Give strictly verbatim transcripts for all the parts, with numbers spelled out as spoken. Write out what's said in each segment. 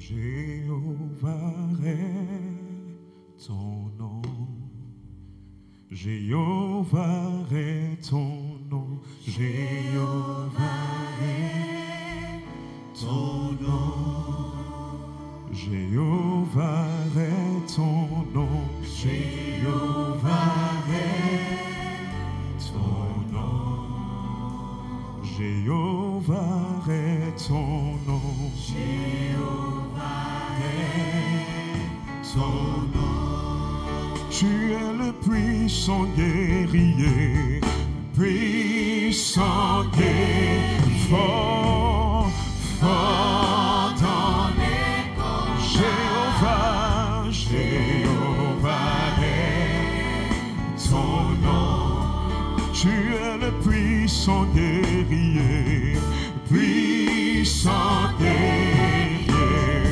Jéhovah est ton nom. Jéhovah est ton nom. Jéhovah est ton nom. Jéhovah est ton nom. Jéhovah est ton nom. Jéhovah est ton nom. Jéhovah est ton nom. Tu es le puissant guerrier, puissant guerrier, fort, fort dans les combats. Jéhovah, Jéhovah est ton nom. Tu es le puissant guerrier, puissant guerrier,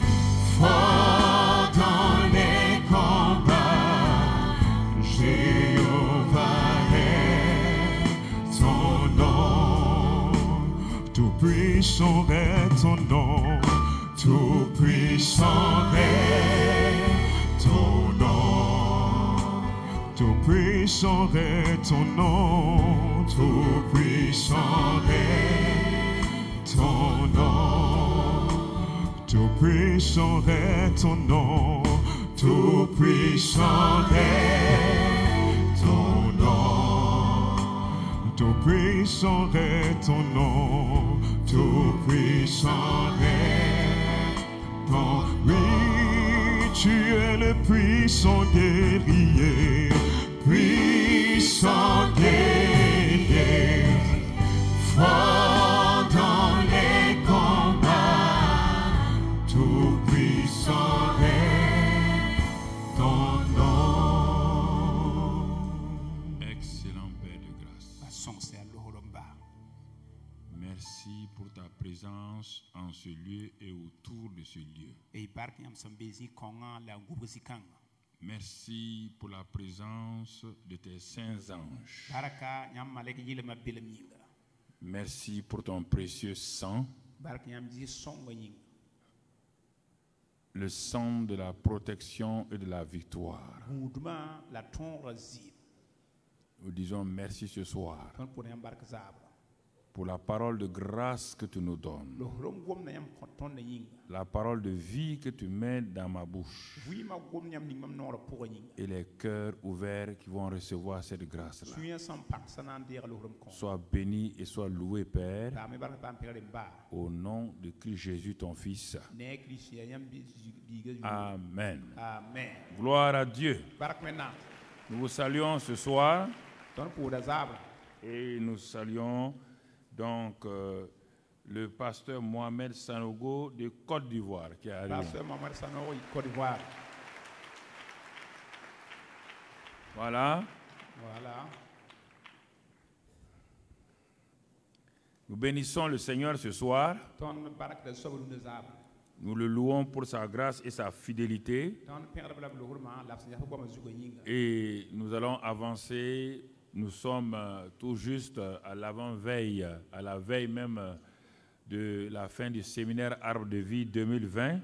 fort dans les combats. Jéhovah est ton nom. Tout puissant est ton nom. Tout puissant est ton nom. Tout puissant est ton nom. Tout puissant est ton nom. Tout puissant est ton nom. Tout puissant est ton nom. Tout puissant est ton nom. Tout puissant est ton nom. Oui, tu es le puissant guerrier. Puissant guerrier, fort dans les combats, tout puissant est ton nom. Excellent Père de grâce. Merci pour ta présence en ce lieu et autour de ce lieu. Merci pour la présence de tes saints anges. Merci pour ton précieux sang, le sang de la protection et de la victoire. Nous disons merci ce soir pour la parole de grâce que tu nous donnes, la parole de vie que tu mets dans ma bouche et les cœurs ouverts qui vont recevoir cette grâce-là. Sois béni et sois loué, Père, au nom de Christ Jésus, ton Fils. Amen. Amen. Gloire à Dieu. Nous vous saluons ce soir et nous saluons donc euh, le pasteur Mohamed Sanogo de Côte d'Ivoire qui est arrivé. Pasteur Mohamed Sanogo de Côte d'Ivoire. Voilà. Voilà. Nous bénissons le Seigneur ce soir. Nous le louons pour sa grâce et sa fidélité. Et nous allons avancer. Nous sommes tout juste à l'avant-veille, à la veille même de la fin du séminaire Arbre de Vie deux mille vingt.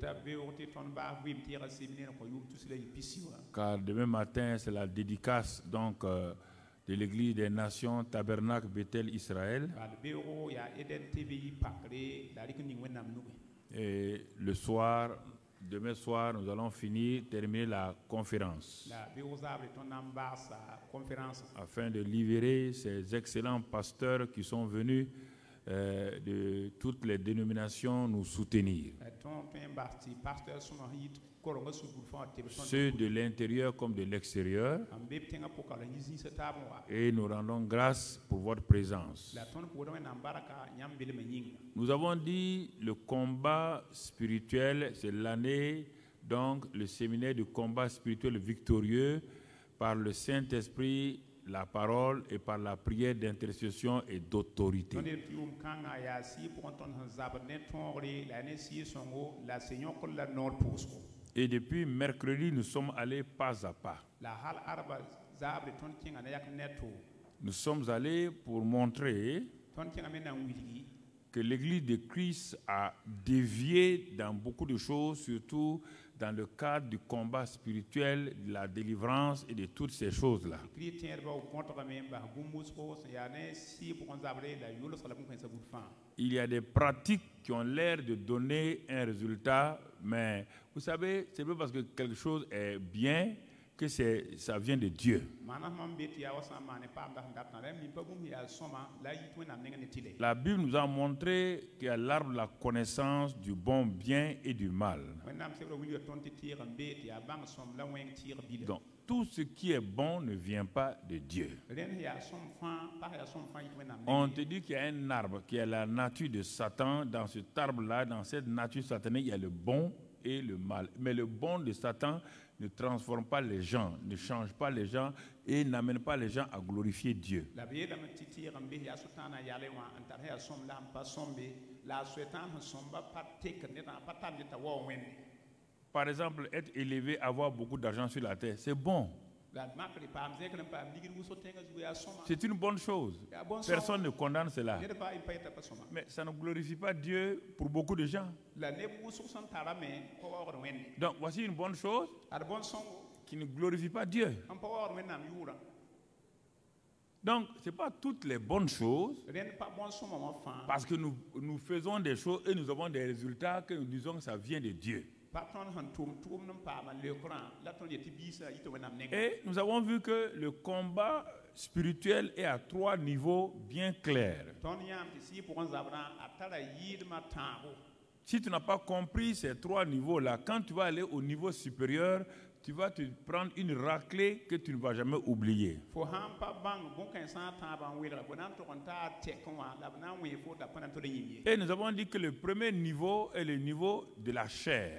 Car demain matin, c'est la dédicace donc, euh, de l'Église des Nations Tabernacle Bethel Israël. Et le soir, demain soir, nous allons finir, terminer la conférence afin de libérer ces excellents pasteurs qui sont venus euh, de toutes les dénominations nous soutenir. Ceux de l'intérieur comme de l'extérieur. Et nous rendons grâce pour votre présence. Nous avons dit le combat spirituel, c'est l'année, donc le séminaire du combat spirituel victorieux par le Saint-Esprit, la parole et par la prière d'intercession et d'autorité. Et depuis mercredi, nous sommes allés pas à pas. Nous sommes allés pour montrer que l'Église de Christ a dévié dans beaucoup de choses, surtout dans le cadre du combat spirituel, de la délivrance et de toutes ces choses-là. Il y a des pratiques qui ont l'air de donner un résultat, mais vous savez, c'est pas parce que quelque chose est bien que c'est, ça vient de Dieu. La Bible nous a montré qu'il y a l'arbre de la connaissance du bon bien et du mal. Donc, tout ce qui est bon ne vient pas de Dieu. On te dit qu'il y a un arbre qui est la nature de Satan. Dans cet arbre-là, dans cette nature satanique, il y a le bon et le mal. Mais le bon de Satan ne transforme pas les gens, ne change pas les gens et n'amène pas les gens à glorifier Dieu. Par exemple, être élevé, avoir beaucoup d'argent sur la terre, c'est bon. C'est une bonne chose. Personne ne condamne cela. Mais ça ne glorifie pas Dieu pour beaucoup de gens. Donc voici une bonne chose qui ne glorifie pas Dieu. Donc ce n'est pas toutes les bonnes choses parce que nous, nous faisons des choses et nous avons des résultats que nous disons que ça vient de Dieu. Et nous avons vu que le combat spirituel est à trois niveaux bien clairs. Si tu n'as pas compris ces trois niveaux-là, quand tu vas aller au niveau supérieur, tu vas te prendre une raclée que tu ne vas jamais oublier. Et nous avons dit que le premier niveau est le niveau de la chair.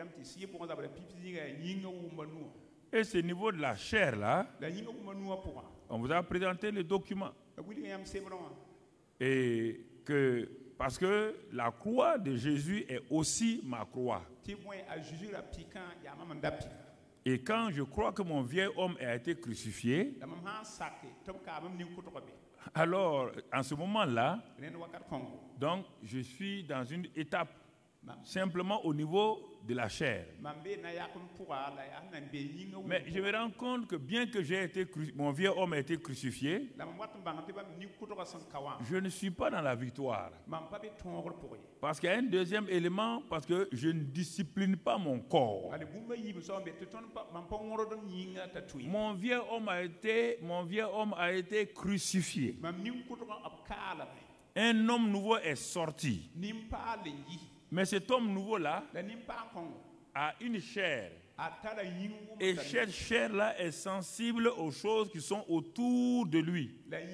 Et ce niveau de la chair-là, on vous a présenté le document. Et que, parce que la croix de Jésus est aussi ma croix. Et quand je crois que mon vieil homme a été crucifié, alors en ce moment-là, donc je suis dans une étape simplement au niveau de la chair. Mais je me rends compte que bien que j'ai été mon vieux homme a été crucifié, je ne suis pas dans la victoire. Parce qu'il y a un deuxième élément, parce que je ne discipline pas mon corps. Mon vieux homme a été, mon vieux homme a été crucifié. Un homme nouveau est sorti. Mais cet homme nouveau-là a une chair. Et cette chair-là est sensible aux choses qui sont autour de lui.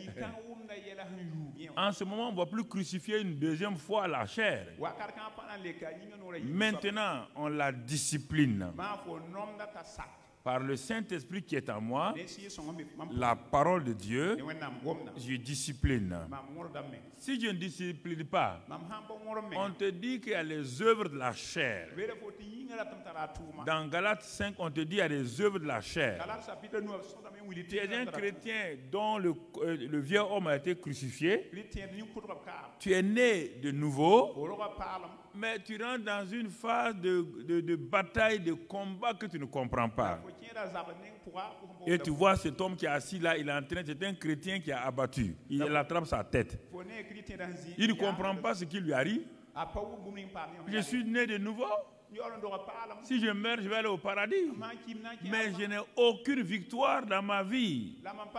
En ce moment, on ne va plus crucifier une deuxième fois la chair. Maintenant, on la discipline. Par le Saint-Esprit qui est en moi, la parole de Dieu, je discipline. Si je ne discipline pas, on te dit qu'il y a les œuvres de la chair. Dans Galates cinq, on te dit qu'il y a les œuvres de la chair. Tu es un chrétien dont le, euh, le vieux homme a été crucifié. Tu es né de nouveau. Mais tu rentres dans une phase de, de, de bataille, de combat que tu ne comprends pas. Et tu vois cet homme qui est assis là, il est en train, c'est un chrétien qui a abattu. Il attrape sa tête. Il ne comprend pas ce qui lui arrive. Je suis né de nouveau. Si je meurs, je vais aller au paradis. Mais je n'ai aucune victoire dans ma vie.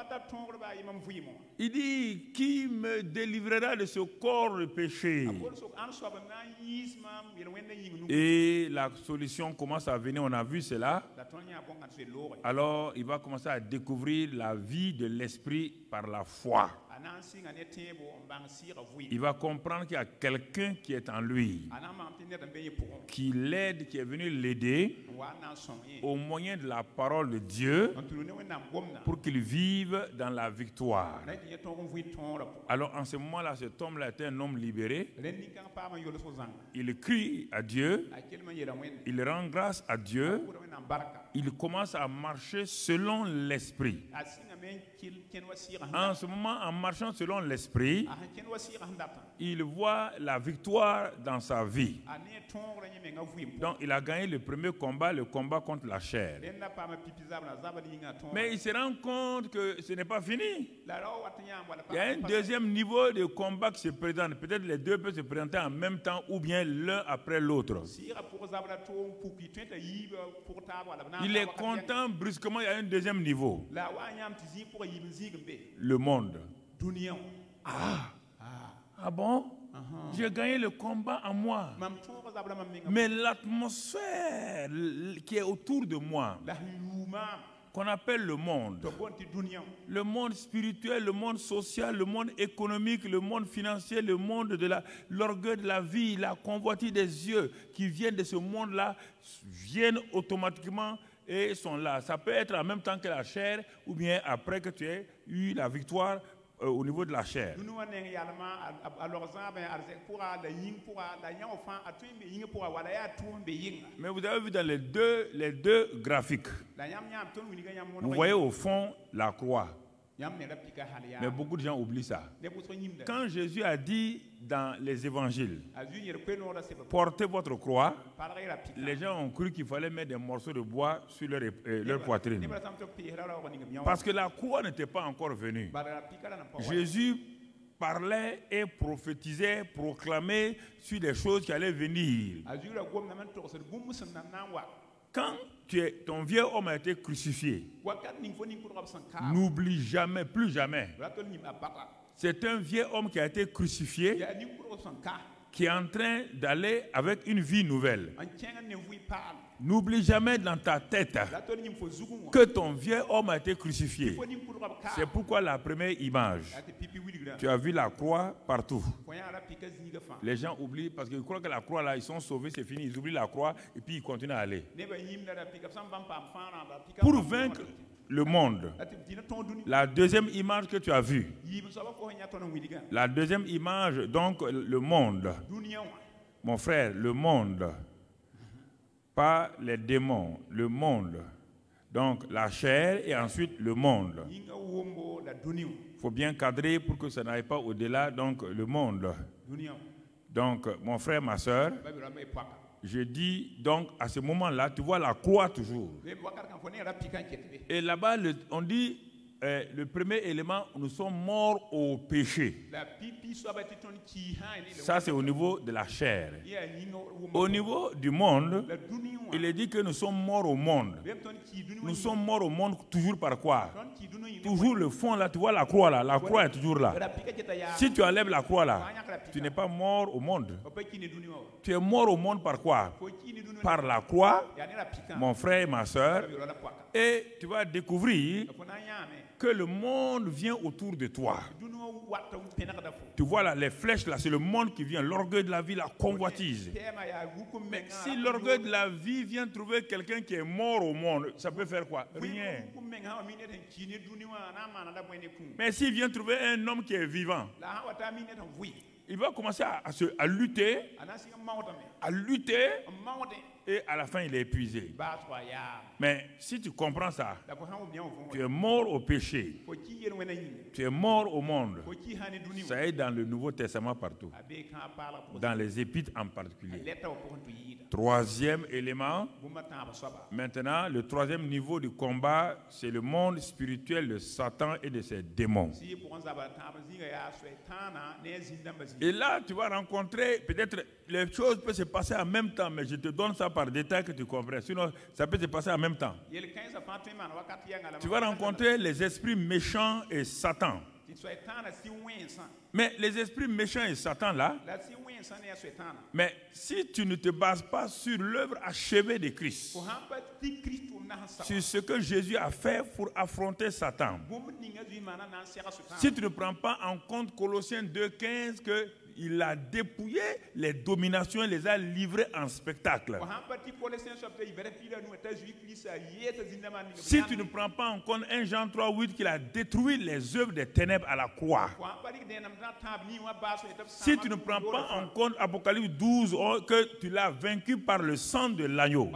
Il dit, qui me délivrera de ce corps de péché? Et la solution commence à venir, on a vu cela. Alors, il va commencer à découvrir la vie de l'esprit par la foi. Il va comprendre qu'il y a quelqu'un qui est en lui, qui l'aide, qui est venu l'aider au moyen de la parole de Dieu pour qu'il vive dans la victoire. Alors en ce moment-là, cet homme-là était un homme libéré. Il crie à Dieu, il rend grâce à Dieu nan barka il commence à marcher selon l'esprit. a singa men kil ken wasira En ce moment, en marchant selon l'esprit, a ken wasira ndata il voit la victoire dans sa vie. a ne tongra nyime nga vuim Donc, il a gagné le premier combat, le combat contre la chair. den na pa ma pipi zabna zabali nga ton Mais il se rend compte que ce n'est pas fini. la raw watnya wala pa Il y a un deuxième niveau de combat qui se présente. Peut-être les deux peuvent se présenter en même temps ou bien l'un après l'autre. sira pour zabla to puki twenta yiba pour ta wala na Il est content, brusquement, il y a un deuxième niveau. la wa nyam tizi pour yibin zigbe Le monde. dunia Ah, ah bon? J'ai gagné le combat en moi. mam tongra zabla mam menga Mais l'atmosphère qui est autour de moi, la yuma qu'on appelle le monde, to bonti dunia le monde spirituel, le monde social, le monde économique, le monde financier, le monde de la, l'orgueil de la vie, la convoitise des yeux qui viennent de ce monde-là, viennent automatiquement et sont là. Ça peut être en même temps que la chair ou bien après que tu aies eu la victoire euh, au niveau de la chair. nous on est également alors ça ben pour la ying pour la yan enfin à tout mais ying pour wala ya tout be ying Mais vous avez vu dans les deux, les deux graphiques, la yam yam tout ni ga yam vous voyez au fond la croix. yam ne la pika halia Mais beaucoup de gens oublient ça. ne pour so yim da Quand Jésus a dit dans les évangiles, azu yer ko no da se portez votre croix, par la pika les gens ont cru qu'il fallait mettre des morceaux de bois sur leur, euh, leur poitrine. ne ba sam to pi ra ko ni ga Parce que la croix n'était pas encore venue. ba la pika la na pa Jésus parlait et prophétisait, proclamait sur des choses qui allaient venir. azu la gom na man to so gum musun na na wa Quand tu es, ton vieux homme a été crucifié, wakat ning fo ning pour san ka n'oublie jamais, plus jamais. la to nim abaka C'est un vieux homme qui a été crucifié, ya ning pour san ka qui est en train d'aller avec une vie nouvelle. an chenga ne vui pa N'oublie jamais dans ta tête la to nim fo zugun que ton vieux homme a été crucifié. fo ning pour ka C'est pourquoi la première image, ate pipi wiligra tu as vu la croix partout. ko ya la pika ziga fa Les gens oublient parce qu'ils croient que la croix là, ils sont sauvés, c'est fini. Ils oublient la croix et puis ils continuent à aller. ne ba yim na la pika sam bam pam fa na ba pika Pour vaincre le monde, ate dina ton duni la deuxième image que tu as vue, yim so ba ko nya ton wiliga la deuxième image, donc le monde, dunia wa mon frère, le monde, pas les démons, le monde. Donc la chair et ensuite le monde. yinga wombo la dunia Il faut bien cadrer pour que ça n'aille pas au-delà, donc le monde. dunia Donc mon frère, ma soeur, ba bi ramay paka je dis donc à ce moment-là, tu vois la croix toujours. ne wakar kan fo ne la pika ketbe Et là-bas, le- on dit, euh, le premier élément, nous sommes morts au péché. la pipi so ba ti ton ki ha ni le Ça, c'est au niveau de la chair. ya yinga wombo Au niveau du monde, la dunia wa il est dit que nous sommes morts au monde. bem ton ki dunia Nous sommes morts au monde toujours par quoi? ton ki dunia Toujours le fond là, tu vois la croix là, la croix est toujours là. la pika keta ya Si tu enlèves la croix là, fa nya la tu pika n'es pas mort au monde. o pa ki ne dunia wa Tu es mort au monde par quoi? fo ki ne dunia Par la croix, ya ne la pika mon frère et ma soeur, ba bi la paka et tu vas découvrir fo na nya me que le monde vient autour de toi. dunia watta penaka da fo Tu vois là, les flèches là, c'est le monde qui vient, l'orgueil de la vie, la convoitise. tema ya wukum menga Si l'orgueil de la vie vient trouver quelqu'un qui est mort au monde, ça peut faire quoi? Rien. wukum menga ha mi ne tan ki ne dunia wa na mana da boy ne kun Mais s'il vient trouver un homme qui est vivant, la ha wata mi ne tan vui il va commencer à, à se, à lutter, anasi mawta me à lutter, mawte et à la fin, il est épuisé. ba so ya Mais si tu comprends ça, da ko ha o mi o tu es mort au péché, fo ki yen wena yin tu es mort au monde. fo ki ha ne dunia Ça est dans le Nouveau Testament partout, abe kan pala pour dans les épîtres en particulier. leta o pour tu yida Troisième élément, buma ta ba so ba maintenant, le troisième niveau du combat, c'est le monde spirituel de Satan et de ses démons. si pour on zaba ta ba zinga ya so tana ne zinda ba zinga Et là, tu vas rencontrer, peut-être, les choses peuvent se passer en même temps, mais je te donne ça par détail que tu comprends. Sinon, ça peut se passer en même temps. yel kan sa fa man wakati ya ngala Tu vas rencontrer les esprits méchants et Satan. ti so tana si wensa Mais les esprits méchants et Satan, là, la si wensa ne ya so tana mais si tu ne te bases pas sur l'œuvre achevée de Christ, ko hamba ti kristo na ha sa sur ce que Jésus a fait pour affronter Satan, bum ninga zi mana na sera so tana si tu ne prends pas en compte Colossiens deux quinze que il a dépouillé les dominations et les a livrées en spectacle. Wa han parti Colossiens chapitre ibere pila nu ta Jésus Christ a yeta zinda man. Si tu ne prends pas en compte un Jean trois huit qu'il a détruit les œuvres des ténèbres à la croix. Wa han parti de nam ta tab ni wa baso eta. Si tu ne prends pas en compte Apocalypse douze oh, que tu l'as vaincu par le sang de l'agneau.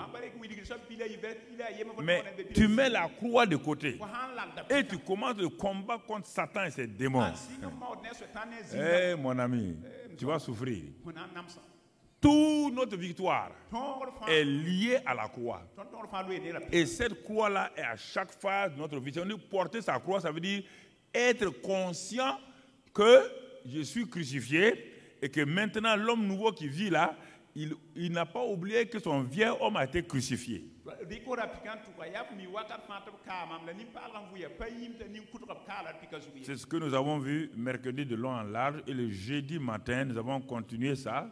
Mais tu mets la croix de côté et tu commences le combat contre Satan et ses démons. Eh mon ami, tu vas souffrir. Toute notre victoire est liée à la croix. Et cette croix-là est à chaque phase de notre vie. On dit porter sa croix, ça veut dire être conscient que je suis crucifié et que maintenant l'homme nouveau qui vit là, il, il n'a pas oublié que son vieil homme a été crucifié. C'est ce que nous avons vu mercredi de long en large et le jeudi matin, nous avons continué ça.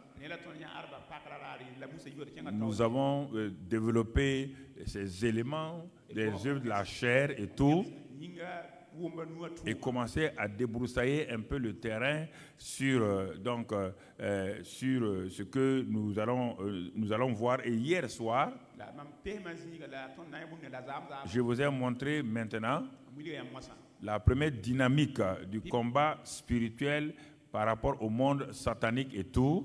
Nous avons euh, développé ces éléments des œuvres de la chair et tout, et commencé à débroussailler un peu le terrain sur, euh, donc, euh, euh, sur euh, ce que nous allons, euh, nous allons voir. Et hier soir, je vous ai montré maintenant la première dynamique du combat spirituel par rapport au monde satanique et tout.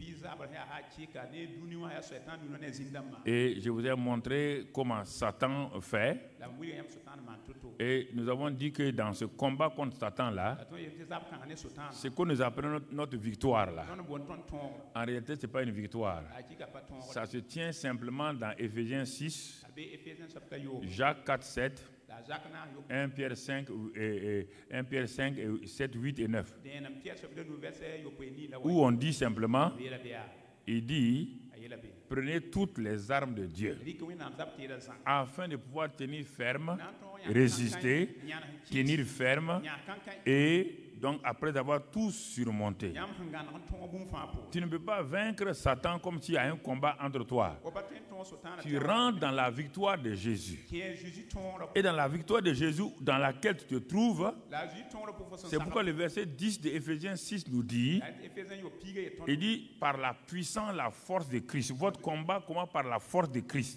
Et je vous ai montré comment Satan fait. Et nous avons dit que dans ce combat contre Satan-là, ce que nous appelons notre, notre victoire-là, en réalité, ce n'est pas une victoire. Ça se tient simplement dans Éphésiens six, Jacques quatre, sept, un Pierre cinq, et, et, un Pierre cinq, et sept, huit et neuf. Où on dit simplement, il dit, prenez toutes les armes de Dieu afin de pouvoir tenir ferme, résister, tenir ferme et donc après avoir tout surmonté. Tu ne peux pas vaincre Satan comme s'il y a un combat entre toi. Tu rentres dans la victoire de Jésus. Et dans la victoire de Jésus dans laquelle tu te trouves, c'est pourquoi le verset dix de Éphésiens six nous dit, il dit par la puissance, la force de Christ. Votre combat commence par la force de Christ.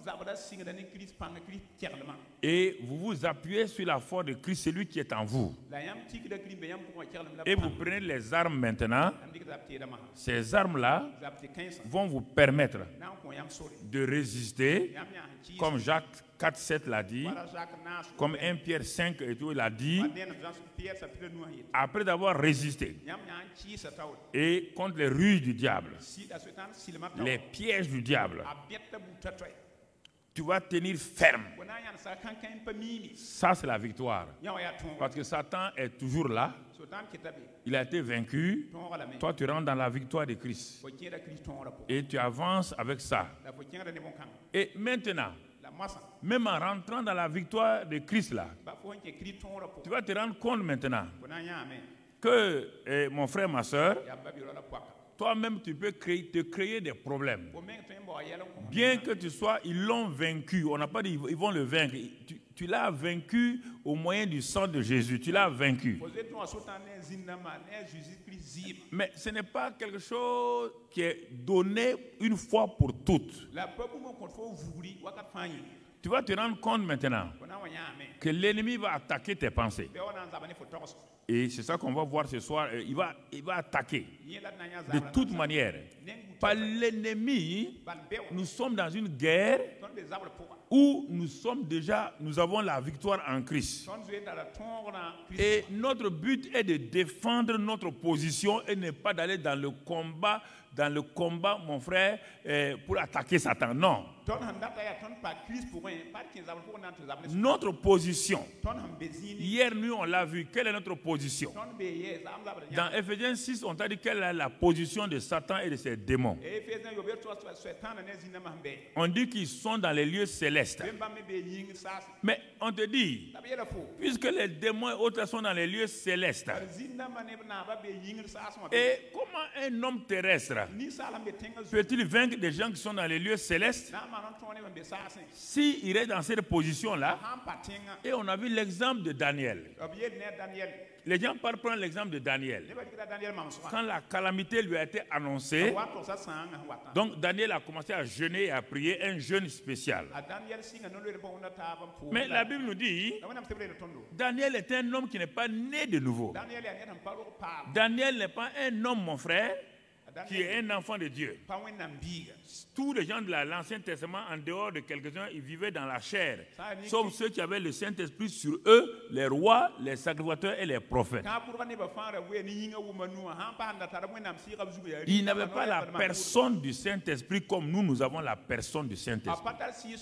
Et vous vous appuyez sur la force de Christ, celui qui est en vous. Et vous prenez les armes maintenant. Ces armes-là vont vous permettre de résister, comme Jacques quatre, sept l'a dit, comme un Pierre cinq et tout l'a dit, après d'avoir résisté et contre les ruses du diable, les pièges du diable. Tu vas tenir ferme. Ça, c'est la victoire. Parce que Satan est toujours là. Il a été vaincu. Toi, tu rentres dans la victoire de Christ. Et tu avances avec ça. Et maintenant, même en rentrant dans la victoire de Christ là, tu vas te rendre compte maintenant que, eh, mon frère, ma soeur, toi-même, tu peux créer, te créer des problèmes. Bien que tu sois, ils l'ont vaincu. On n'a pas dit ils vont le vaincre. Tu, tu l'as vaincu au moyen du sang de Jésus. Tu l'as vaincu. Mais ce n'est pas quelque chose qui est donné une fois pour toutes. Tu vas te rendre compte maintenant que l'ennemi va attaquer tes pensées. Et c'est ça qu'on va voir ce soir. Il va, il va attaquer de toute manière. Par l'ennemi, nous sommes dans une guerre où nous sommes déjà, nous avons la victoire en Christ. Et notre but est de défendre notre position et ne pas d'aller dans le combat, dans le combat, mon frère, eh, pour attaquer Satan. Non. Notre position. Hier, nous, on l'a vu. Quelle est notre position? Dans Éphésiens six, on t'a dit quelle est la position de Satan et de ses démons. On dit qu'ils sont dans les lieux célestes. Mais on te dit, puisque les démons et autres sont dans les lieux célestes, et comment un homme terrestre terre peut-il vaincre des gens qui sont dans les lieux célestes s'il est dans cette position-là? Et on a vu l'exemple de Daniel. Les gens parlent prendre l'exemple de Daniel. Quand la calamité lui a été annoncée, donc Daniel a commencé à jeûner et à prier, un jeûne spécial. Mais la Bible nous dit, Daniel est un homme qui n'est pas né de nouveau. Daniel n'est pas un homme, mon frère, qui est un enfant de Dieu. Tous les gens de l'Ancien Testament, en dehors de quelques-uns, ils vivaient dans la chair. Sauf ceux qui avaient le Saint-Esprit sur eux, les rois, les sacrificateurs et les prophètes. Ils n'avaient pas la personne du Saint-Esprit comme nous, nous avons la personne du Saint-Esprit.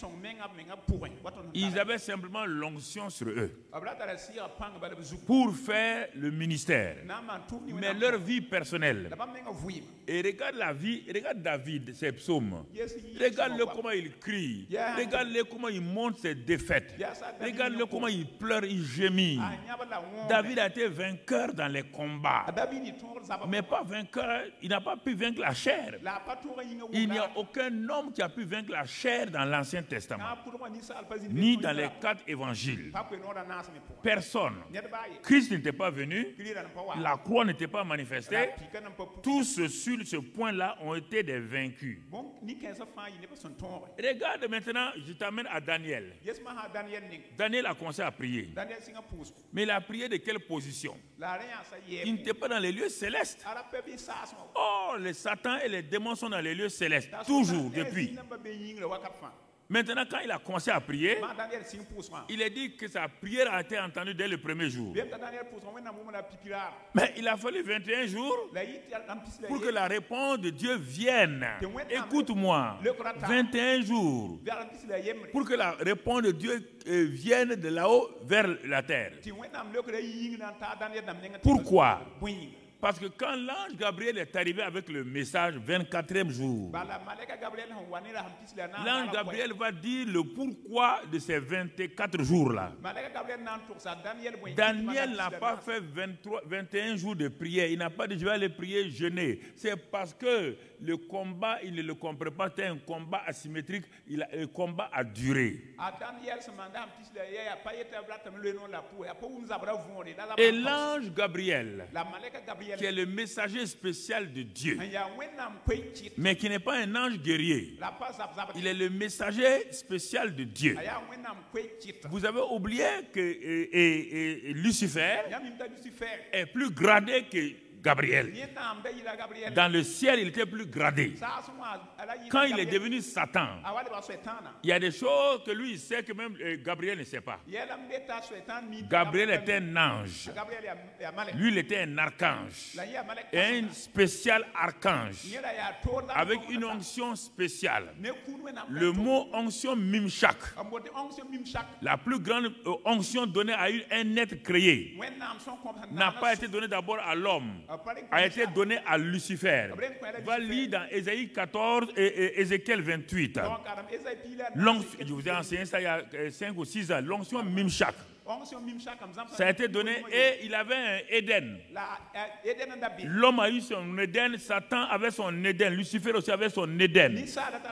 Ils avaient simplement l'onction sur eux pour faire le ministère. Mais leur vie personnelle. Et regarde la vie, regarde David, ses psaumes. Regarde-le comment il crie. Regarde-le comment il montre ses défaites. Regarde-le comment il pleure, il gémit. David a été vainqueur dans les combats. Mais pas vainqueur, il n'a pas pu vaincre la chair. Il n'y a aucun homme qui a pu vaincre la chair dans l'Ancien Testament. Ni dans les quatre évangiles. Personne. Christ n'était pas venu. La croix n'était pas manifestée. Tous ceux sur ce point-là ont été des vaincus. Regarde maintenant, je t'amène à Daniel. Daniel a commencé à prier. Mais il a prié de quelle position? Il n'était pas dans les lieux célestes. Oh, les Satan et les démons sont dans les lieux célestes, toujours, depuis. Maintenant, quand il a commencé à prier, il a dit que sa prière a été entendue dès le premier jour. Mais il a fallu vingt et un jours pour que la réponse de Dieu vienne. Écoute-moi, vingt et un jours pour que la réponse de Dieu vienne de là-haut vers la terre. Pourquoi? Parce que quand l'ange Gabriel est arrivé avec le message vingt-quatrième jour, l'ange Gabriel va dire le pourquoi de ces vingt-quatre jours-là. Daniel n'a pas fait vingt-trois, vingt et un jours de prière. Il n'a pas dit je vais aller prier, jeûner. C'est parce que le combat, il ne le comprend pas. C'était un combat asymétrique. Il a, le combat a duré. Et l'ange Gabriel, qui est le messager spécial de Dieu, mais qui n'est pas un ange guerrier. Il est le messager spécial de Dieu. Vous avez oublié que et, et, et Lucifer est plus gradé que Gabriel. Dans le ciel, il était plus gradé. Quand il est devenu Satan, il y a des choses que lui, il sait que même Gabriel ne sait pas. Gabriel était un ange. Lui, il était un archange. Et un spécial archange. Avec une onction spéciale. Le mot onction Mimshak. La plus grande onction donnée à un être créé n'a pas été donnée d'abord à l'homme, a été donné à Lucifer. Va lire dans Ésaïe quatorze et, et Ézéchiel vingt-huit. Je vous ai enseigné ça il y a cinq ou six ans. L'onction Mimshak. Ça a été donné et il avait un Éden. L'homme a eu son Éden, Satan avait son Éden, Lucifer aussi avait son Éden.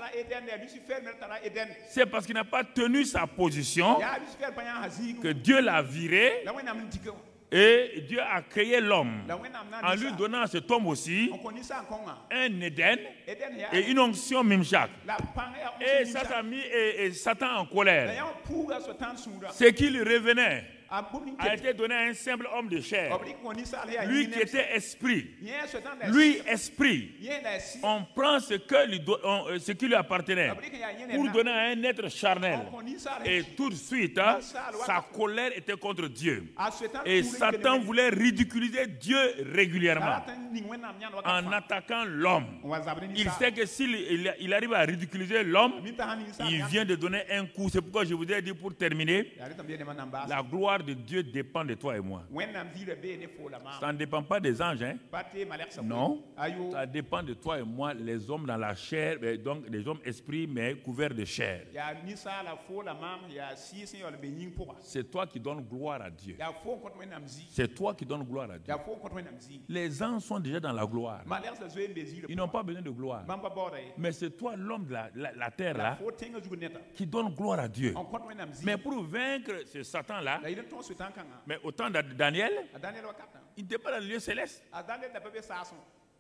C'est parce qu'il n'a pas tenu sa position que Dieu l'a viré. Et Dieu a créé l'homme en lui donnant à cet homme aussi un Éden et une onction Mimshak. Et ça a mis et, et Satan en colère. Ce qui lui revenait a été donné à un simple homme de chair. Lui qui était esprit. Lui, esprit. On prend ce, que lui do, on, ce qui lui appartenait pour donner à un être charnel. Et tout de suite, hein, sa colère était contre Dieu. Et Satan voulait ridiculiser Dieu régulièrement en attaquant l'homme. Il sait que s'il il, il arrive à ridiculiser l'homme, il vient de donner un coup. C'est pourquoi je vous ai dit pour terminer, la gloire gloire de Dieu dépend de toi et moi. wẽnnaam ziirã bee ne foolamã Ça ne dépend pas des anges, hein? pa tɩ malɛgsã Non. ayo Ça dépend de toi et moi, les hommes dans la chair, euh, donc les hommes esprits, mais couverts de chair. yaa ninsaala foolamã yaa sɩɩs n yaool be yĩng pʋga C'est toi qui donnes gloire à Dieu. yaa foo n kõt wẽnnaam zi C'est toi qui donnes gloire à Dieu. yaa foo n kõt wẽnnaam zi Les anges sont déjà dans la gloire. malɛgsã zoe n be ziirã Ils n'ont pas besoin de gloire. bãmb pa baooda ye Mais c'est toi, l'homme de la, la- la terre, la là, foo tẽngã zug neta qui donne gloire à Dieu. n kõt wẽnnaam zi Mais pour vaincre ce Satan-là, la yɩl n tõog soɩtãn kãngã mais au temps de Daniel, a daniel wakatã il n'était pas dans le lieu céleste. a daniel da pa be saasõ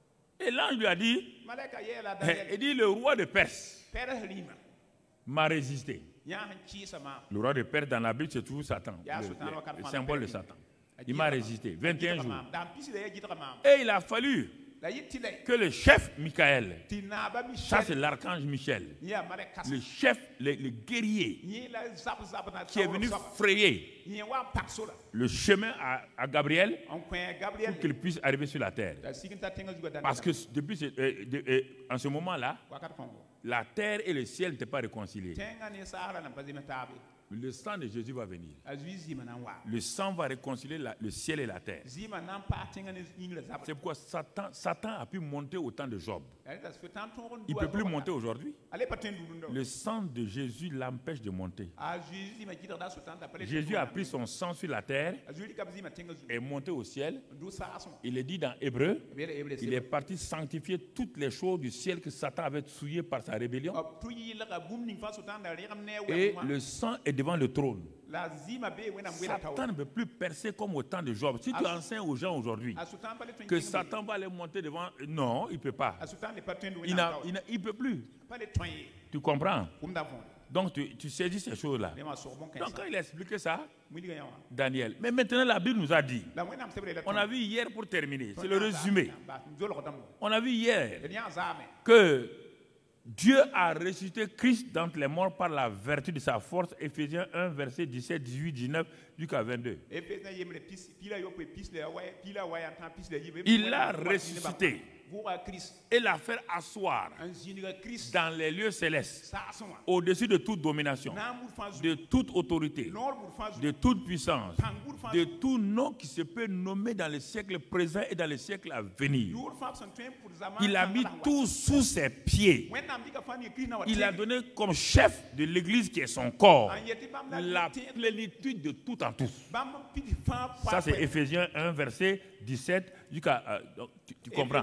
Et l'ange lui a dit, malɛka yeela a eh, daniel il dit, le roi de Perse pɛrs rĩmã m'a résisté. yã sẽn kɩɩsa maam Le roi de Perse, dans la Bible, c'est toujours Satan, Ya, le, Satan, le- wakati le fana symbole de Perse. Satan. Il m'a résisté, vingt et un jours. da n pis la ya gɩdga maam Et il a fallu la yɩ tɩ la que le chef Michael, tɩ naaba ça c'est michel l'archange Michel, yẽ yaa malɛk kasa le chef, le, le guerrier yẽ la zab-zab na qui est venu soaba frayer yẽ wa n pak sola le chemin à, à Gabriel n kõ gabriel pour qu'il puisse arriver sur la terre. t'a sig n ta tẽngã zugã Parce que depuis ce- euh, de- euh, en ce moment-là, wakat kõngo la terre et le ciel n'étaient pas réconciliés. tẽngã ne saara nan pa zems taabe Le sang de Jésus va venir. a zoe zɩɩmã na n wa Le sang va réconcilier la- le ciel et la terre. zɩɩmã na n paag tẽngã ne yĩngrã zabra C'est pourquoi Satan, Satan a pu monter au temps de Job. la rẽta soɩtãn tõog n Il ne peut plus monter aujourd'hui. ale pa tõe n dudunda Le sang de Jésus l'empêche de monter. a zoe zɩɩmã gɩdgda soɩtãn t'a pa le Jésus a pris son sang sur la terre a zoe rɩka b zɩɩmã tẽngã zu et est monté au ciel. n dʋ saasẽ Il est dit dans Hébreu, b yeela hebre il est parti sanctifier toutes les choses du ciel que Satan avait souillées par sa rébellion. b tʋ yɩlga bũmb ning fãa soɩtãn da rẽgem ne a Et wɛmã le sang est devant le trône. la zɩɩmã bee wẽnnaam wela taoor Satan ne peut plus percer comme au temps de Job. Si tu Ah. enseignes aux gens aujourd'hui a soɩtãn pa le tõe n que kẽng be. Satan va aller monter devant, non, il ne peut pas. a soɩtãn le pa tõe n dʋ Il wẽnnaam ne taoor peut plus. pa le tõe ye Tu comprends? bũmb da võode Donc tu, tu saisis ces choses-là. rẽmã sog bõn Donc quand il a expliqué ça, wilgã yã wã Daniel. Mais maintenant la Bible nous a dit, la wẽnnaam sebra la on a vu hier pour terminer, c'est le résumé. n zolg dãmb On a vu hier d yã zaame que Dieu a ressuscité Christ d'entre les morts par la vertu de sa force. Éphésiens un, verset dix-sept, dix-huit, dix-neuf, jusqu'à vingt-deux. efesa yembre pis pila yope pis le wa pila wa ya tan pis le yibe Il l'a ressuscité vura Christ et l'a fait asseoir un ziniga Christ dans les lieux célestes, sa son au-dessus de toute domination, na mur fanzu de toute autorité, nor mur fanzu de toute puissance, tangur de fanzu tout nom qui se peut nommer dans les siècles présents et dans les siècles à venir. yur fam son twen pour zaman Il a mis tout sous ses pieds. wennam diga fami Christ na wa Il a donné comme chef de l'Église qui est son corps an yeti bam la plénitude de tout en tous. bam pidi fam Ça c'est Éphésiens un, verset dix-sept jusqu'à... euh, donc, tu, tu comprends?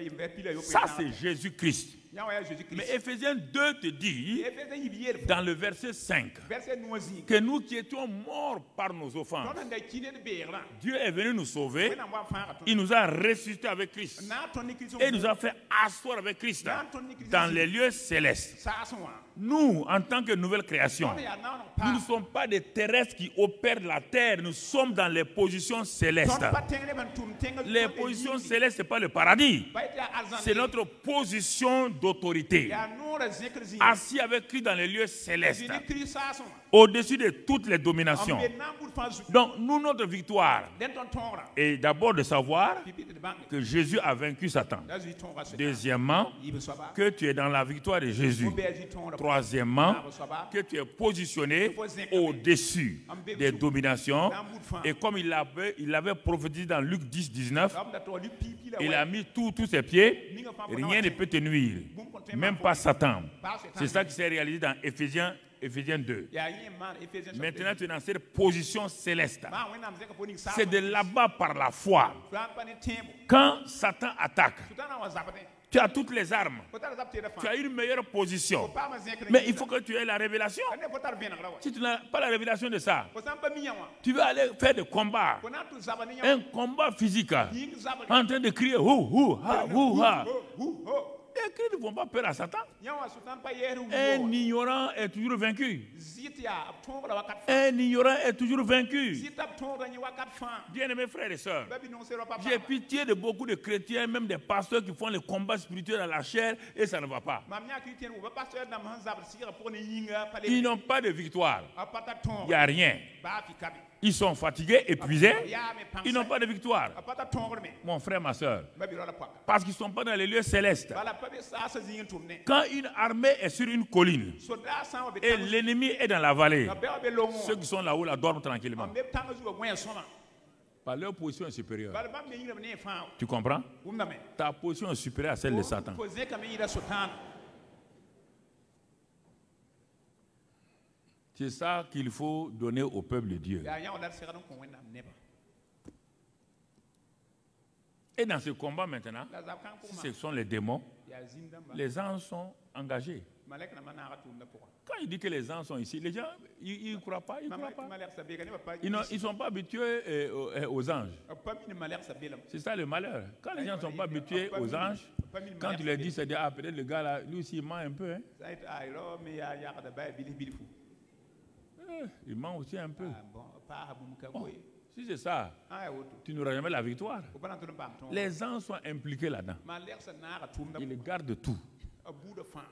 Ça c'est Jésus-Christ. Mais Éphésiens deux te dit, dans le verset cinq, verset noisi que nous qui étions morts par nos offenses, ton da kine de beera Dieu est venu nous sauver. wennam wa fara to Il nous a ressuscités avec Christ. na ton ni Christ Et il nous a fait asseoir avec Christ dans les lieux célestes. sa son wa Nous, en tant que nouvelle création, ton ya na nous no ne sommes pas des terrestres qui opèrent la terre. Nous sommes dans les positions célestes. pa tengre ban tum tenga Les positions célestes, ce n'est pas le paradis. C'est notre position d'autorité. ya nora zikr zi Assis avec Christ dans les lieux célestes, zini Christ sa son au-dessus de toutes les dominations. ambe na bur fanzu Donc, nous, notre victoire den ton tongra est d'abord de savoir pipi de bank que Jésus a vaincu Satan. da zi tonga se Deuxièmement, yibe soba que tu es dans la victoire de Jésus. be zi tonga Troisièmement, na soba que tu es positionné au-dessus des dominations. Et comme il l'avait, il l'avait prophétisé dans Luc dix, dix-neuf, am da to li pipi la il a mis tout, tous ses pieds. Rien ne peut te nuire, même pas Satan. C'est ça qui s'est réalisé dans Éphésiens, Éphésiens deux. ya yin man Ephesians Maintenant, tu es dans cette position céleste. ma wennam zeka foni sa C'est de là-bas par la foi. ran pa ni tembo Quand Satan attaque, tutana wa zapate tu as toutes les armes. potara zapte da Tu fa as une meilleure position. pa ma zeka Mais il faut que tu aies la révélation. ne potara vena grawa Si tu n'as pas la révélation de ça, ko sam pa mi yawa tu vas aller faire des combats. ko na tu zabani Un combat physique. yin zabani En train de crier, hou, hou, ha, hou, ha. hu ho Et qui ne font pas peur à Satan. yawa sutan pa yeru Un ignorant est toujours vaincu. zitia tonga wakat Un ignorant est toujours vaincu. zita tonga ni wakat fa Bien-aimés frères et sœurs, babi non sero papa j'ai pitié de beaucoup de chrétiens, même des pasteurs qui font les combats spirituels dans la chair et ça ne va pas. mam nya christian ou pasteur nam han zabr sira pour ni yinga pale Ils n'ont pas de victoire. apata Il n'y tonga a rien. ba fi kabi Ils sont fatigués, épuisés. ya me Ils n'ont pas de victoire. apata tongre me Mon frère, ma soeur. ba bi rola paka Parce qu'ils ne sont pas dans les lieux célestes. bala pa be sa sa zingin tumne Quand une armée est sur une colline so da sa wa be et l'ennemi est dans la vallée, ba be be longo ceux qui sont là-haut là dorment tranquillement. me tanga zu gwen sona Par leur position est supérieure. bala ba me yira ne fa Tu comprends? umna me Ta position est supérieure à celle de Satan. ko ze ka me yira sotan C'est ça qu'il faut donner au peuple de Dieu. ya ya on dar se kan ko wena ne ba Et dans ce combat maintenant, la za kan ko si ma ce sont les démons, ya zinda ba les anges sont engagés. malek na mana ga tumna pour Quand il dit que les anges sont ici, les gens, ils ne croient pas, ils ne croient pas. malek sa be ka ne ba pa Ils ne sont pas habitués euh, aux, euh, aux anges. pa mi malek sa be la C'est ça le malheur. Quand les gens ne sont pas habitués aux anges, quand tu leur dis, c'est ah, peut-être le gars là, lui aussi, il ment un peu. Hein. ça est ay lo me ya ya da ba bili bili fu Eh, il ment aussi un peu. ah bon pa ha bum ka Bon, koy si c'est ça, ah woto tu n'auras jamais la victoire. ko bana to bam ton Les anges sont impliqués là-dedans. malek sa na ga tumna Ils gardent tout. a bout de fin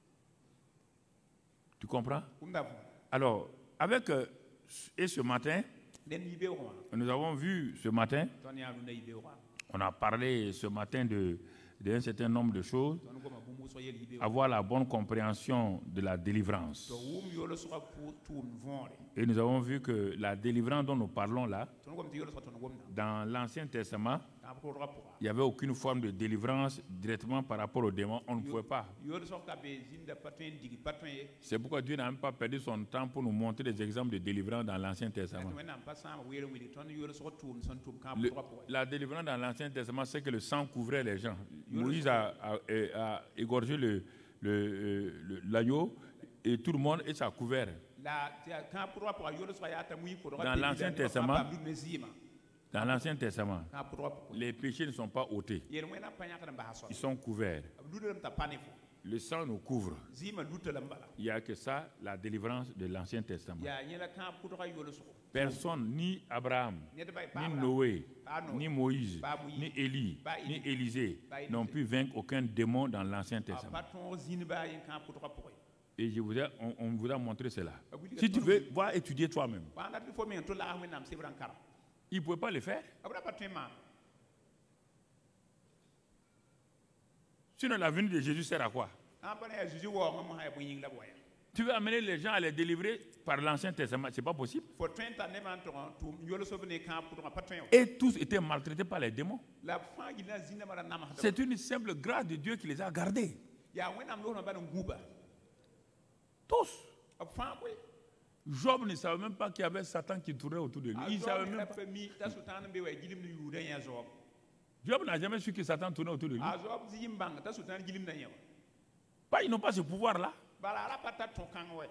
Tu comprends? umda fu Alors, avec euh, et ce matin, den yibe ko nous avons vu ce matin, ton ya lu na yibe ko on a parlé ce matin de d'un certain nombre de choses, ton ko ma bu mo so yel yibe avoir la bonne compréhension de la délivrance. to wum yolo so pour tum vonre Et nous avons vu que la délivrance dont nous parlons là, ton ko mi yolo so ton gomna dans l'Ancien Testament, ta ko rapport il n'y avait aucune forme de délivrance directement par rapport aux démons. On ne pouvait pas. yolo so ka be zinda patwen digi patwen C'est pourquoi Dieu n'a même pas perdu son temps pour nous montrer des exemples de délivrance dans l'Ancien Testament. to na pa sama wele wele ton yolo so tum son tum ka Le- pour rapport la délivrance dans l'Ancien Testament, c'est que le sang couvrait les gens. Moïse a, a- a égorgé le- le- euh, le- l'agneau et tout le monde, et ça a couvert. la ka pour rapport yolo so ya ta mui ko Dans l'Ancien Testament, Dans l'Ancien Testament, ka pour rapport les péchés ne sont pas ôtés, yel wena pa ya ka ba so ils sont couverts. ludum ta pane fu Le sang nous couvre. zima lutala mbala Il n'y a que ça, la délivrance de l'Ancien Testament. ya nyela ka pour yolo so Personne, ni Abraham, ne ba ni Noé, Pas Noé. ni Moïse, Pas Moïse. ni Élie, Pas ni Élie. Élisée Pas Élisée. n'ont pu vaincre aucun démon dans l'Ancien Testament. pas ton zinba yin ka pour rapport Et je voudrais, on, on vous a montré cela. Ah oui, Si tu d'accord. veux, va étudier toi-même. wa na fo men to la wen nam se bran kara Il ne pouvait pas le faire. abra pas tema Sinon, la venue de Jésus sert à quoi? an bana ya juju wo ngam ha bu yin la boya Tu veux amener les gens à les délivrer par l'Ancien Testament, ce n'est pas possible. for twenty ne man to tu yolo so bene ka pour pas twen Et tous étaient maltraités par les démons. la fa gina zinda mara nam ha C'est une simple grâce de Dieu qui les a gardés. ya wen nam lo na ban nguba Tous. fa ko Job ne savait même pas qu'il y avait Satan qui tournait autour de lui. Il savait même pas. mi ta sultan be wa gilim ni yuda ya zo Job n'a jamais su que Satan tournait autour de lui. a zo zim bang ta sultan gilim na yaw Pas, ils n'ont pas ce pouvoir-là. bala ra pata ton kan we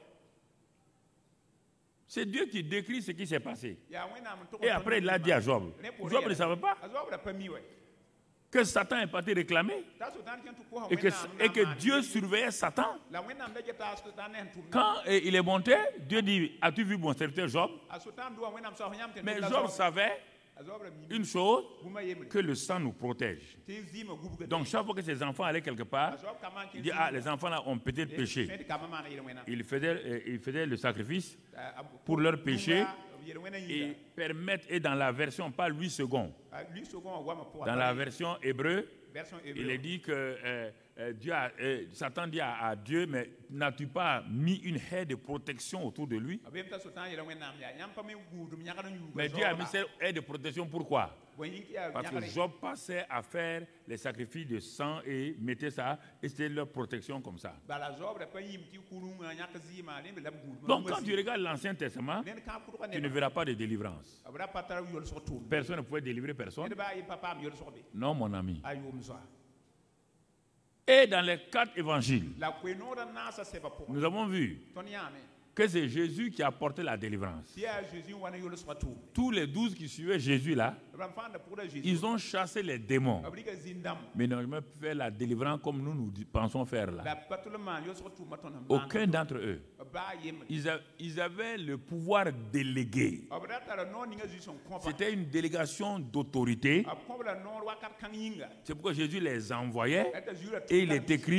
C'est Dieu qui décrit ce qui s'est passé. ya wen nam to Et après, il a dit à Job. Job ne savait pas a zo bra pa mi we que Satan est parti réclamer ta sultan kan tu ko ha et que, wen nam et que Dieu surveillait Satan. la wen nam da ta sultan ne tum Quand euh, il est monté, Dieu dit, as-tu vu mon serviteur Job? a sultan do wen nam so nyam te Mais Job savait a zo bra mi une chose, buma yemri que le sang nous protège. te zima gubu ga Donc chaque fois que ses enfants allaient quelque part, a zo ka man il dit, ah, les enfants là ont peut-être péché. fait ka mama na yele wen nam Il faisait, euh, il faisait le sacrifice pour leur péché yele wen et yida permettre, et dans la version, pas lui second, lui second wa ma pour dans la version hébreu, version il hébreu est dit que euh, euh, Dieu a, euh, Satan dit à, à Dieu, mais n'as-tu pas mis une haie de protection autour de lui? abem ta sultan yele wen nam ya nyam pa me gudum nyaka na yu Mais Dieu a mis cette haie de protection, pourquoi? wen yin ki ya Parce que nyaka Job passait à faire les sacrifices de sang et mettait ça, et c'était leur protection comme ça. bala zo bra pa yim ti kunu nyaka zima ne be lab gudum Donc quand tu regardes l'Ancien Testament, nen ka pour ko tu ne ne verras pas de délivrance. abra patar yol so tum Personne ne pouvait délivrer personne. ne ba yi papa am yol so be Non, mon ami. ayum so Et dans les quatre évangiles, la kweno da na sa se ba pour nous avons vu ton yame que c'est Jésus qui a porté la délivrance. si a jésus wana yol so tum Tous les douze qui suivaient Jésus là, abra fanda pour jésus ils ont chassé les démons. abri ga zindam Mais ils n'ont jamais pu faire la délivrance comme nous nous pensons faire là. la patulman yol so tum maton Aucun d'entre eux. ba yem Ils, a- ils avaient le pouvoir délégué. abra tara non ni ga ju son kompa C'était une délégation d'autorité. ab ko bla non wa kat kan yinga C'est pourquoi Jésus les envoyait. eta jura Et il est écrit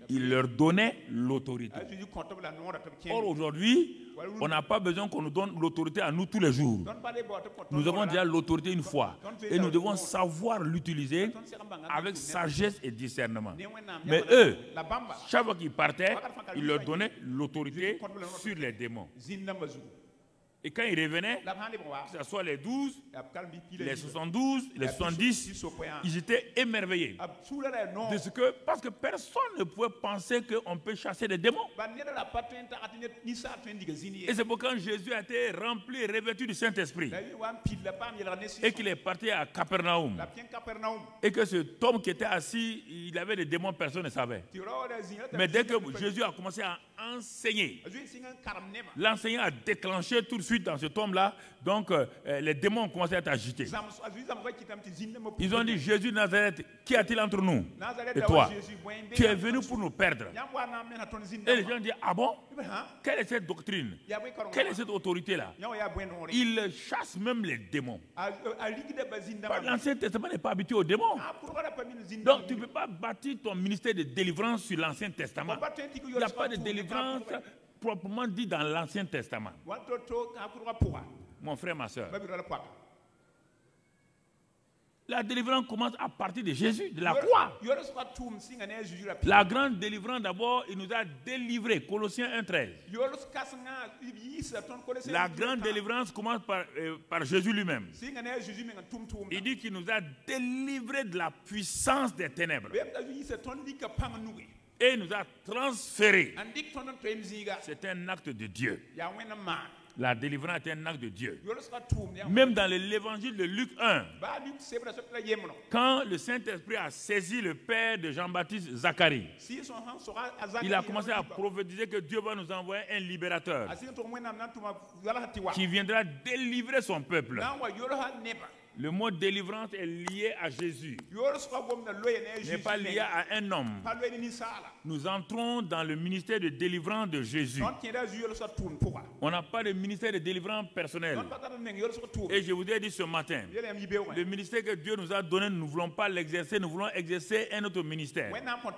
il leur donnait l'autorité. a Jésus compte la nom de Or, aujourd'hui, on n'a pas besoin qu'on nous donne l'autorité à nous tous les jours. Nous avons déjà l'autorité une fois. Et nous devons savoir l'utiliser avec sagesse et discernement. Mais eux, chaque fois qu'ils partaient, ils leur donnaient l'autorité sur les démons. Et quand ils revenaient, que ce soit les douze, les soixante-douze, les soixante-dix, ils étaient émerveillés. De ce que, parce que personne ne pouvait penser qu'on peut chasser des démons. Et c'est pourquoi quand Jésus a été rempli et revêtu du Saint-Esprit, et qu'il est parti à Capernaum, et que cet homme qui était assis, il avait des démons, personne ne savait. Mais dès que Jésus a commencé à enseigner, l'enseignant a déclenché tout de suite dans cet homme-là, donc euh, les démons ont commencé à être agités. Ils ont dit, Jésus de Nazareth, qu'y a-t-il entre nous et toi? Tu es venu pour nous perdre. Et les gens disent, ah bon? Quelle est cette doctrine? Quelle est cette autorité-là? Il chasse même les démons. L'Ancien Testament n'est pas habitué aux démons. Donc tu ne peux pas bâtir ton ministère de délivrance sur l'Ancien Testament. Il n'y a pas de délivrance proprement dit dans l'Ancien Testament. Mon frère, ma soeur. La délivrance commence à partir de Jésus, de la croix. La grande délivrance, d'abord, il nous a délivrés. Colossiens un treize. La grande délivrance commence par, euh, par Jésus lui-même. Il dit qu'il nous a délivrés de la puissance des ténèbres. Et il nous a transférés. C'est un acte de Dieu. La délivrance est un acte de Dieu. Même dans l'évangile de Luc un, quand le Saint-Esprit a saisi le père de Jean-Baptiste, Zacharie, il a commencé à prophétiser que Dieu va nous envoyer un libérateur qui viendra délivrer son peuple. Le mot délivrance est lié à Jésus, n'est pas lié à un homme. Nous entrons dans le ministère de délivrance de Jésus. On n'a pas de ministère de délivrance personnel. Et je vous ai dit ce matin, le ministère que Dieu nous a donné, nous ne voulons pas l'exercer, nous voulons exercer un autre ministère.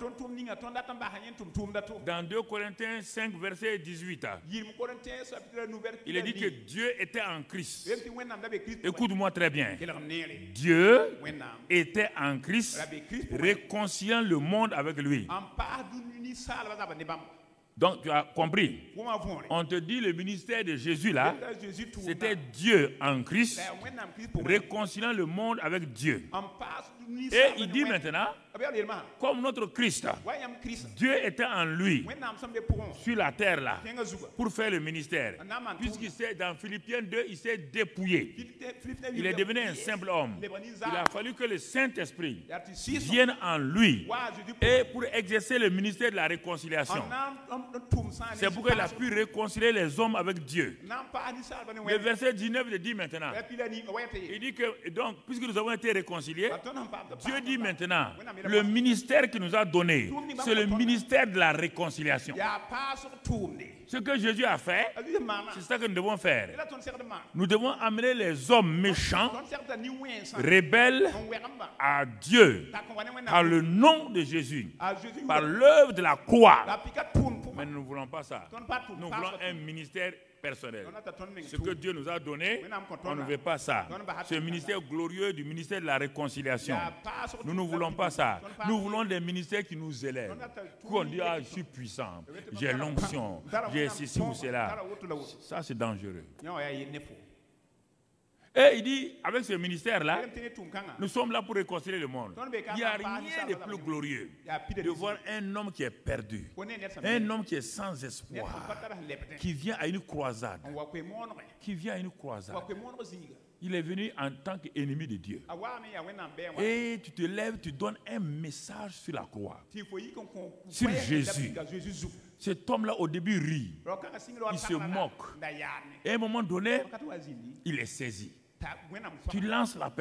Dans deux Corinthiens cinq, verset dix-huit, il est dit que Dieu était en Christ. Écoute-moi très bien. Dieu était en Christ, réconciliant le monde avec lui. Donc tu as compris. On te dit le ministère de Jésus là, c'était Dieu en Christ, réconciliant le monde avec Dieu. Et il dit maintenant, comme notre Christ, Dieu était en lui, sur la terre là, pour faire le ministère. Puisqu'il s'est, dans Philippiens deux, il s'est dépouillé. Il est devenu un simple homme. Il a fallu que le Saint-Esprit vienne en lui, et pour exercer le ministère de la réconciliation. C'est pourquoi il a pu réconcilier les hommes avec Dieu. Le verset dix-neuf le dit maintenant. Il dit que, donc, puisque nous avons été réconciliés, Dieu dit maintenant, le ministère qu'il nous a donné, c'est le ministère de la réconciliation. Ce que Jésus a fait, c'est ça que nous devons faire. Nous devons amener les hommes méchants, rebelles à Dieu, par le nom de Jésus, par l'œuvre de la croix. Mais nous ne voulons pas ça. Nous voulons un ministère personnel. Ce que Dieu nous a donné, on ne veut pas ça. Ce ministère glorieux du ministère de la réconciliation. Nous ne voulons pas ça. Nous voulons des ministères qui nous élèvent. Qu'on dit, ah, je suis puissant, j'ai l'onction, j'ai ceci ou cela. Ça, c'est dangereux. Et il dit, avec ce ministère-là, nous sommes là pour réconcilier le monde. Il n'y a rien de plus glorieux de voir un homme qui est perdu, un homme qui est sans espoir, qui vient à une croisade, qui vient à une croisade. Il est venu en tant qu'ennemi de Dieu. Et tu te lèves, tu donnes un message sur la croix, sur Jésus. Cet homme-là, au début, rit. Il se moque. Et à un moment donné, il est saisi. Tu lances l'appel.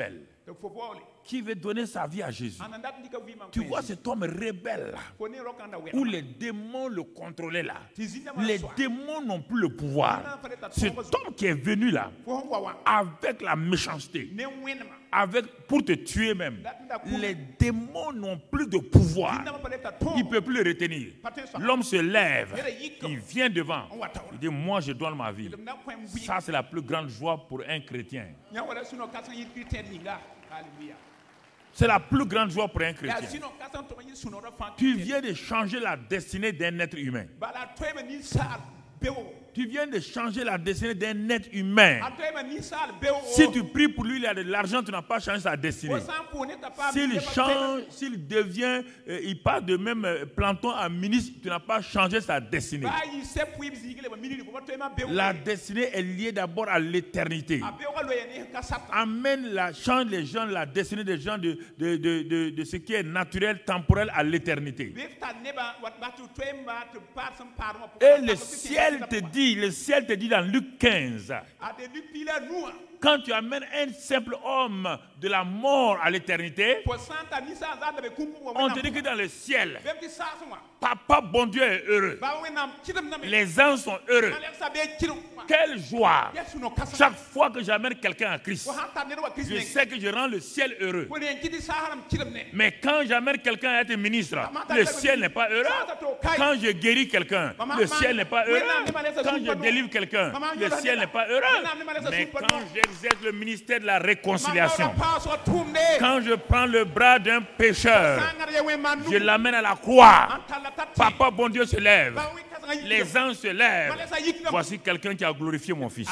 te fo bole qui veut donner sa vie à Jésus. ananda ndika vi man Tu vois cet homme rebelle là, ko ne rokanda we où les démons le contrôlaient là. tizinda Les démons n'ont plus le pouvoir. Cet homme qui est venu là, fo hongwa wa avec la méchanceté, ne wenma avec, pour te tuer même, les démons n'ont plus de pouvoir. tinda pa leta ton Il ne peut plus le retenir. L'homme se lève, il vient devant. on wata Il dit, moi je donne ma vie. na ko en wi Ça c'est la plus grande joie pour un chrétien. nya wala suno kasan yi kristen ninga hallelujah C'est la plus grande joie pour un ya chrétien. sino kasan to yi suno ro fan Tu viens de changer la destinée d'un être humain. bala toyba ni sal bewo Tu viens de changer la destinée d'un être humain. atoyba ni sal bewo Si tu pries pour lui, il a de l'argent, tu n'as pas changé sa destinée. o san ko ne ta pa S'il change, s'il devient, euh, il part de même euh, planton à ministre, tu n'as pas changé sa destinée. ba yi se puib zigile ba miniri ko toyma bewo La destinée est liée d'abord à l'éternité. a bewo lo ye ne ka sata Amène la, change les gens, la destinée des gens de, de, de, de, de ce qui est naturel, temporel à l'éternité. befta neba wat batu toyma te par sam parma Et le ciel te dit, le ciel te dit dans Luc quinze, a de du pila noa quand tu amènes un simple homme de la mort à l'éternité, po santa ni sa za be kumbu wo on te dit que dans le ciel, befti sa suma Papa bon Dieu est heureux. ba wenam kidam na me Les anges sont heureux. alexa be kiru Quelle joie! yesu no kasa Chaque fois que j'amène quelqu'un à Christ, ko hanta ne wa je krisne sais que je rends le ciel heureux. ko ne kidi sa haram kidam ne Mais quand j'amène quelqu'un à être ministre, le ciel n'est pas heureux. Quand je guéris quelqu'un, le ciel n'est pas heureux. Quand je délivre quelqu'un, le ciel n'est pas heureux. Mais quand j'exerce le ministère de la réconciliation, quand je prends le bras d'un pécheur, je l'amène à la croix, Papa bon Dieu se lève, les anges se lèvent. Voici quelqu'un qui a glorifié mon fils.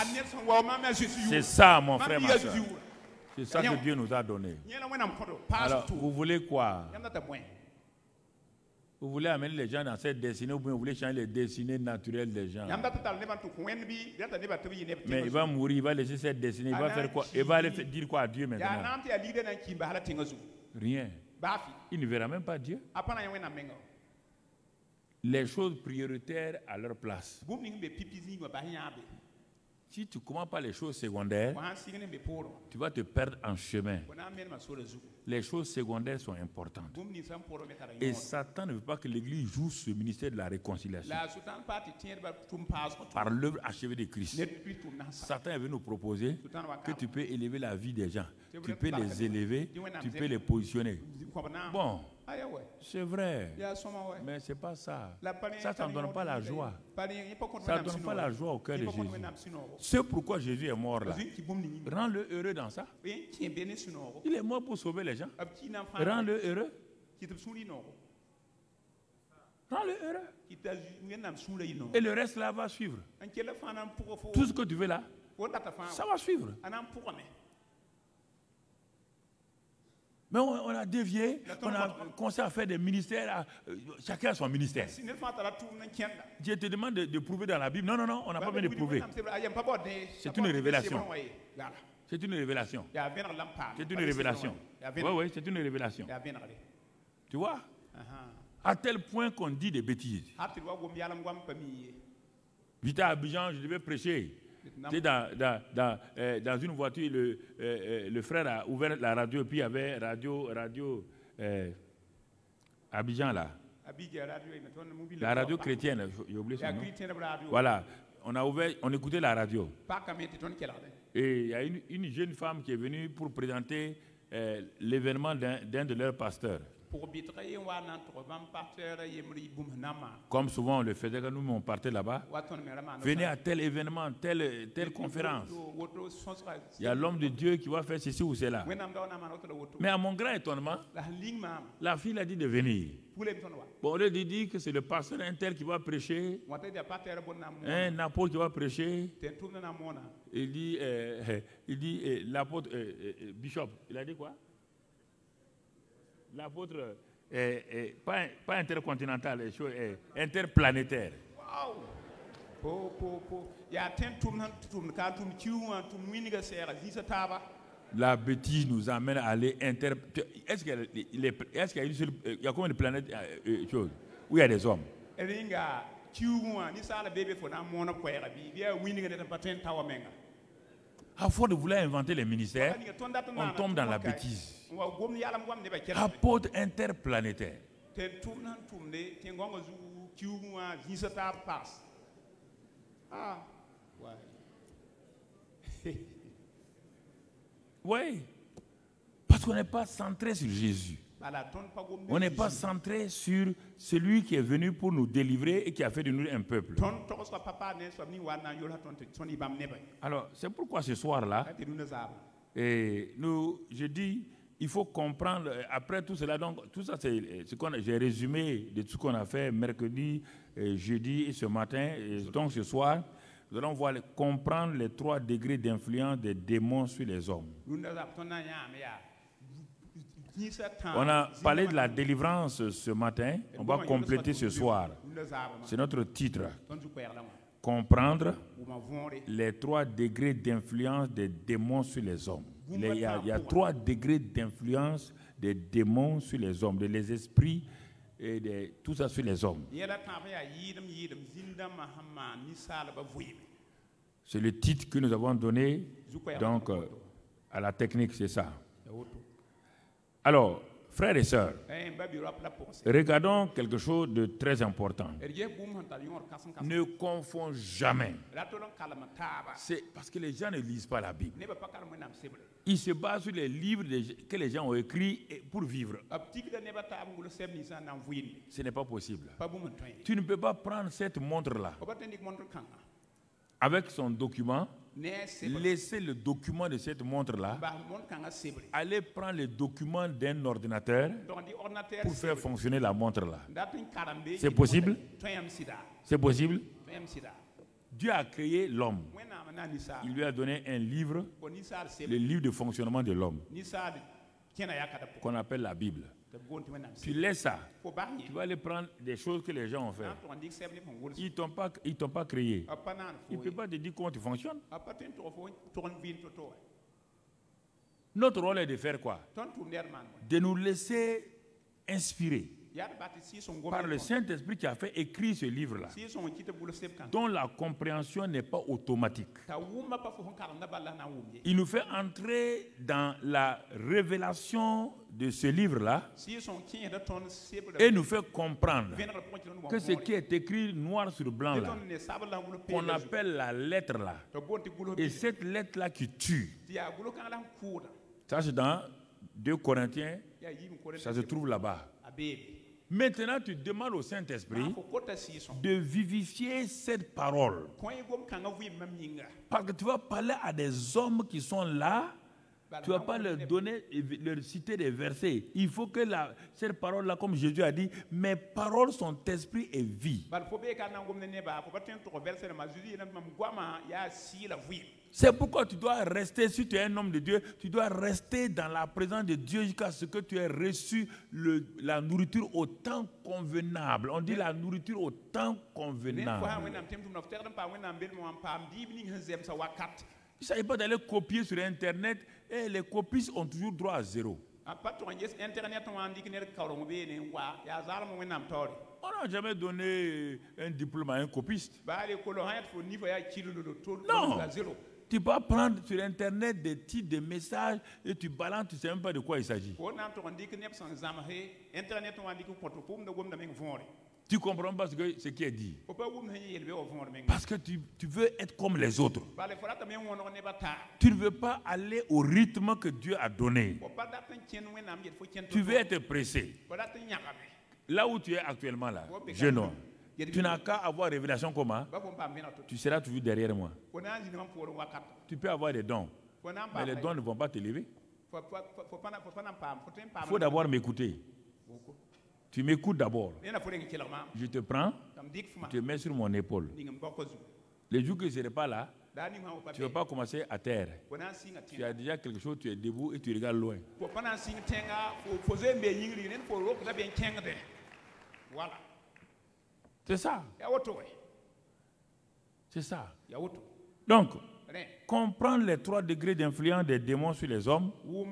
C'est ça, mon frère, ma soeur. C'est ça que Dieu nous a donné. Alors, vous voulez quoi? Vous voulez amener les gens dans cette destinée ou bien vous voulez changer les destinées naturelles des gens? Mais il va mourir, il va laisser cette destinée, il va faire quoi? Il va aller dire quoi à Dieu maintenant? Rien. Il ne verra même pas Dieu. Les choses prioritaires à leur place. Si tu ne commences pas les choses secondaires, tu vas te perdre en chemin. Les choses secondaires sont importantes. Et Satan ne veut pas que l'Église joue ce ministère de la réconciliation par l'œuvre achevée de Christ. Satan veut nous proposer que tu peux élever la vie des gens. Tu peux les élever, tu peux les positionner. Bon, c'est vrai, mais ce n'est pas ça. Ça, ça ne donne pas la joie. Ça ne donne pas la joie au cœur de Jésus. C'est pourquoi Jésus est mort là. Rends-le heureux dans ça. Il est mort pour sauver les gens. Rends-le heureux. Rends-le heureux. Et le reste là va suivre. Tout ce que tu veux là, ça va suivre. Mais on, on a dévié, on a commencé à faire des ministères, à, euh, chacun a son ministère. Je te demande de, de prouver dans la Bible. Non, non, non, on n'a pas besoin de prouver. C'est une révélation. C'est une révélation. C'est une révélation. Oui, oui, c'est une révélation. Tu vois? À tel point qu'on dit des bêtises. J'étais à Abidjan, je devais prêcher. Tu sais, dans, dans, dans, euh, dans une voiture, le, euh, euh, le frère a ouvert la radio, et puis il y avait radio, radio euh, Abidjan là. La radio chrétienne, j'ai oublié son nom. Voilà, on a ouvert, on écoutait la radio. Et il y a une, une jeune femme qui est venue pour présenter euh, l'événement d'un, d'un de leurs pasteurs. Comme souvent on le faisait quand nous on partait là-bas. Venez à tel événement, telle, telle conférence. Il y a l'homme de Dieu qui va faire ceci ou cela. Mais à mon grand étonnement, la fille a dit de venir. Bon, on lui dit que c'est le pasteur intel qui va prêcher, un apôtre qui va prêcher. Il dit, euh, il dit euh, l'apôtre, euh, euh, Bishop, il a dit quoi? L'apôtre est, est pas, pas intercontinental, est, est interplanétaire. La bêtise nous amène à aller inter... Est-ce qu'il y, est qu'il y a une seule... Il y a combien de planètes euh, choses où il y a des hommes? À force de vouloir inventer les ministères, on tombe dans la bêtise. Apôtre interplanétaire. Ah, ouais. Oui. Parce qu'on n'est pas centré sur Jésus. On n'est pas centré sur celui qui est venu pour nous délivrer et qui a fait de nous un peuple. Alors, c'est pourquoi ce soir-là, et nous, je dis, il faut comprendre, après tout cela, donc, tout ça, c'est ce qu'on a, j'ai résumé de tout ce qu'on a fait mercredi, et jeudi et ce matin. Et donc, ce soir, nous allons voir, comprendre les trois degrés d'influence des démons sur les hommes. On a parlé de la délivrance ce matin. On va compléter ce soir. C'est notre titre. Comprendre les trois degrés d'influence des démons sur les hommes. Il y a, il y a trois degrés d'influence des démons sur les hommes, des esprits et de, tout ça sur les hommes. C'est le titre que nous avons donné donc, euh, à la technique, c'est ça. Alors, frères et sœurs, regardons quelque chose de très important. Ne confonds jamais. C'est parce que les gens ne lisent pas la Bible. Ils se basent sur les livres que les gens ont écrits pour vivre. Ce n'est pas possible. Tu ne peux pas prendre cette montre-là avec son document, laisser le document de cette montre-là, aller prendre le document d'un ordinateur pour faire fonctionner la montre-là. C'est possible? C'est possible? Dieu a créé l'homme. Il lui a donné un livre, le livre de fonctionnement de l'homme, qu'on appelle la Bible. Tu laisses ça, tu vas aller prendre des choses que les gens ont fait. Ils ne t'ont pas, ils t'ont pas créé. Ils ne peuvent pas te dire comment tu fonctionnes. Notre rôle est de faire quoi? De nous laisser inspirer par le Saint-Esprit qui a fait écrire ce livre-là, dont la compréhension n'est pas automatique. Il nous fait entrer dans la révélation de ce livre-là et nous fait comprendre que ce qui est écrit noir sur blanc là, qu'on appelle la lettre là, et cette lettre là qui tue, ça c'est dans deux Corinthiens, ça se trouve là-bas. Maintenant, tu demandes au Saint-Esprit de vivifier cette parole. Parce que tu vas parler à des hommes qui sont là, tu ne vas pas leur donner, leur citer des versets. Il faut que la, cette parole-là, comme Jésus a dit, mes paroles sont esprit et vie. C'est pourquoi tu dois rester, si tu es un homme de Dieu, tu dois rester dans la présence de Dieu jusqu'à ce que tu aies reçu le, la nourriture au temps convenable. On dit la nourriture au temps convenable. Il ne s'agit pas d'aller copier sur Internet et les copies ont toujours droit à zéro. On n'a jamais donné un diplôme à un copiste. Non. Tu peux prendre sur Internet des titres de messages et tu balances, tu ne sais même pas de quoi il s'agit. Tu ne comprends pas ce, que, ce qui est dit. Parce que tu, tu veux être comme les autres. Tu ne veux pas aller au rythme que Dieu a donné. Tu veux être pressé. Là où tu es actuellement, là, jeune homme, tu n'as qu'à avoir révélation comment? Tu seras toujours derrière moi. Tu peux avoir des dons, mais les dons ne vont pas t'élever. Il faut d'abord m'écouter. Tu m'écoutes d'abord. Je te prends, je te mets sur mon épaule. Les jours que je ne serai pas là, tu ne vas pas commencer à terre. Tu as déjà quelque chose, tu es debout et tu regardes loin. Voilà. C'est ça. C'est ça. Donc, comprendre les trois degrés d'influence des démons sur les hommes.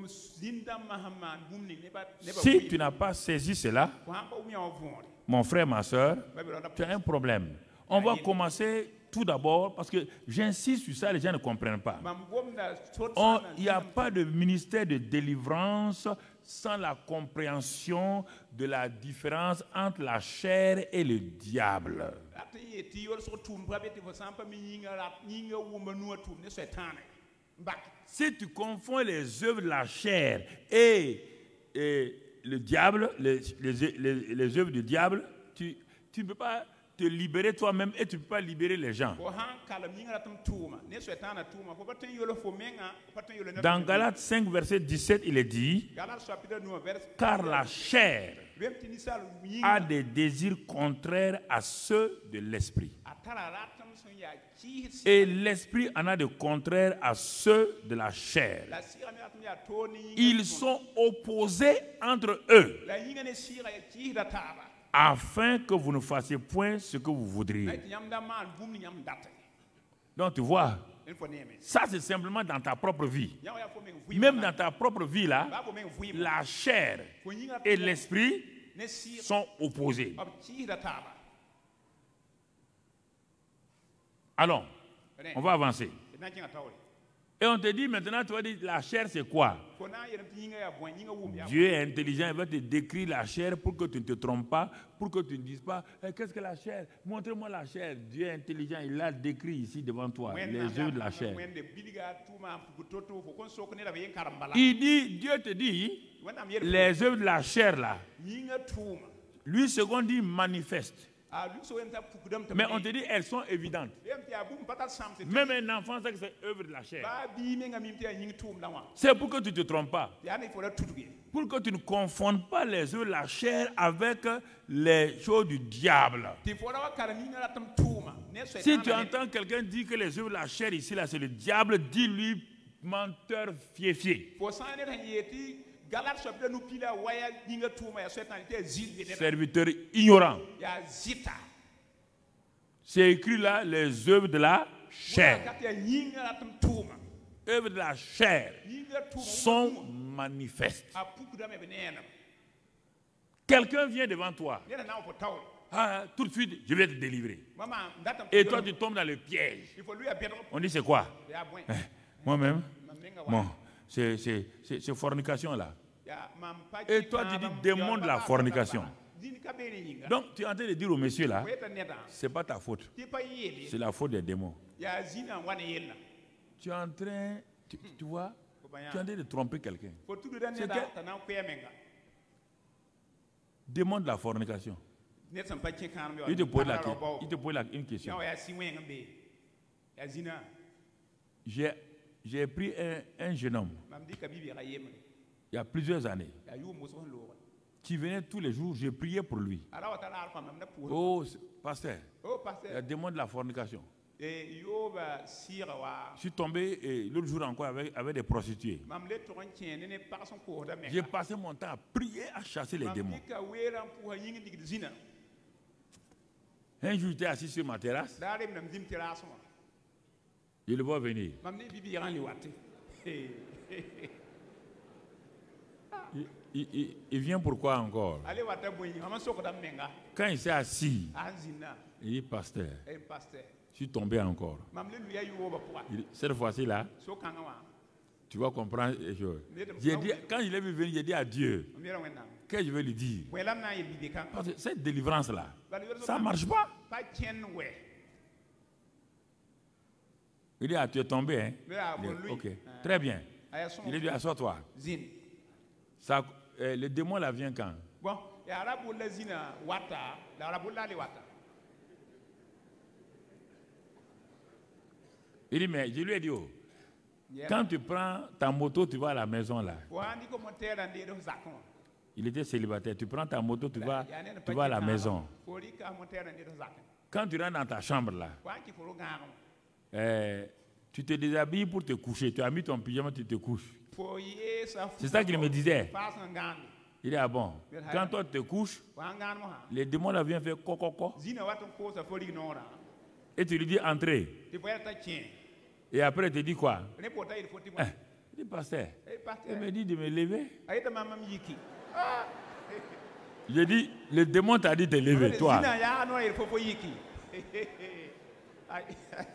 Si tu n'as pas saisi cela, mon frère, ma soeur, tu as un problème. On va commencer tout d'abord, parce que j'insiste sur ça, les gens ne comprennent pas. mam gom na sot On- sana Il n'y a pas de ministère de délivrance sans la compréhension de la différence entre la chair et le diable. ata ye ti yor so tum pa beti fo sampa mi yinga rat yinga wumba nuwa tum ne setane mbak Si tu confonds les œuvres de la chair et, et le diable, les, les, les, les œuvres du diable, tu tu ne peux pas te libérer toi-même et tu ne peux pas libérer les gens. ko han kala mi yinga ratum tuma ne setana tuma ko baten yolo fo menga baten yolo Dans Galates cinq, verset dix-sept, il est dit, Galates chapitre neuf verset car la chair Vem tinisal a yinga des désirs contraires à ceux de l'esprit. atara ratam son ya chi Et l'esprit en a de contraires à ceux de la chair. la sira mi ratum ya toni Ils sont opposés entre eux, la yinga ne sira ya chi da taba afin que vous ne fassiez point ce que vous voudriez. ay nyam da man bum ni nyam data Donc tu vois, en fo neme ça c'est simplement dans ta propre vie. nyaw ya fo men vui Même dans ta propre vie là, ba bo men vui la chair ko yinga et l'esprit ne sira sont opposés. ab chi da taba Allons, on va avancer. na kinga tawre Et on te dit maintenant, tu vas dire la chair c'est quoi? ko na yeram ti yinga ya bo yinga wum ya Dieu est intelligent, il va te décrire la chair pour que tu ne te trompes pas, pour que tu ne dises pas eh, qu'est-ce que la chair? Montre-moi la chair. Dieu est intelligent, il l'a décrit ici devant toi, les œuvres de la chair. when de biliga tuma ko toto fo kon so ko ne da yen karambala Il dit, Dieu te dit, wanam yer les œuvres de la chair là, yinga tuma lui second dit manifeste. a lu so enta pukudam tam Mais on te dit, elles sont évidentes. yem ti abum patat samse Même un enfant sait que c'est œuvre de la chair. ba bi me ngam ti yinga tum da wa C'est pour que tu ne te trompes pas. ya ne fo la tutuge Pour que tu ne confondes pas les œuvres de la chair avec les choses du diable. ti fo la wa kala yinga ratam tuma ne so Si tu entends quelqu'un dire que les œuvres de la chair ici, là, c'est le diable, dis-lui menteur fié-fié. fo sa ne tan yeti galat so be no pila waya yinga tuma ya setan te zilbe de Serviteur ignorant. ya zita C'est écrit là, les œuvres de la chair. kat ya yinga ratam tuma Œuvres de la chair yinga tuma sont manifestes. a pukudam e benena Quelqu'un vient devant toi. ne na fo tawre Ah, tout de suite, je vais te délivrer. mama ndatam Et toi, tu tombes dans le piège. il faut lui a bedro On dit, c'est quoi? ya bon Eh, Moi-même, mamenga wa bon, c'est c'est- c'est- c'est fornication là. ya mam pa Et toi, tu dis démon de la fornication. din ka be yinga Donc, tu es en train de dire au monsieur là, weta neta c'est pas ta faute. ti pa yele C'est la faute des démons. ya zina wane yella Tu es en train, tu, tu vois, ko banya tu es en train de tromper quelqu'un. fo tudu dan C'est neta que- tanan ko yemenga Démon de la fornication. net sam pa kin kan me Il te pose, la, il te pose la- une question. ya ya si wenga be ya zina J'ai j'ai pris un, un jeune homme, mam di ka bibi ga yemre il y a plusieurs années, ya yu mo so lo qui venait tous les jours, je priais pour lui. ala wata la alfa mam na pour Oh, c'est- pasteur, oh il y a pasteur démon de la fornication. e yo ba sira wa Je suis tombé et l'autre jour encore avec, avec des prostituées. mam le to ran ne ne pa son ko da me J'ai passé mon temps à prier, à chasser les mam démons. di ka wera pour yinga dig zina Un jour, j'étais assis sur ma terrasse, dare nam dim tiraso je le vois venir. mam ne bibi ran li watte Il, il- il- il vient pourquoi encore? ale wata boyi mam so ko da menga Quand il s'est assis, azina il dit, pasteur, e pasteur je suis tombé encore. mam le lui ya yu ba pour Il dit, cette fois-ci là, so kanga wa tu vas comprendre les choses. J'ai dit, quand je l'ai vu venir, j'ai dit à Dieu, mam yera wenna qu'est-ce que je vais lui dire? welam na ye bibi kan Parce que cette délivrance-là, Ba le ça ne marche pas. pa ken we Il dit, ah, tu es tombé, hein? mais a Il bon dit, lui ok, très bien. aya son Il a dit, assois-toi. zin Ça, euh, le démon là vient quand? bon ya arabu la zina wata la arabu la li wata Il dit, mais je lui ai dit, oh, Yeah. quand tu prends ta moto, tu vas à la maison là. wa ndi ko montera ndi do zakon Il était célibataire. Tu prends ta moto, tu vas, ya ne tu vas à la maison. fori ka montera ndi do zakon Quand tu rentres dans ta chambre là, wa ki foro ngaro euh, tu te déshabilles pour te coucher. Tu as mis ton pyjama, tu te couches. fo ye sa fu C'est ça qu'il me disait. pas ngando Il dit, ah bon, quand toi tu te couches, wa ngano ha les démons là viennent faire coco zina wata ko sa fori nora et tu lui dis entrez. ti boya ta tien Et après, il te dit quoi? ne pota il foti mo Eh, il dit, pasteur, e il pasteur me dit de me lever. ayita mamam yiki J'ai dit, le démon t'a dit de te lever, toi. zina ya no il faut yiki Ai,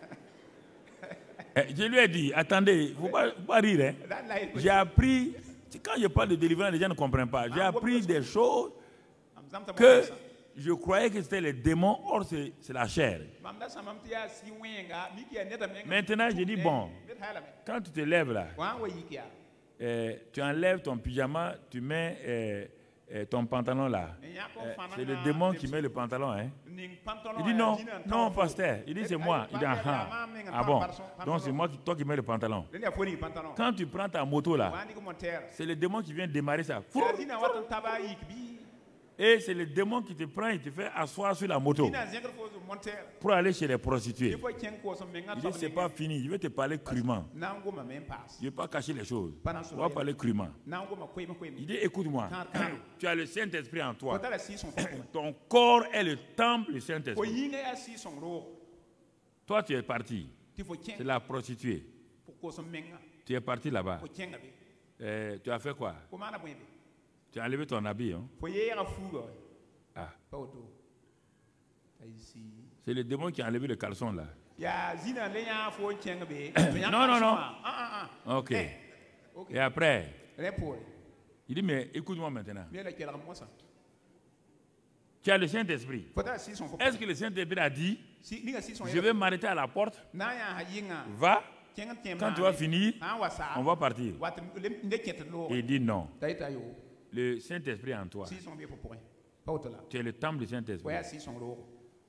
Eh, Je lui ai dit, attendez, il ne faut pas, faut pas rire. Hein. that light was- J'ai appris, quand je parle de délivrance, les gens ne comprennent pas. J'ai appris des choses Am zam ta que mo sa. je croyais que c'était les démons, or c'est c'est la chair. Mam da sa mam tia si wenga, mi ki neta menga. Maintenant, je dis, bon, Met hala me. quand tu te lèves là, Wa wa yikia. euh, tu enlèves ton pyjama, tu mets euh, euh, ton pantalon là. Euh, c'est le démon qui met le pantalon. Hein. Ning pantalon. Il dit non, non, pasteur. Il dit c'est moi. Il dit ah, ah. Ah bon, donc c'est moi qui, toi qui mets le pantalon. Le ya foni pantalon. Quand tu prends ta moto là, Wa ndi ko monter. c'est le démon qui vient démarrer ça. Ya dina watan taba yikbi. Et c'est le démon qui te prend et te fait asseoir sur la moto Dina zengre fo monter. pour aller chez les prostituées. Il faut ken ko so menga Il dit c'est pas fini, je vais te parler crûment. Nango ma même passe. Je ne vais pas cacher les choses. On va parler crûment. Nango ma kwema kwema. Il dit écoute-moi, tu as le Saint-Esprit en toi. Kota la si son fo. Ton corps est le temple du Ko Saint-Esprit. yinga ya si son ro. Toi tu es parti, Ti fo ken c'est la prostituée. pour ko so menga. Tu es parti là-bas. Ko kenga be. Euh, tu as fait quoi? Ko mana bwebe. Tu as enlevé ton habit. Hein? Fo yera fuga. Ah, Pas auto. Ai si. c'est le démon qui a enlevé le caleçon là. Ya zina le ya fo kenga be. Non, non, non. Ah ah ah. Ok. Eh, Ok. Et après, Réponds. il dit mais écoute-moi maintenant. Bien la kera mo sa. Tu as le Saint-Esprit. Faut ta si son fo. Est-ce que le Saint-Esprit a dit Si ni ga si son. je vais m'arrêter à la porte, Na ya ha yinga. va, Kenga kenga. quand tu vas finir, Ah wa sa. on va partir. Wat le ndé kete lo. Et il dit non. Taita yo. Le Saint-Esprit en toi. Si son be pour point. Pas auto là. Tu es le temple du Saint-Esprit. Ouais, si son lo.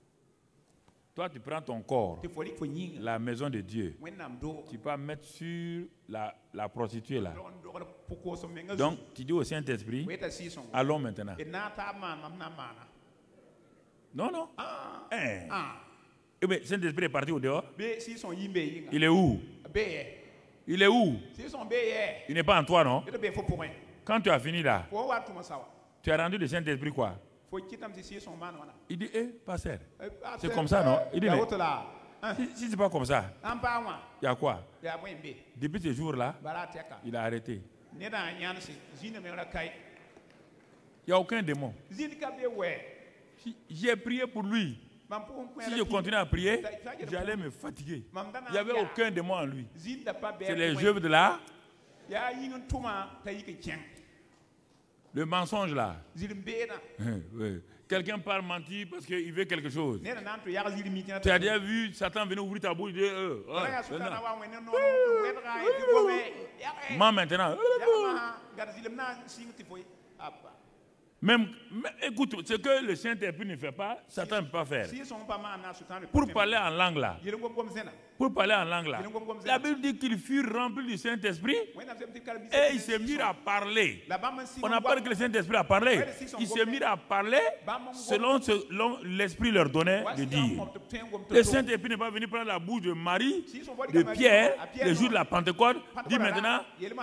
Toi, tu prends ton corps, Te foli fo yinga. la maison de Dieu. Wennam do. Tu peux mettre sur la, la prostituée là. Do do pour ko so menga. Donc, tu dis au Saint-Esprit, Ouais ta si son. allons maintenant. Et na ta man mam na mana. Non, non. Ah. Hein. Ah. Eh bien, Saint-Esprit est parti au dehors. Be si son yimbe yinga. Il est où? Be ye. Il est où? Si son be ye. Il n'est pas en toi, non? Et be fo point. Quand tu as fini là, Fo wa tuma sawa. tu as rendu le Saint-Esprit quoi? Fo kitam si si son man wana. Il dit, eh, pasteur, Eh, ah, c'est comme ça, non? Il dit, Ya mais auto là. Hein. si, si c'est pas comme ça, An pa wa. il y a quoi? Ya bwembe. Depuis ce jour-là, Bara teka. il a arrêté. Ne da nyan si zine me la kai. Il n'y a aucun démon. Zine ka be we. Si j'ai prié pour lui. Mam po ko Si je continuais à prier, j'allais me fatiguer. Il n'y avait aucun démon en lui. Zine da pa be. C'est les œuvres de là, Ya yin tuma ta yike chen. le mensonge là. Zine be na. Oui. Quelqu'un parle mentir parce qu'il veut quelque chose. Ne na nan to ya zine mi tina. Tu as déjà vu Satan venir ouvrir ta bouche et dire, euh, Ya ouais, su na maintenant. wa wene no wedra e ti go be. Ya. Moi maintenant, Ya ma gar zine na sing ti foi. Apa. même, mais écoute, ce que le Saint-Esprit ne fait pas, Satan ne peut pas faire. Si son pa ma na sultan. Pour parler en langue là, Yele ngom gom zena. pour parler en langue là, la Bible dit qu'il fut rempli du Saint-Esprit Wena zem ti kala bi. et il s'est mis à parler. La ba man si. On n'a pas dit que le Saint-Esprit a parlé. Il s'est mis à parler selon ce selon l'Esprit leur donnait de dire. Le Saint-Esprit n'est pas venu prendre la bouche de Marie, de Pierre, le jour de la Pentecôte, dit maintenant,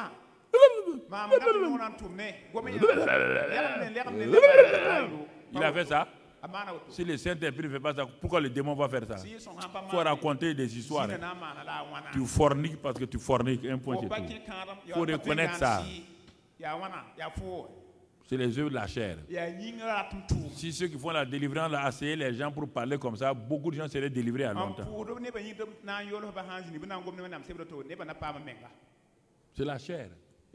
il a fait ça. Si le Saint-Esprit ne fait pas ça, pourquoi le démon va faire ça? Il faut raconter des histoires. Tu forniques parce que tu forniques, un point c'est tout. Il faut reconnaître ça. C'est les œuvres de la chair. Si ceux qui font la délivrance là, asseyaient les gens pour parler comme ça, beaucoup de gens seraient délivrés à longtemps. C'est la chair.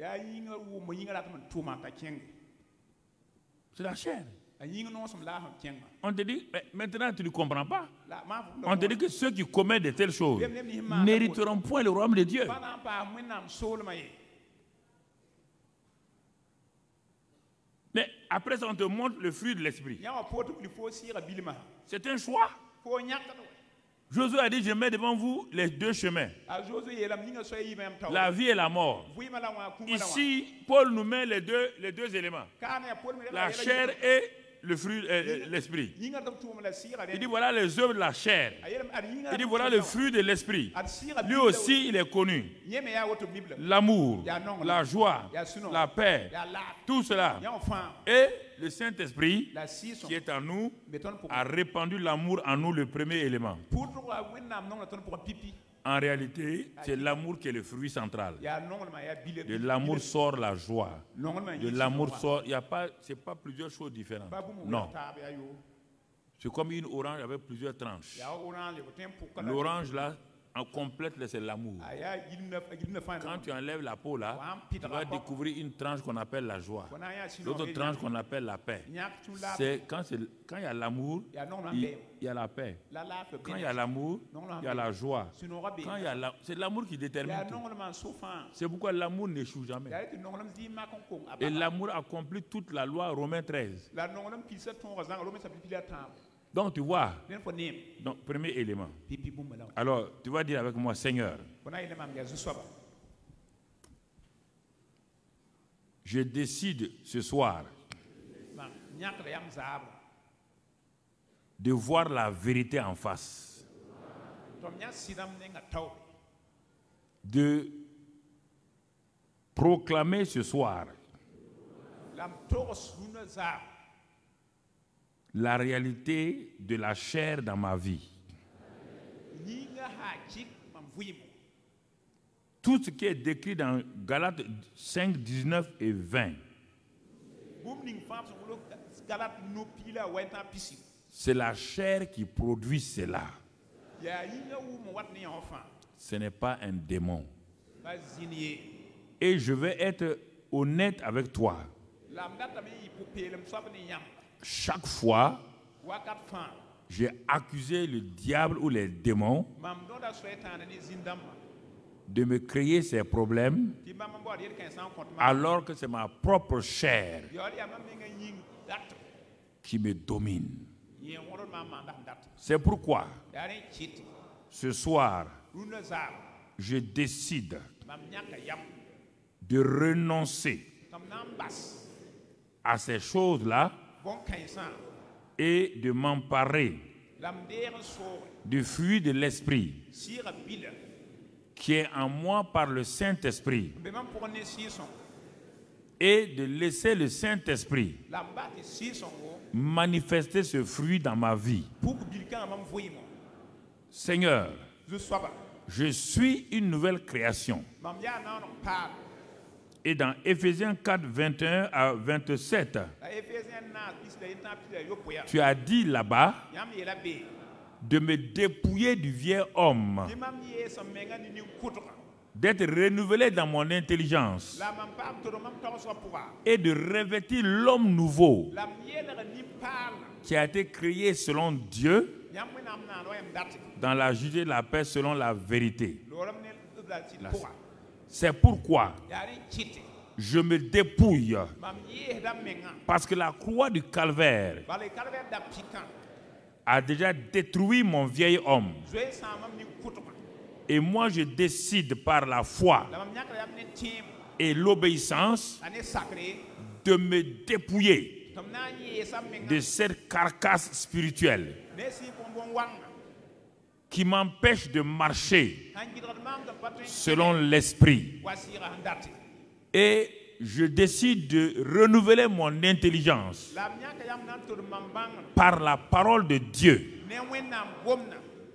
C'est la chair. On te dit, mais maintenant tu ne comprends pas. On te dit que ceux qui commettent de telles choses n'hériteront point le royaume de Dieu. Mais après ça, on te montre le fruit de l'esprit. C'est un choix. Josué a dit, je mets devant vous les deux chemins, la vie et la mort. Ici, Paul nous met les deux, les deux éléments, la chair et le fruit, euh, l'esprit. Il dit, voilà les œuvres de la chair. Il dit, voilà le fruit de l'esprit. Lui aussi, il est connu. L'amour, la joie, la paix, tout cela. Et le Saint-Esprit, qui est en nous, a répandu l'amour en nous, le premier élément. En réalité, c'est l'amour qui est le fruit central. De l'amour sort la joie. De l'amour sort, il y a pas, c'est pas plusieurs choses différentes. Non. C'est comme une orange avec plusieurs tranches. ya oran le botem pour kala L'orange là, en complète, là, c'est l'amour. aya yilna yilna fa Quand tu enlèves la peau là, tu vas découvrir une tranche qu'on appelle la joie. kona ya sino L'autre tranche qu'on appelle la paix. nyak tu la C'est quand c'est quand il y a l'amour, ya non il, lambe il y a la paix. la la fe Quand il y a l'amour, il y a la joie. sino rabe Quand il y a la, c'est l'amour qui détermine ya tout. non man sofa C'est pourquoi l'amour n'échoue jamais. ya ti non lam di ma kon kon Et aba l'amour accomplit toute la loi, Romains treize. la non lam pisa ton razan lo me sa pipila tam Donc tu vois, nen fo nim donc, premier élément. pipi bum la Alors tu vas dire avec moi, Seigneur, kona ile mam ya zu soba je décide ce soir ma nyak la yam zaab de voir la vérité en face, tom nya sidam ne nga taw de proclamer ce soir lam tos huna zaab la réalité de la chair dans ma vie. ni nga ha chik mam vuyimo Tout ce qui est décrit dans Galates cinq, dix-neuf et vingt, bum ning fam so lo galat no pila wenta pisi c'est la chair qui produit cela. ya yinga wu mo wat ni enfant Ce n'est pas un démon. ba zinie Et je vais être honnête avec toi. lam data mi pour pelem so ni yam Chaque fois, wakat fan j'ai accusé le diable ou les démons mam do da soetana ni zindam de me créer ces problèmes ti mam bo yer kan san compte ma alors que c'est ma propre chair yo ya mam mi nga ying dat qui me domine. ye woro mam ma dat dat C'est pourquoi, ya ni chit ce soir, runa zaab je décide mam nyaka yam de renoncer tam nam bas à ces choses-là bon kan san et de m'emparer lam der so du fruit de l'esprit sira bila qui est en moi par le Saint-Esprit be mam pour ne si son et de laisser le Saint-Esprit lam ba ti si son wo manifester ce fruit dans ma vie. pour bil kan mam vuyimo Seigneur, je soba je suis une nouvelle création. mam ya nan pa Et dans Éphésiens quatre, vingt et un à vingt-sept, la efesien na bis da yenta pila yo poya tu as dit là-bas yam ye la be de me dépouiller du vieil homme, di mam ye so menga ni ni kutra d'être renouvelé dans mon intelligence la mam pa to mam taw so poa et de revêtir l'homme nouveau lam ye la ni pa qui a été créé selon Dieu yam we nam na no yam dat dans la justice de la paix selon la vérité. lo lam ne la ti La- poa C'est pourquoi ya ri chiti je me dépouille, mam ye da menga parce que la croix du calvaire bale kalbe da pikan a déjà détruit mon vieil homme. zoe sa mam ni kutra Et moi, je décide par la foi la mam nyaka yam ne tim et l'obéissance ane sacré de me dépouiller tam na ye sa menga de cette carcasse spirituelle ne si ko bon wanga qui m'empêche de marcher han gidrat mam da patri selon l'esprit. wasira handati Et je décide de renouveler mon intelligence lam nyaka yam nan to mam bang par la parole de Dieu ne wenam gomna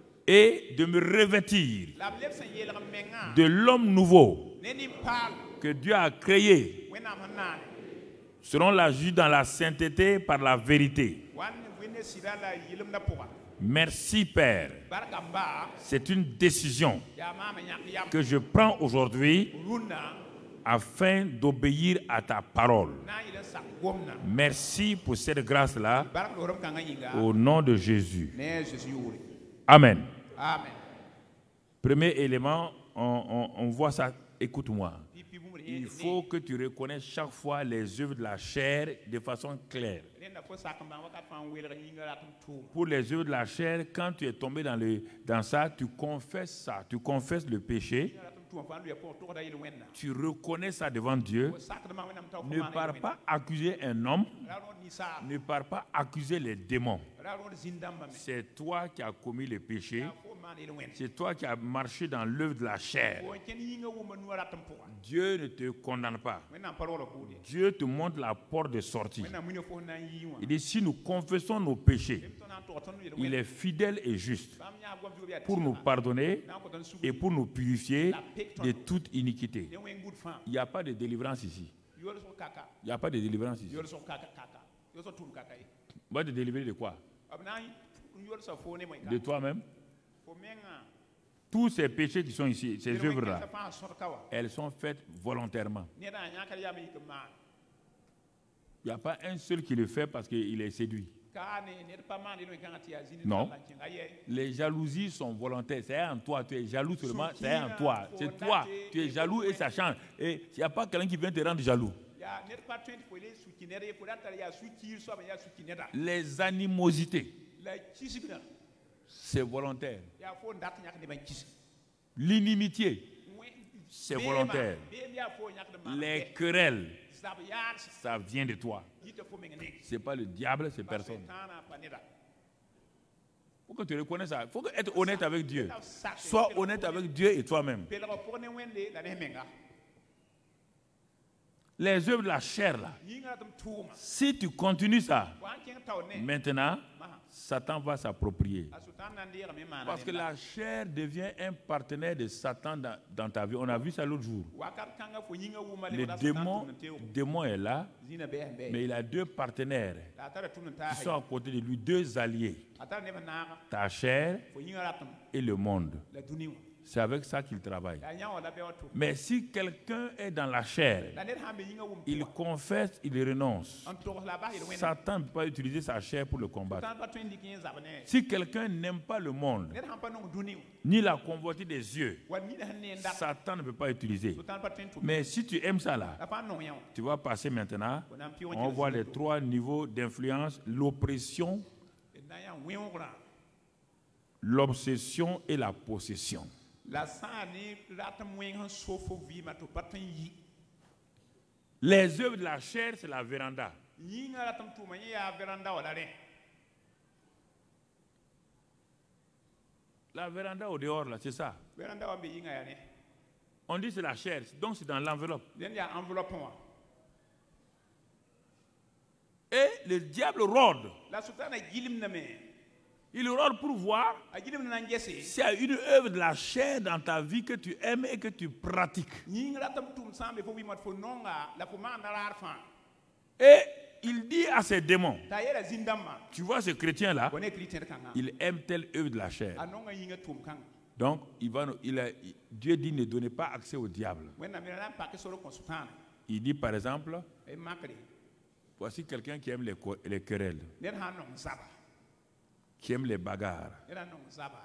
et de me revêtir lam lep sa ye la menga de l'homme nouveau ne ni pal que Dieu a créé wenam hanane selon la justice dans la sainteté par la vérité. wan wenne sida la yilum na poa Merci Père. barka ba C'est une décision ya mama nyak yam que je prends aujourd'hui runa afin d'obéir à ta parole. na yila sa gomna Merci pour cette grâce-là barka rom kanga yinga au nom de Jésus. ne Jésus yuri Amen. amen Premier élément, on, on- on voit ça. Écoute-moi. pipi bumri Il faut que tu reconnaisses chaque fois les œuvres de la chair de façon claire. ne na fo sakamba wakat fan welga yinga ratum tu Pour les œuvres de la chair, quand tu es tombé dans, le, dans ça, tu confesses ça. Tu confesses le péché. ratum tu fan ya po to da yil wenna Tu reconnais ça devant Dieu. ko sakama wenam taw ko Ne pars pas accuser un homme. raro ni sa Ne pars pas accuser les démons. raro zindamba me C'est toi qui as commis le péché. ya fo man yil wenna C'est toi qui as marché dans l'œuvre de la chair. ko ken yinga wo manu ratum po Dieu ne te condamne pas. wenam parole ko de Dieu te montre la porte de sortie. wenam munyo fo nan yiwa Il dit, si nous confessons nos péchés, to nan to ton yil il est fidèle et juste bam nya gom jobi pour nous pardonner nan ko ton su et pour nous purifier de toute iniquité. ne wen good fan Il n'y a pas de délivrance ici. yoro so kaka Il n'y a pas de délivrance ici. yoro so kaka kaka yoro so tum kaka Va te délivrer de quoi? ab na yol sa fo ne mai ka de toi-même. fo menga Tous ces péchés qui sont ici, ces Yel mai œuvres-là, ka fa sor ka wa elles sont faites volontairement. ne da nya ka ya mi ka ma Il n'y a pas un seul qui le fait parce qu'il est séduit. ka ne ne pa ma ne no kan ti azini Non. ba kinga ye Les jalousies sont volontaires. C'est en toi. Tu es jaloux seulement. C'est en toi. C'est toi. Tu es jaloux et ça change. Et il n'y a pas quelqu'un qui vient te rendre jaloux. ya ne pa twenty fo le su ki ne re fo da ta ya su ki so ba ya su ki ne da Les animosités, la chisigna c'est volontaire. ya fo ndat nya ka de ban chis L'inimitié, c'est volontaire. be ya fo nya ka de ma Les querelles, sab ya ça vient de toi. yite fo menga ne Ce n'est pas le diable, c'est personne. tana pa ne da Il faut que tu reconnaisses ça. Il faut être honnête avec Dieu. Sois honnête avec Dieu et toi-même. pe la ko ne wende la ne menga Les œuvres de la chair, là, yinga dum tuuma si tu continues ça, wan ken taw ne maintenant, ma Satan va s'approprier. asutan nan dira me mana Parce que la chair devient un partenaire de Satan dans, dans ta vie. On a vu ça l'autre jour. wakat kanga fo yinga wuma le Le da démon, sultan teo démon est là, zina be be mais il a deux partenaires la tara tunun ta qui sont à côté de lui, deux alliés. atara ne na Ta chair fo yinga ratum et le monde. la duniwa C'est avec ça qu'il travaille. ya nya wala be watu Mais si quelqu'un est dans la chair, la ne hambe yinga wum il confesse, il renonce. en to la ba yele wena Satan ne peut pas utiliser sa chair pour le combattre. tan ba twenty kin zabane Si quelqu'un n'aime pas le monde, ne hampa no duniwa ni la convoitise des yeux, wan ni da ne nda Satan ne peut pas utiliser. sultan pa twenty Mais si tu aimes ça là, la pa no yaw tu vas passer maintenant, wan pi on voit les trois niveaux d'influence, l'oppression, na ya wewra l'obsession et la possession. la sani ratam wen sofo vi ma to patan yi Les œuvres de la chair, c'est la véranda. yinga ratam tu ma ya veranda wala re La véranda au dehors, là, c'est ça. veranda wa be yinga ya ne On dit c'est la chair, donc c'est dans l'enveloppe. den ya enveloppe wa Et le diable rôde. la sultana gilim na me Il rôde pour voir a gilim na ngese s'il y a une œuvre de la chair dans ta vie que tu aimes et que tu pratiques. yinga ratam tum sambe fo wi mat fo nonga la fo ma na arfa Et il dit à ses démons, ta yela zindama tu vois ce chrétien-là, wone chrétien kanga il aime telle œuvre de la chair. anonga yinga tum kanga Donc, il va, il a, Dieu dit ne donnez pas accès au diable. wena me na pa ke soro consultant Il dit par exemple, e makri voici quelqu'un qui aime les, co- les querelles, ne ha non zaba qui aime les bagarres. ne non zaba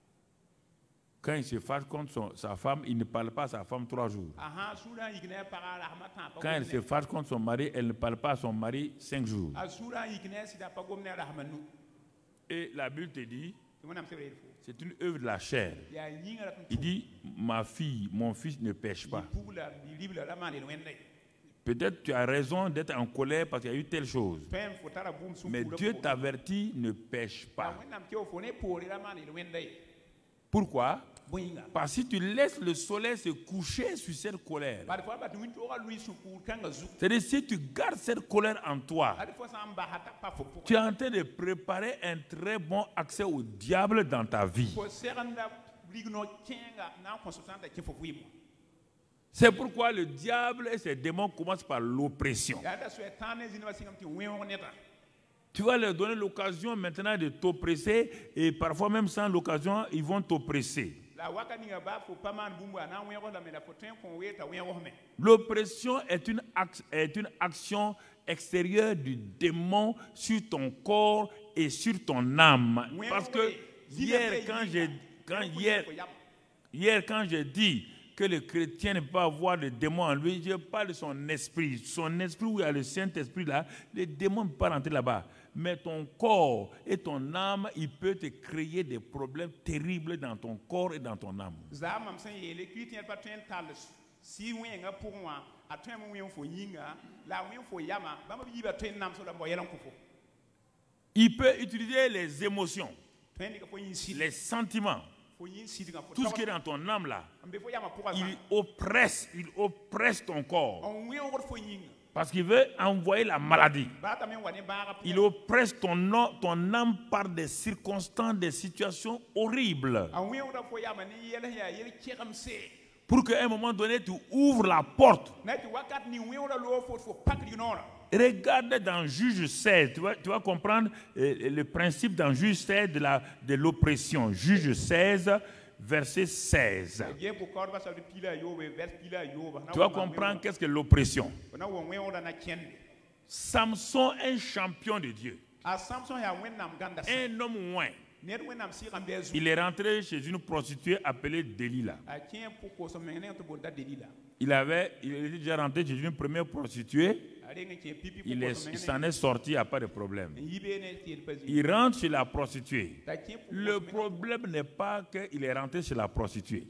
Quand il se fâche contre son- sa femme, il ne parle pas à sa femme trois jours. aha sura yigne para rahmatan pa Quand elle se fâche contre son mari, elle ne parle pas à son mari cinq jours. asura yigne sida pa gomne rahmanu Et la Bible te dit, wona am sebe fo c'est une œuvre de la chair. ya yinga ratam Il dit, ma fille, mon fils ne pêche pas. pula libla la mane wende Peut-être tu as raison d'être en colère parce qu'il y a eu telle chose. pem fo tara bum su Mais Dieu t'avertit, ne pêche pas. wona am teo fo ne pori la mane wende Pourquoi? boyinga Parce que si tu laisses le soleil se coucher sur cette colère, bari fo ba tu winto ga lui su ku kanga zu c'est-à-dire si tu gardes cette colère en toi, bari fo samba hata pa fo tu es en train de préparer un très bon accès au diable dans ta vie. fo seranda ligno kenga na consultante ke fo wimo C'est pourquoi le diable et ses démons commencent par l'oppression. ya da so etane zini wasingam ti wewo neta Tu vas leur donner l'occasion maintenant de t'oppresser et parfois même sans l'occasion, ils vont t'oppresser. la waka ni ba fo paman bumbu na wewo la me la fo ten kon weta wewo me L'oppression est une, ac- est une action extérieure du démon sur ton corps et sur ton âme. Parce que hier, quand j'ai quand hier, hier, quand j'ai dit que le chrétien ne peut pas avoir de démon en lui, je parle de son esprit. Son esprit où il y a le Saint-Esprit là, les démons ne peuvent pas rentrer là-bas. Mais ton corps et ton âme, il peut te créer des problèmes terribles dans ton corps et dans ton âme. za mam san ye le kritin pa ten tal si wenga pour moi a ten mo wen fo yinga la wen fo yama ba ma bi ba ten nam so la mo yelan ko fo Il peut utiliser les émotions, ten ni ko fo yin si les sentiments, fo yin si ga fo tout ce qui est dans ton âme là. ambe fo yama pour Il oppresse, il oppresse ton corps. on wen ko fo yinga Parce qu'il veut envoyer la maladie. ba ta men wane ba ga Il oppresse ton, nom- ton âme par des circonstances, des situations horribles. a wen ko fo yama ni yele ya yele kiram se pour qu'à un moment donné, tu ouvres la porte. Na ti wakat ni wen ora lo fo fo pak di nora. Regarde dans Juge seize, tu vas, tu vas comprendre euh, le principe dans Juge seize de la de l'oppression. Juge seize, verset seize. Ye ko ko ba sa de pila yo we vers pila yo ba. Tu vas comprendre qu'est-ce que l'oppression. Na wo wen ora na kende. Samson, un champion de Dieu, A Samson ya wen nam ganda sa. un homme loin. Net wen nam si rambe zu. Il est rentré chez une prostituée appelée Delilah. A tien pour ko so menen to bonda delila. Il avait, il était déjà rentré chez une première prostituée. Il est- il s'en est sorti, il n'y a pas de problème. Il rentre chez la prostituée. Le problème n'est pas qu'il est rentré chez la prostituée.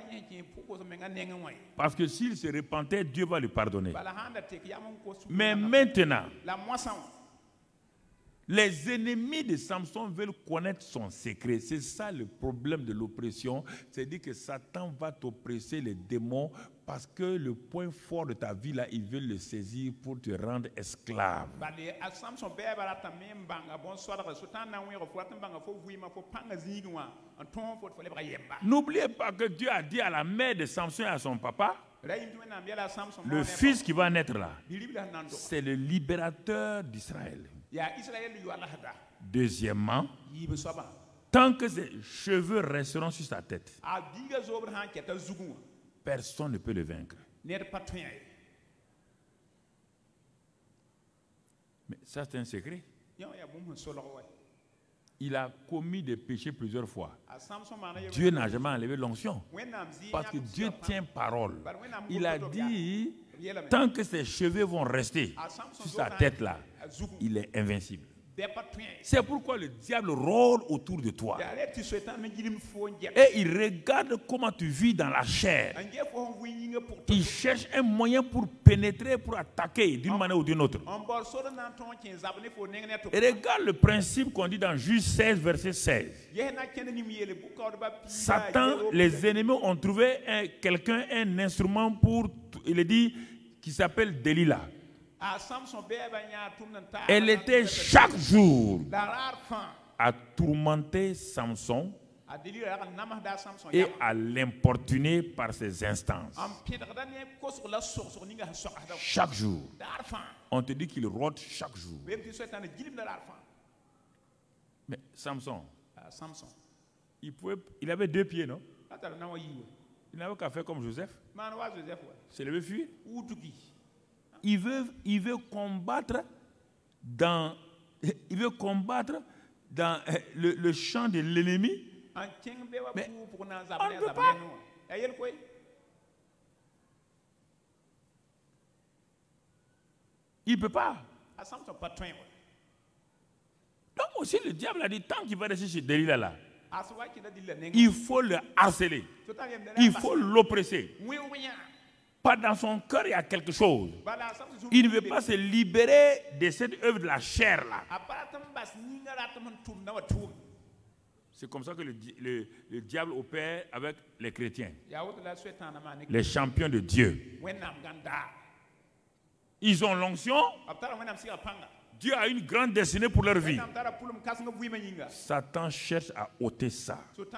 Parce que s'il se repentait, Dieu va lui pardonner. Mais maintenant, La moisson. les ennemis de Samson veulent connaître son secret. C'est ça le problème de l'oppression. C'est-à-dire que Satan va t'oppresser, les démons, parce que le point fort de ta vie, là, ils veulent le saisir pour te rendre esclave. Bale a Samson be bara ta mem banga bon so da so tan na wen ro fo tan banga fo vuima fo panga zigwa en ton fo fo le bra yemba. N'oubliez pas que Dieu a dit à la mère de Samson et à son papa, le fils qui va naître là, c'est le libérateur d'Israël. Deuxièmement, tant que ses cheveux resteront sur sa tête, personne ne peut le vaincre. Mais ça, c'est un secret. Il a commis des péchés plusieurs fois. Dieu n'a jamais enlevé l'onction. Parce que Dieu tient parole. Il a dit, tant que ses cheveux vont rester sur sa tête là, il est invincible. C'est pourquoi le diable rôde autour de toi. Et il regarde comment tu vis dans la chair. Il cherche un moyen pour pénétrer, pour attaquer d'une manière ou d'une autre. Et regarde le principe qu'on dit dans Juge seize, verset seize. Satan, les ennemis ont trouvé quelqu'un, un instrument pour, il est dit, qui s'appelle Delilah. Elle était chaque jour à tourmenter Samson et à l'importuner par ses instances. Chaque jour. On te dit qu'il rôde chaque jour. Mais Samson, il, pouvait, il avait deux pieds, non? Il n'avait qu'à faire comme Joseph. C'est levé fuir. Il veut, il veut combattre dans, il veut combattre dans le, le champ de l'ennemi. Mais on ne peut pas. Il ne peut pas. Donc aussi le diable a dit, tant qu'il va rester chez Delilah là, il faut le harceler. Il faut l'oppresser. Pas dans son cœur, il y a quelque chose. Il ne veut pas se libérer de cette œuvre de la chair là. C'est comme ça que le, le, le diable opère avec les chrétiens, les champions de Dieu. Ils ont l'onction. Dieu a une grande destinée pour leur vie. Satan cherche à ôter ça.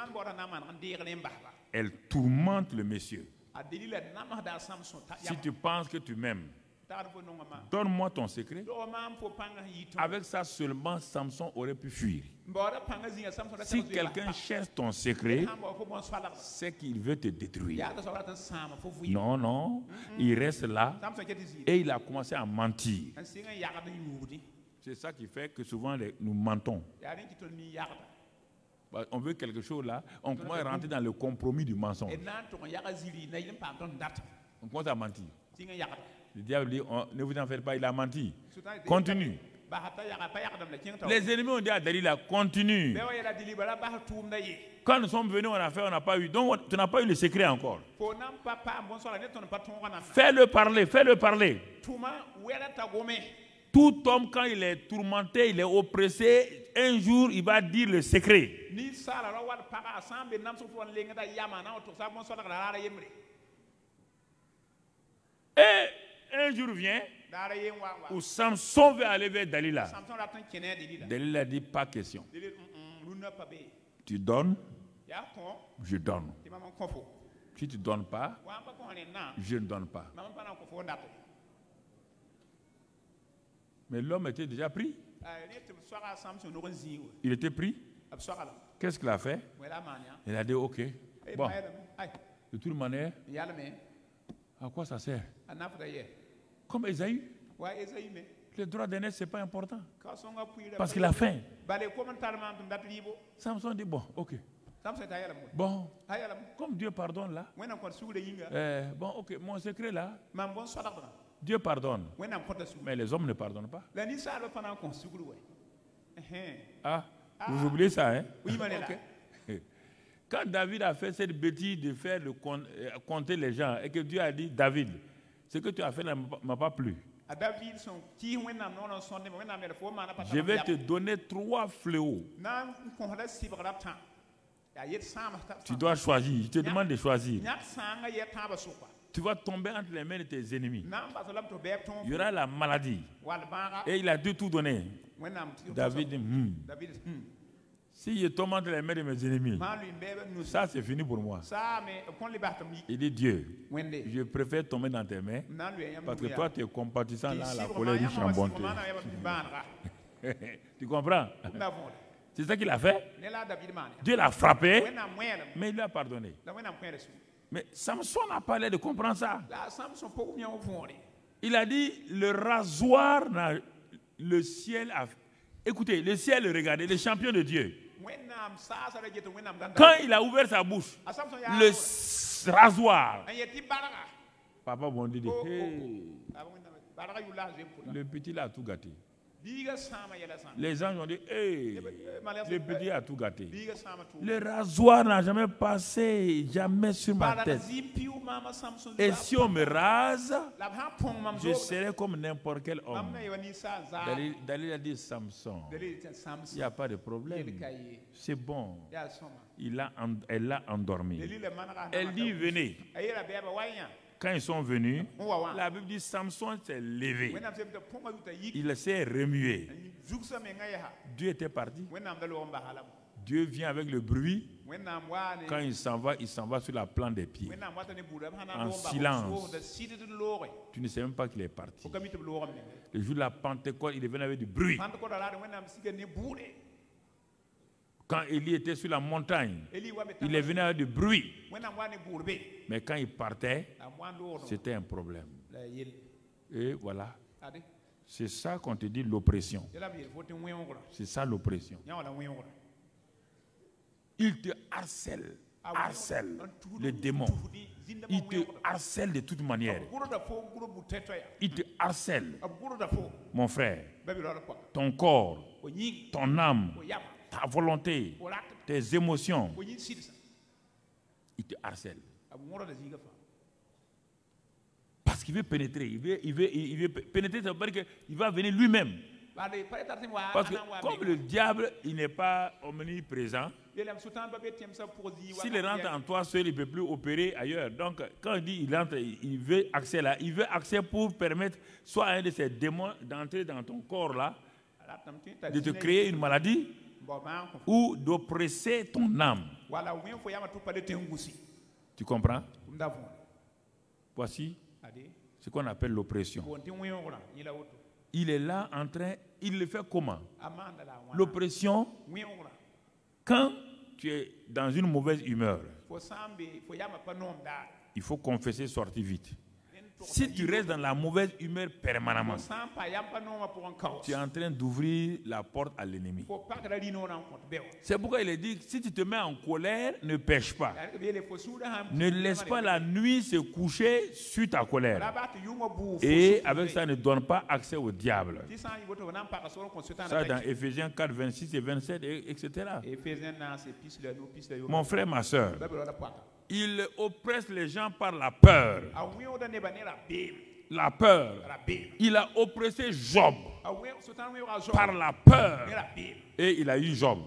Elle tourmente le monsieur. Si tu penses que tu m'aimes, donne-moi ton secret. Avec ça seulement, Samson aurait pu fuir. Si quelqu'un cherche ton secret, c'est qu'il veut te détruire. Non, non, il reste là et il a commencé à mentir. C'est ça qui fait que souvent les, nous mentons. On veut quelque chose là, on commence à rentrer dans le compromis du mensonge. On commence à mentir. Le diable dit, on, ne vous en faites pas, il a menti. Continue. Les ennemis ont dit à Delilah, continue. Quand nous sommes venus, on a fait, on n'a pas eu. Donc tu n'as pas eu le secret encore. Fais-le parler, fais-le parler. Tout homme, quand il est tourmenté, il est oppressé, un jour, il va dire le secret. Et un jour vient où Samson veut aller vers Delilah. Delilah dit, pas question. Tu donnes, je donne. Si tu ne donnes pas, wa pa ko ne na je ne donne pas. ma pa na ko fo ndato Mais l'homme était déjà pris. a ne te swara samson no zi wo Il était pris. ab swara la Qu'est-ce qu'il a fait? wala mania Il a dit, ok. e Bon, ba ay de toute manière, yalla me à quoi ça sert? anafra ye Comme Esaü, wa esayi me le droit d'aînesse, ce n'est pas important. ka so nga puira Parce qu'il a faim. bale commentaire man dum dat libo Samson dit, bon, ok. samson ta yalla mo Bon, ha yalla mo comme Dieu pardonne là, wena ko suude yinga euh, bon, ok, mon secret là, mam bon swara dra Dieu pardonne. wena ko ta suude Mais les hommes ne pardonnent pas. la ni sa ba pana ko suude we eh Ah, vous oubliez ça, hein? oui mané là Ok. Quand David a fait cette bêtise de faire le con- euh, compter les gens et que Dieu a dit, David, ce que tu as fait ne m'a pas plu. a David son ti wena non non sonde wena me fo mana pa Je vais te donner trois fléaux. na ko hada sibra tan ya yet sama ta Tu dois choisir. Je te demande de choisir. nyak sanga ye taba suka Tu vas tomber entre les mains de tes ennemis. na ba salam to be ton Il y aura la maladie. wal baga Et il a dû tout donner. wena David dit, hmm, David hmm si je tombe entre les mains de mes ennemis, ma lui bebe nous ça c'est fini pour moi. ça mais kon li batam yi Il dit, Dieu, wende je préfère tomber dans tes mains na lui yam parce que toi tu es compatissant Qui dans la cibre colère ma riche yam en wa bonté. cibre mana yam bi banra Tu comprends? na bon C'est ça qu'il a fait. ne la David man Dieu l'a frappé, wena mwela mais il lui a pardonné. la wena mwela su Mais Samson n'a pas l'air de comprendre ça. la samson po mi on fondé Il a dit, le rasoir, n'a- le ciel a... Écoutez, le ciel, regardez, le champion de Dieu. wena sa sa la jeto wena ganda Quand il a ouvert sa bouche, a samson ya le s- rasoir, an yeti baraka papa bon dit, oh oh hey, a wena baraka yu la jem puta le petit là a tout gâté. biga sama yela sama Les gens ont dit, hey, le petit a tout gâté. biga sama tu Le rasoir n'a jamais passé, jamais sur ma baraka tête. zimpiu mama samson Et si on me rase, la ha pong mam je do serai comme n'importe quel homme. mam na yoni sa za Dalil Dalil a dit, Samson, dele il samson n'y a pas de problème. yel kayi C'est bon. ya soma Il a en- elle l'a endormi. dele le manaka Elle dit, venez. ayela beba wanya Quand ils sont venus, wa wa la Bible dit, Samson s'est levé. wena se de ponga yuta yik Il s'est remué. zugsa me ngaya ha Dieu était parti. wena mdalo omba halam Dieu vient avec le bruit. wena mwane Quand il s'en va, il s'en va sur la plante des pieds. wena mwata ne buda hana En do omba silence. de sidi de lore Tu ne sais même pas qu'il est parti. o kamite lore me Le jour de la Pentecôte, il est venu avec du bruit. pante ko dala wena msike ne bude Quand Élie était sur la montagne, eli wa me il est venu avec du bruit. wena mwane burbe Mais quand il partait, la mwando no c'était un problème. la yel Et voilà. ade C'est ça qu'on te dit l'oppression. yela bi fote wengo ko C'est ça l'oppression. nya wala wengo ko Il te harcèle. Harcèle. Le démon. Il te harcèle de toute manière. guro da fo guro buteto ya Il te harcèle. ab guro da fo Mon frère, babi lo ko ton corps, o nyi ton âme, o yama ta volonté, o rat tes émotions, o nyi sidisa il te harcèle. ab ngoro da ziga fa Parce qu'il veut pénétrer. Il veut, il veut, il veut pénétrer, ça veut dire qu'il va venir lui-même. bade pare tartim wa Parce que ana wa comme le diable, il n'est pas omniprésent, yelam sultan ba betem sa posi wa s'il rentre en toi seul, il ne peut plus opérer ailleurs. Donc, quand il dit il rentre, il veut accès là, il veut accès pour permettre soit à un de ces démons d'entrer dans ton corps là, de te créer une maladie ou d'oppresser ton âme. wala wen fo yama to pale tengusi Tu comprends? ndavon Voici ade ce qu'on appelle l'oppression. bon tin wen wala yila woto Il est là en train, il le fait comment? amanda la wa L'oppression, wen wala quand tu es dans une mauvaise humeur, fo sambe fo yama pa nom da il faut confesser, sortir vite. Si tu restes dans la mauvaise humeur permanemment, sampa yam pa nom pour un chaos tu es en train d'ouvrir la porte à l'ennemi. fo pa ka rino na compte bew C'est pourquoi il est dit, si tu te mets en colère, ne pêche pas. ya be le fo suda ham Ne laisse pas la nuit se coucher sur ta la colère. ba to yungo bu Et avec ça, ne donne pas accès au diable. ti san yiboto na pa ka so consultant Ça dans Éphésiens quatre, vingt-six et vingt-sept, et- etc. et faisant na c'est pis le no pis le yo Mon frère, ma soeur, babi lo la pata il oppresse les gens par la peur. a wen o da ne ba ne la be La peur. la be Il a oppressé Job a wen sultan wen wa zo par la ne peur. la be Et il a eu Job.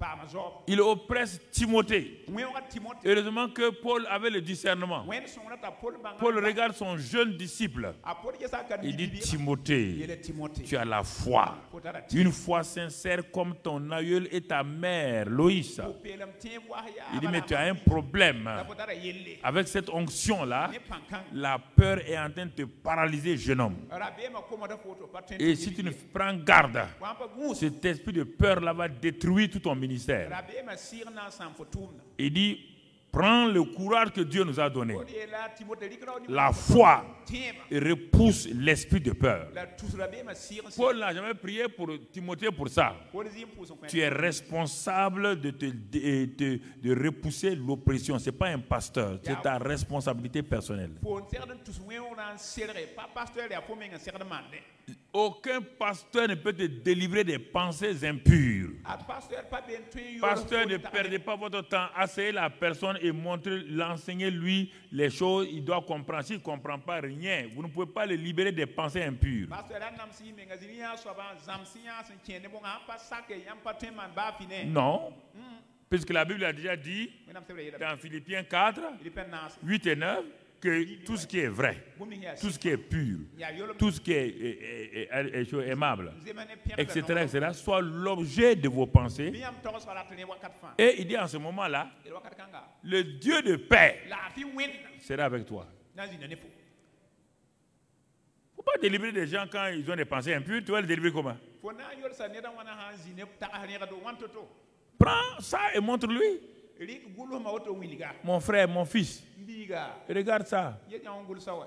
paama zob Il oppresse Timothée. wẽn wa timote Heureusement que Paul avait le discernement. wẽnd sõngda t'a pol bãnga Paul regarde son jeune disciple. a pol gesa ka Il dit, bibi Timothée, yele timote tu as la foi. fo tara tɩ Une foi sincère comme ton aïeul et ta mère, Loïs. fo peelem tẽeb wa ya Il dit, mais tu as un problème. la fo tara yelle Avec cette onction-là, ne pankang la peur est en train de te paralyser, jeune homme. rabe ma komoda foto pa tẽn Et si tu ne prends garde, wa pa gus cet esprit de peur-là va détruire tout ton ministère. rabe ma sir na sam fo tumna Il dit, prends le courage que Dieu nous a donné, o de la timote rikra ni la foi, tẽeba et repousse l'esprit de peur. la tus rabe ma sir Paul n'a jamais prié pour Timothée pour ça. o zim puso Tu es responsable de, te, de, de- de repousser l'oppression. Ce n'est pas un pasteur, c'est ta responsabilité personnelle. fo serden tus wẽn ran serre pa pasteur ya fo menga serden mande Aucun pasteur ne peut te délivrer des pensées impures. a pasteur pa ben tun yo Pasteur, ne perdez pas votre temps. Asseyez la personne et montrez, l'enseignez-lui les choses. Il doit comprendre. S'il ne comprend pas rien, vous ne pouvez pas le libérer des pensées impures. pasteur dan nam si menga zinia so ba zam si ya sen kende bon ha pa sake yam pa tun man ba fine Non. Puisque la Bible a déjà dit menam sebre yela dans Philippiens quatre, il pen nas huit et neuf, que tout ce qui est vrai, bumi ya tout ce qui est pur, ya yolo tout ce qui est, est- est- est- est- est aimable, zemane pierre et cetera, et cetera, soit l'objet de vos pensées. miam togos wala tene wakat fa Et il dit en ce moment-là, il wakat kanga le Dieu de paix la fi win sera avec toi. na zina ne fo Il ne faut pas délivrer des gens quand ils ont des pensées impures. Tu vas les délivrer comment? fo na yol sa ne dan wana ha zine ta ha ne ga do wanto to Prends ça et montre-lui. rik gulu ma woto wiliga Mon frère, mon fils, ndiga regarde ça. ye nyaw gulu sawa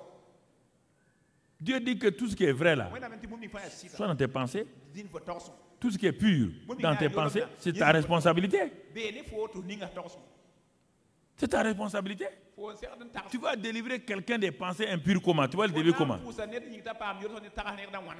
Dieu dit que tout ce qui est vrai là, wena menti bumi fa ya sika soit dans tes pensées, zin fo torso tout ce qui est pur dans tes pensées, c'est ta responsabilité. be ne fo to ninga torso C'est ta responsabilité. fo serden ta Tu vas délivrer quelqu'un des pensées impures comment? Tu vas le délivrer comment? pusa ne ni ta pam yo to ne ta ha ne dan wana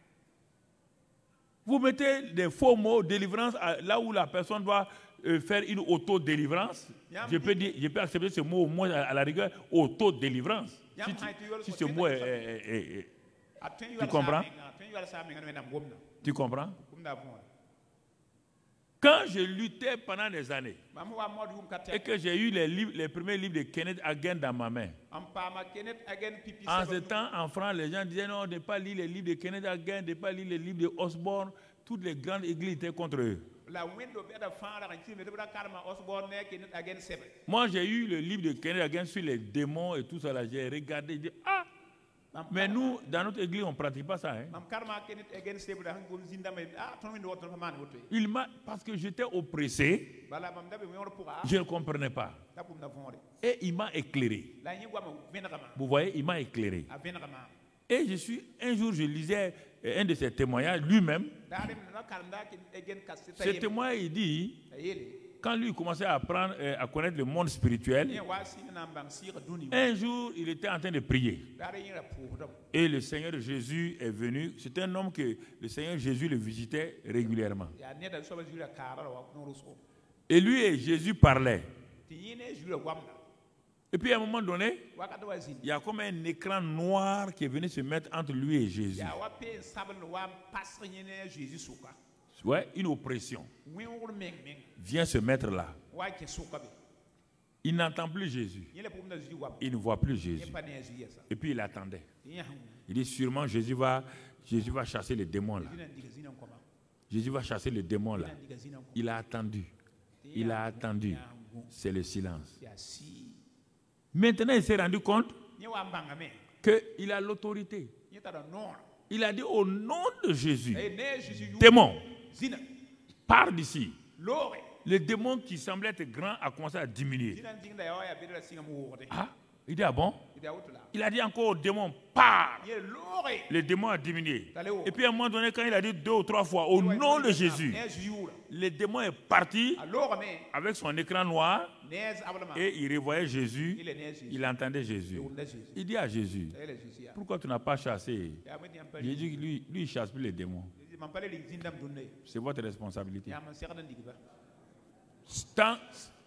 Vous mettez des faux mots, délivrance, à- là où la personne doit euh, faire une auto-délivrance. Je peux, dire, je peux accepter ce mot au moins à, à la rigueur, auto-délivrance. Si, tu- si ce mot est... est- est- est- tu comprends? tu comprends? Quand j'ai lutté pendant des années et que j'ai eu les, livres, les premiers livres de Kenneth Hagin dans ma main, en ce temps, en France, les gens disaient non, ne pas lire les livres de Kenneth Hagin, ne pas lire les livres de Osborne. Toutes les grandes églises étaient contre eux. Moi, j'ai eu le livre de Kenneth Hagin sur les démons et tout ça. Là, j'ai regardé, j'ai dit, ah, mais nous, dans notre église, on ne pratique pas ça. Hein. Il m'a, parce que j'étais oppressé, je ne comprenais pas. Et il m'a éclairé. Vous voyez, il m'a éclairé. Et je suis, un jour, je lisais un de ses témoignages, lui-même. Ce témoignage, il dit, quand lui commençait à apprendre, euh, à connaître le monde spirituel, un jour, il était en train de prier. Et le Seigneur Jésus est venu. C'est un homme que le Seigneur Jésus le visitait régulièrement. Et lui et Jésus parlaient. Et puis à un moment donné, il y a comme un écran noir qui est venu se mettre entre lui et Jésus. Ouais, une oppression vient se mettre là. Il n'entend plus Jésus. Il ne voit plus Jésus. Et puis il attendait. Il dit sûrement Jésus va, Jésus va chasser les démons là. Jésus va chasser les démons là. Il a attendu. Il a attendu. C'est le silence. Maintenant, il s'est rendu compte qu'il a l'autorité. Il a dit au nom de Jésus, démon, pars d'ici. Le démon qui semblait être grand a commencé à diminuer. Ah, il dit, ah bon? Il a dit encore au démon, pars. Le démon a diminué. Et puis à un moment donné, quand il a dit deux ou trois fois, au nom de Jésus, le démon est parti avec son écran noir et il revoyait Jésus, il entendait Jésus. Il dit à Jésus, pourquoi tu n'as pas chassé? Jésus, lui, lui il ne chasse plus les démons. C'est votre responsabilité. Tant,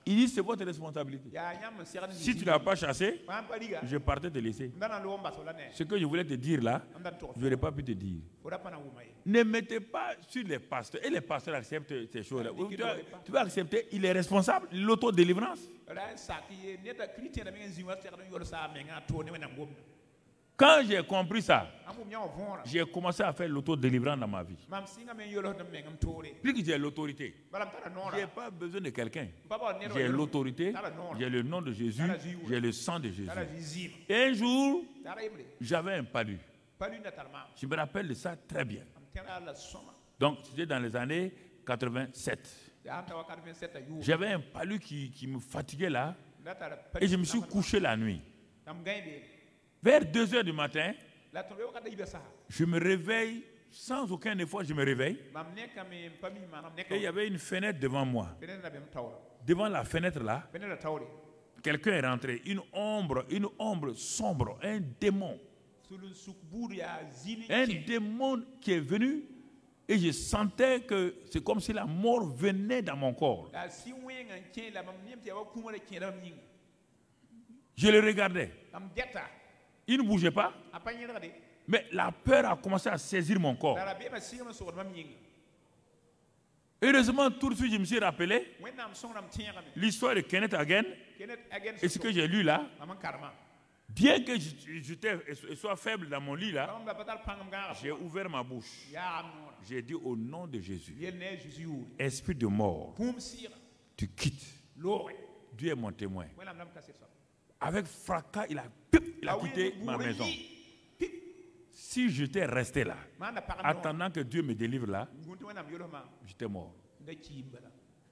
Il dit c'est votre responsabilité. ya yam sira Si tu ne l'as pas chassé, man paliga je partais te laisser. ndana lo mba sola ne Ce que je voulais te dire là, amdan to je n'aurais pas pu te dire. ora pana wumaye Ne mettez pas sur les pasteurs. Et les pasteurs acceptent ces choses-là. Tu vas, tu vas accepter, il est responsable, l'autodélivrance. ra saki neta christian da men ziwa sira yo sa menga to ne wana ngom Quand j'ai compris ça, amu nya ovora j'ai commencé à faire l'autodélivrance dans ma vie. mam singa men yo lo da menga mtore Plus que j'ai l'autorité, balam tara je nora n'ai pas besoin de quelqu'un. baba ne J'ai l'autorité, j'ai le nom de Jésus, j'ai le sang de Jésus. tara vizim Et un jour, tara ibre j'avais un palu. palu na talma Je me rappelle de ça très bien. am tara la soma Donc, c'était dans les années quatre-vingt-sept. ya ta wa quatre-vingt-sept ayu J'avais un palu qui, qui me fatiguait là. na tara Et je me suis couché la nuit. am gainde Vers deux heures du matin, la to yo kada ibe sa je me réveille, sans aucun effort, je me réveille. mam ne kam pami manam ne Et il y avait une fenêtre devant moi. benen na bem tawra Devant la fenêtre là, benen la tawre quelqu'un est rentré. Une ombre, une ombre sombre, un démon. sulun sukbur ya zini Un démon qui est venu. Et je sentais que c'est comme si la mort venait dans mon corps. la si wenga chen la mam nimti wa kuma le chen mam yinga Je le regardais. am detta Il ne bougeait pas. apanye rade Mais la peur a commencé à saisir mon corps. la be ma singa so mam yinga Heureusement, tout de suite, je me suis rappelé wennam songram tienga me l'histoire de Kenneth Hagin kenet again et ce que j'ai lu là. mam karma Bien que je- j'étais et sois faible dans mon lit là, mam la patal pangam ga j'ai ouvert ma bouche. ya am nora J'ai dit au nom de Jésus, yel ne jésus esprit de mort, kum sira tu quittes. lowe Dieu est mon témoin. wennam lam kaset sa Avec fracas, il a, pip, il a quitté ma maison. Si j'étais resté là, manda parano attendant que Dieu me délivre là, ngunti wennam yolo ma j'étais mort. nda chimbala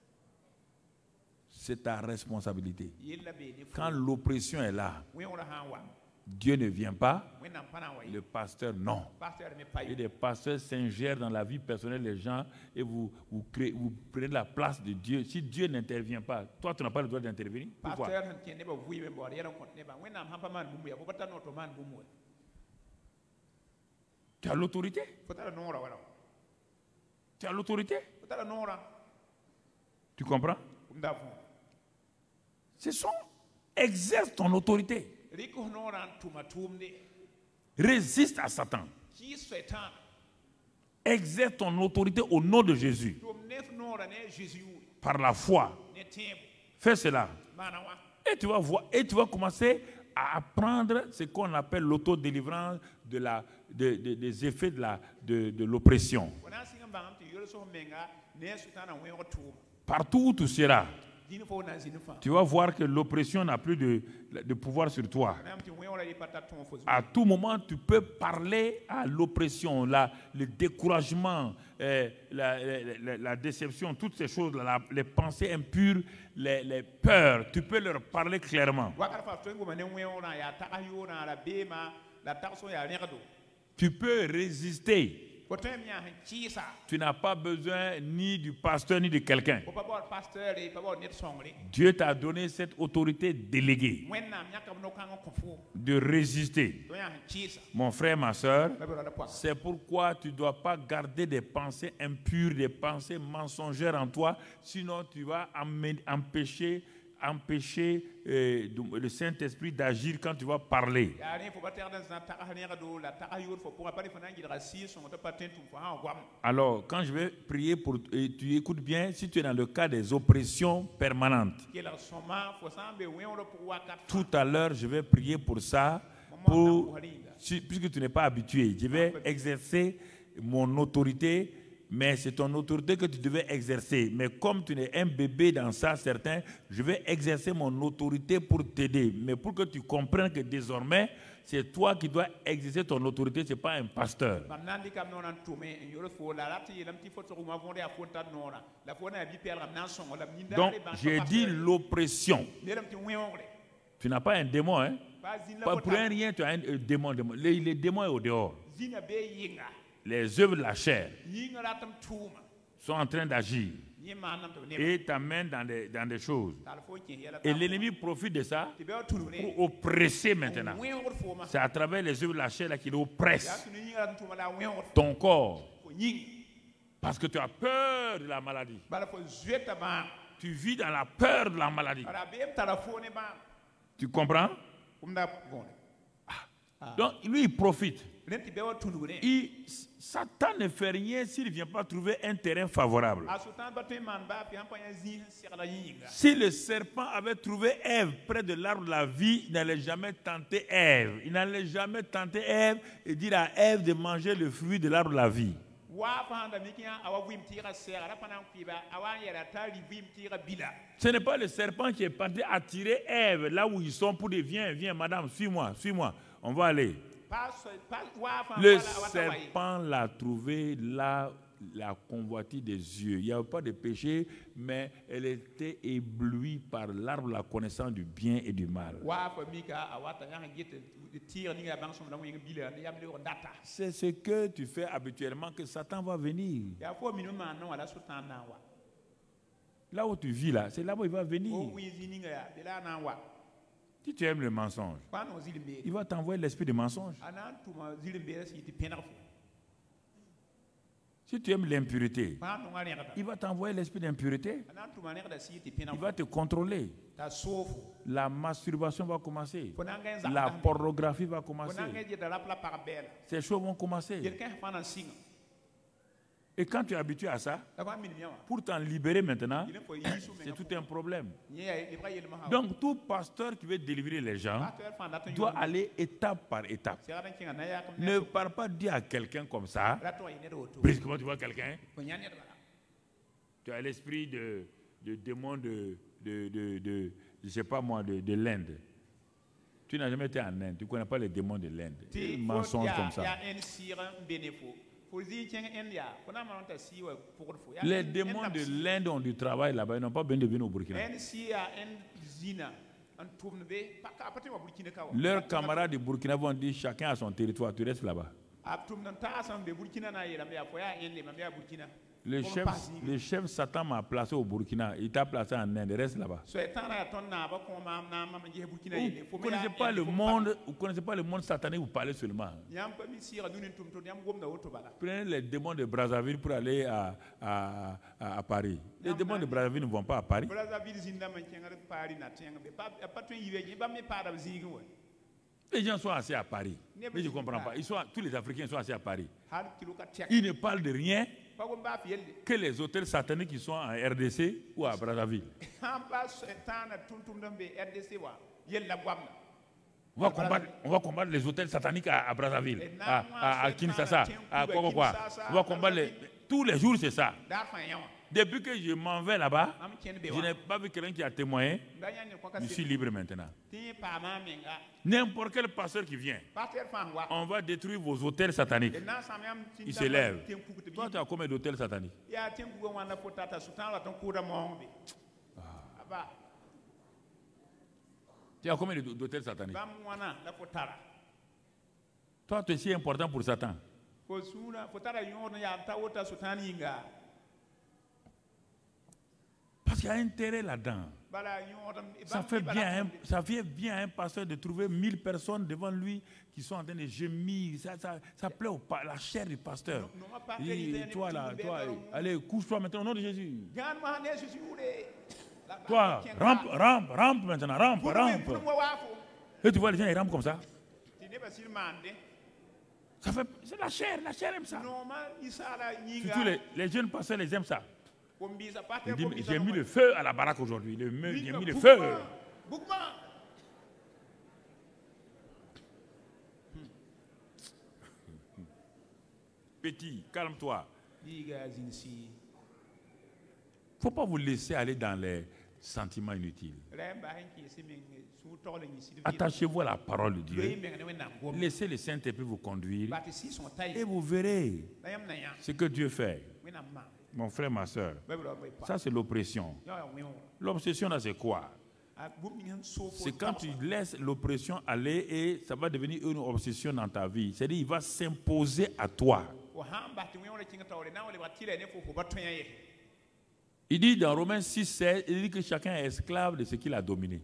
C'est ta responsabilité. yella be ne Quand l'oppression est là, wen wala ha wa Dieu ne vient pas, wennam pana wa le pasteur non. pasteur me Et paye des pasteurs s'ingèrent dans la vie personnelle des gens et vous, vous, créez, vous prenez la place de Dieu. Si Dieu n'intervient pas, toi tu n'as pas le droit d'intervenir. Pourquoi? pasteur han tiene ba vuyi be bo yela kon ne ba wennam hampa man bumu ya bo batano to man bumu Tu as l'autorité. fotala nora wala Tu as l'autorité. fotala nora Tu comprends? ndafo C'est son. Exerce ton autorité. riko nora tuma tumde Résiste à Satan. ki setan Exerce ton autorité au nom de Jésus. tum nef nora ne jésus Par la foi. ne tembo Fais cela. mana wa Et tu vas voir, et tu vas commencer à apprendre ce qu'on appelle l'autodélivrance de la, de, de- des effets de la, de, de l'oppression. wana singa bangam ti yolo so menga ne sutana wen ko tuma Partout où tu seras, dini fo na zini fa tu vas voir que l'oppression n'a plus de, de pouvoir sur toi. nam ti wen wala di pata ton fo À tout moment, tu peux parler à l'oppression, la- le découragement, euh, la, la- la- la déception, toutes ces choses, la- les pensées impures, les, les peurs. Tu peux leur parler clairement. wakara fa to ngoma ne wen wala ya ta ayo na la bema la ta so ya ne gado Tu peux résister. ko to mi ya han chisa Tu n'as pas besoin ni du pasteur ni de quelqu'un. ko pa bo pasteur e pa bo net songri Dieu t'a donné cette autorité déléguée wennam nyakam no kan ko fo de résister. to ya han chisa Mon frère, ma soeur, ba be la poa c'est pourquoi tu ne dois pas garder des pensées impures, des pensées mensongères en toi, sinon tu vas amé- empêcher, empêcher euh, le Saint-Esprit d'agir quand tu vas parler. ya ne fo ba ter dan san ta ha ne gado la ta ayo fo pour pa fa na ngira si so to patent tum fo ha gwam Alors, quand je vais prier pour et tu écoutes bien, si tu es dans le cas des oppressions permanentes, ke la soma fo sambe wen wala pour wakat tout à l'heure, je vais prier pour ça, pour, si- puisque tu n'es pas habitué, je vais exercer mon autorité, mais c'est ton autorité que tu devais exercer. Mais comme tu es un bébé dans ça, certains, je vais exercer mon autorité pour t'aider. Mais pour que tu comprennes que désormais, c'est toi qui dois exercer ton autorité, ce n'est pas un pasteur. bam nan di kam non an tume en yoro fo la la ti lam ti fo to ma vonde a fo ta nona la fo na bi per ram nan son la minda Donc, j'ai dit l'oppression. ne lam ti wen wongre Tu n'as pas un démon, hein? ba zin la Pas fo pour ta rien, tu as un euh, démon. démon. Les, les démons sont au dehors. zina be yinga Les œuvres de la chair yinga la tam tuma sont en train d'agir yi ma nam to ne et t'amènent dans des, dans des choses. ta fo ki yela Et l'ennemi profite de ça ti be tulu ne pour oppresser maintenant. wen wongre fo ma C'est à travers les œuvres de la chair là qu'il ya oppresse tu yinga la tuma la wen wongre ton corps fo yinga parce que tu as peur de la maladie. bala fo zweta ba tu vis dans la peur de la maladie. Ara beem tara fo ne ba. Tu comprends? Um da gon. Donc, lui, il profite. Renti be wa tundu ne. Il, Satan ne fait rien s'il ne vient pas trouver un terrain favorable. Asutan ba to man ba fi ampa zi sira yinga. Si le serpent avait trouvé Ève près de l'arbre de la vie, il n'allait jamais tenter Ève. Il n'allait jamais tenter Ève et dire à Ève de manger le fruit de l'arbre de la vie. Ce n'est pas le serpent qui est parti attirer Ève là où ils sont pour dire viens, viens, madame, suis-moi, suis-moi, on va aller. Le serpent l'a trouvé là, la convoitise des yeux. Il n'y avait pas de péché, mais elle était éblouie par l'arbre de la connaissance du bien et du mal. C'est ce que tu fais habituellement que Satan va venir. Là où tu vis là, c'est là où il va venir. Si tu aimes le mensonge, il va t'envoyer l'esprit de mensonge. Si tu aimes l'impureté, il va t'envoyer l'esprit d'impureté. Il va te contrôler. La masturbation va commencer. La pornographie va commencer. Ces choses vont commencer. Et quand tu es habitué à ça, pour t'en libérer maintenant, c'est tout un problème. Donc tout pasteur qui veut délivrer les gens doit aller étape par étape. Ne parle pas dire à quelqu'un comme ça. Brusquement tu vois quelqu'un, tu as l'esprit de, de démon de, de, de, de, je sais pas moi, de, de l'Inde. Tu n'as jamais été en Inde, tu ne connais pas les démons de l'Inde. Des mensonges comme ça. Les démons de l'Inde ont du travail là-bas, ils n'ont pas besoin de venir au Burkina. Leurs camarades du Burkina vont dire chacun a son territoire, tu restes là-bas. Le chef, le chef Satan m'a placé au Burkina, il t'a placé en Inde, reste là-bas. Vous ne connaissez pas le monde, vous connaissez pas le monde satanique, vous parlez seulement. Prenez les démons de Brazzaville pour aller à, à, à, à Paris. Les démons de Brazzaville ne vont pas à Paris. Les gens sont assis à Paris. Mais je ne comprends pas. Ils sont, tous les Africains sont assis à Paris. Ils ne parlent de rien que les hôtels sataniques qui sont en R D C ou à Brazzaville. On va combattre, on va combattre les hôtels sataniques à, à Brazzaville, à, à, à Kinshasa, à quoi, quoi, quoi. On va combattre les, tous les jours, c'est ça. Depuis que je m'en vais là-bas, je n'ai pas vu quelqu'un qui a témoigné. Je suis libre maintenant. N'importe quel pasteur qui vient, on va détruire vos hôtels sataniques. Il se lève. Toi, tu as combien d'hôtels sataniques? Ah. Tu as combien d'hôtels sataniques? Toi, tu es si important pour Satan. Parce qu'il y a intérêt là-dedans. Ça fait bien, hein, ça fait bien à un pasteur de trouver mille personnes devant lui qui sont en train de gémir. Ça, ça, ça plaît au, la chair du pasteur. Et toi là, toi, allez, couche-toi maintenant au nom de Jésus. Toi, rampe, rampe, rampe maintenant, rampe, rampe. Et tu vois les gens, ils rampent comme ça. Ça fait, c'est la chair, la chair aime ça. Surtout les, les jeunes pasteurs, les aiment ça. J'ai mis le feu à la baraque aujourd'hui. J'ai mis le feu. Petit, calme-toi. Il ne faut pas vous laisser aller dans les sentiments inutiles. Attachez-vous à la parole de Dieu. Laissez le Saint-Esprit vous conduire. Et vous verrez ce que Dieu fait. Mon frère, ma soeur, ça c'est l'oppression. L'obsession là c'est quoi? C'est quand tu laisses l'oppression aller et ça va devenir une obsession dans ta vie. C'est-à-dire il va s'imposer à toi. Il dit dans Romains six, seize, il dit que chacun est esclave de ce qu'il a dominé.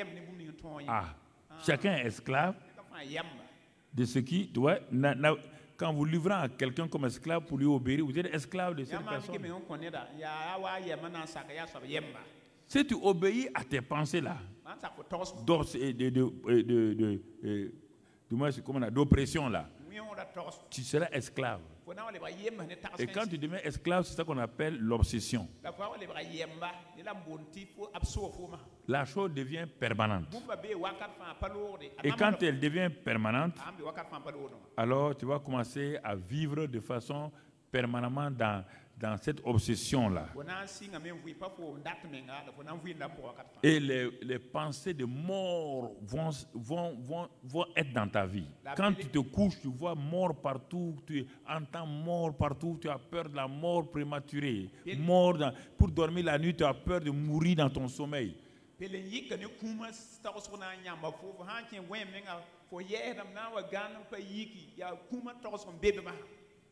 Ah, chacun est esclave de ce qui doit... quand vous livrez à quelqu'un comme esclave pour lui obéir, vous êtes esclave de cette Ya ma mi ke personne. me on connaît da. Ya wa ya mana sa ka ya so yemba. Si tu obéis à tes pensées là, Man sa ko tos. d'os- et de, de, de, de, de, de- du moins, c'est comment on a, d'oppression là, Mi on da tos. tu seras esclave. Fo na wale ba yemba ne ta. Et quand tu deviens esclave, c'est ça qu'on appelle l'obsession. La fois wale ba yemba, ni la bonti fo abso fo ma. La chose devient permanente. Bumba be wakat fa palorde. Et quand elle devient permanente, Ambi wakat fa palorde. alors tu vas commencer à vivre de façon permanemment dans, dans cette obsession-là. Fo na singa me vui pa fo ndat me nga, fo na vui nda po wakat fa. Et les, les pensées de mort vont, vont, vont, vont être dans ta vie. Quand tu te couches, tu vois mort partout, tu entends mort partout, tu as peur de la mort prématurée. Mort dans- pour dormir la nuit, tu as peur de mourir dans ton sommeil. Pelen yika ne kuma sta so na nyamba fo fo han ken wen me nga fo ye dam na wa gan pa yiki ya kuma to so bebe ma.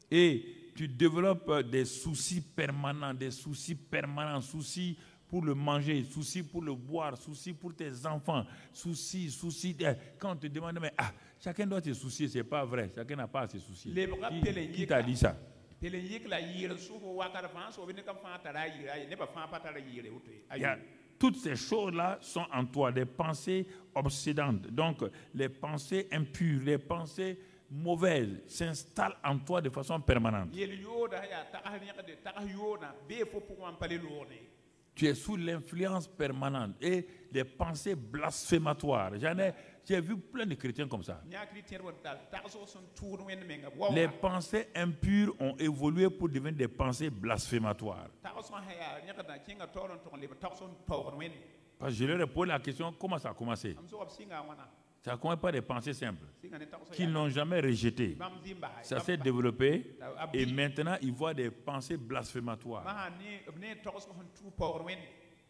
Et tu développes euh, des soucis permanents, des soucis permanents, soucis pour le manger, soucis pour le boire, soucis pour tes enfants, soucis, soucis. eh, Quand on te demande, mais ah, chacun doit se soucier, c'est pas vrai, chacun n'a pas à se soucier. Les bras Qui, pelés, qui t'a dit ça? Pelen yik la yire so fo wa ka fa so ne ka fa ta ra yire ne ba fa pa ta ra yire uto. Il y a- toutes ces choses-là sont en toi, des pensées obsédantes. Donc, les pensées impures, les pensées mauvaises s'installent en toi de façon permanente. Yel yo da ya ta ha ne ka de ta ha yo na be fo pour wan pale lourde. Tu es sous l'influence permanente et les pensées blasphématoires. J'en ai, j'ai vu plein de chrétiens comme ça. Nya chrétien won ta ta so son tour wen me nga wa. Les pensées impures ont évolué pour devenir des pensées blasphématoires. Ta so ha ya nya ka da kinga toron ton le ta so power wen. Parce que je leur ai posé la question, comment ça a commencé? Am so ob singa wana. Ça a commencé par des pensées simples Singa ne ta so qu'ils n'ont jamais rejetées. bam zimba. Ça s'est développé et maintenant ils voient des pensées blasphématoires. Ma ni ne to so hon tu power wen.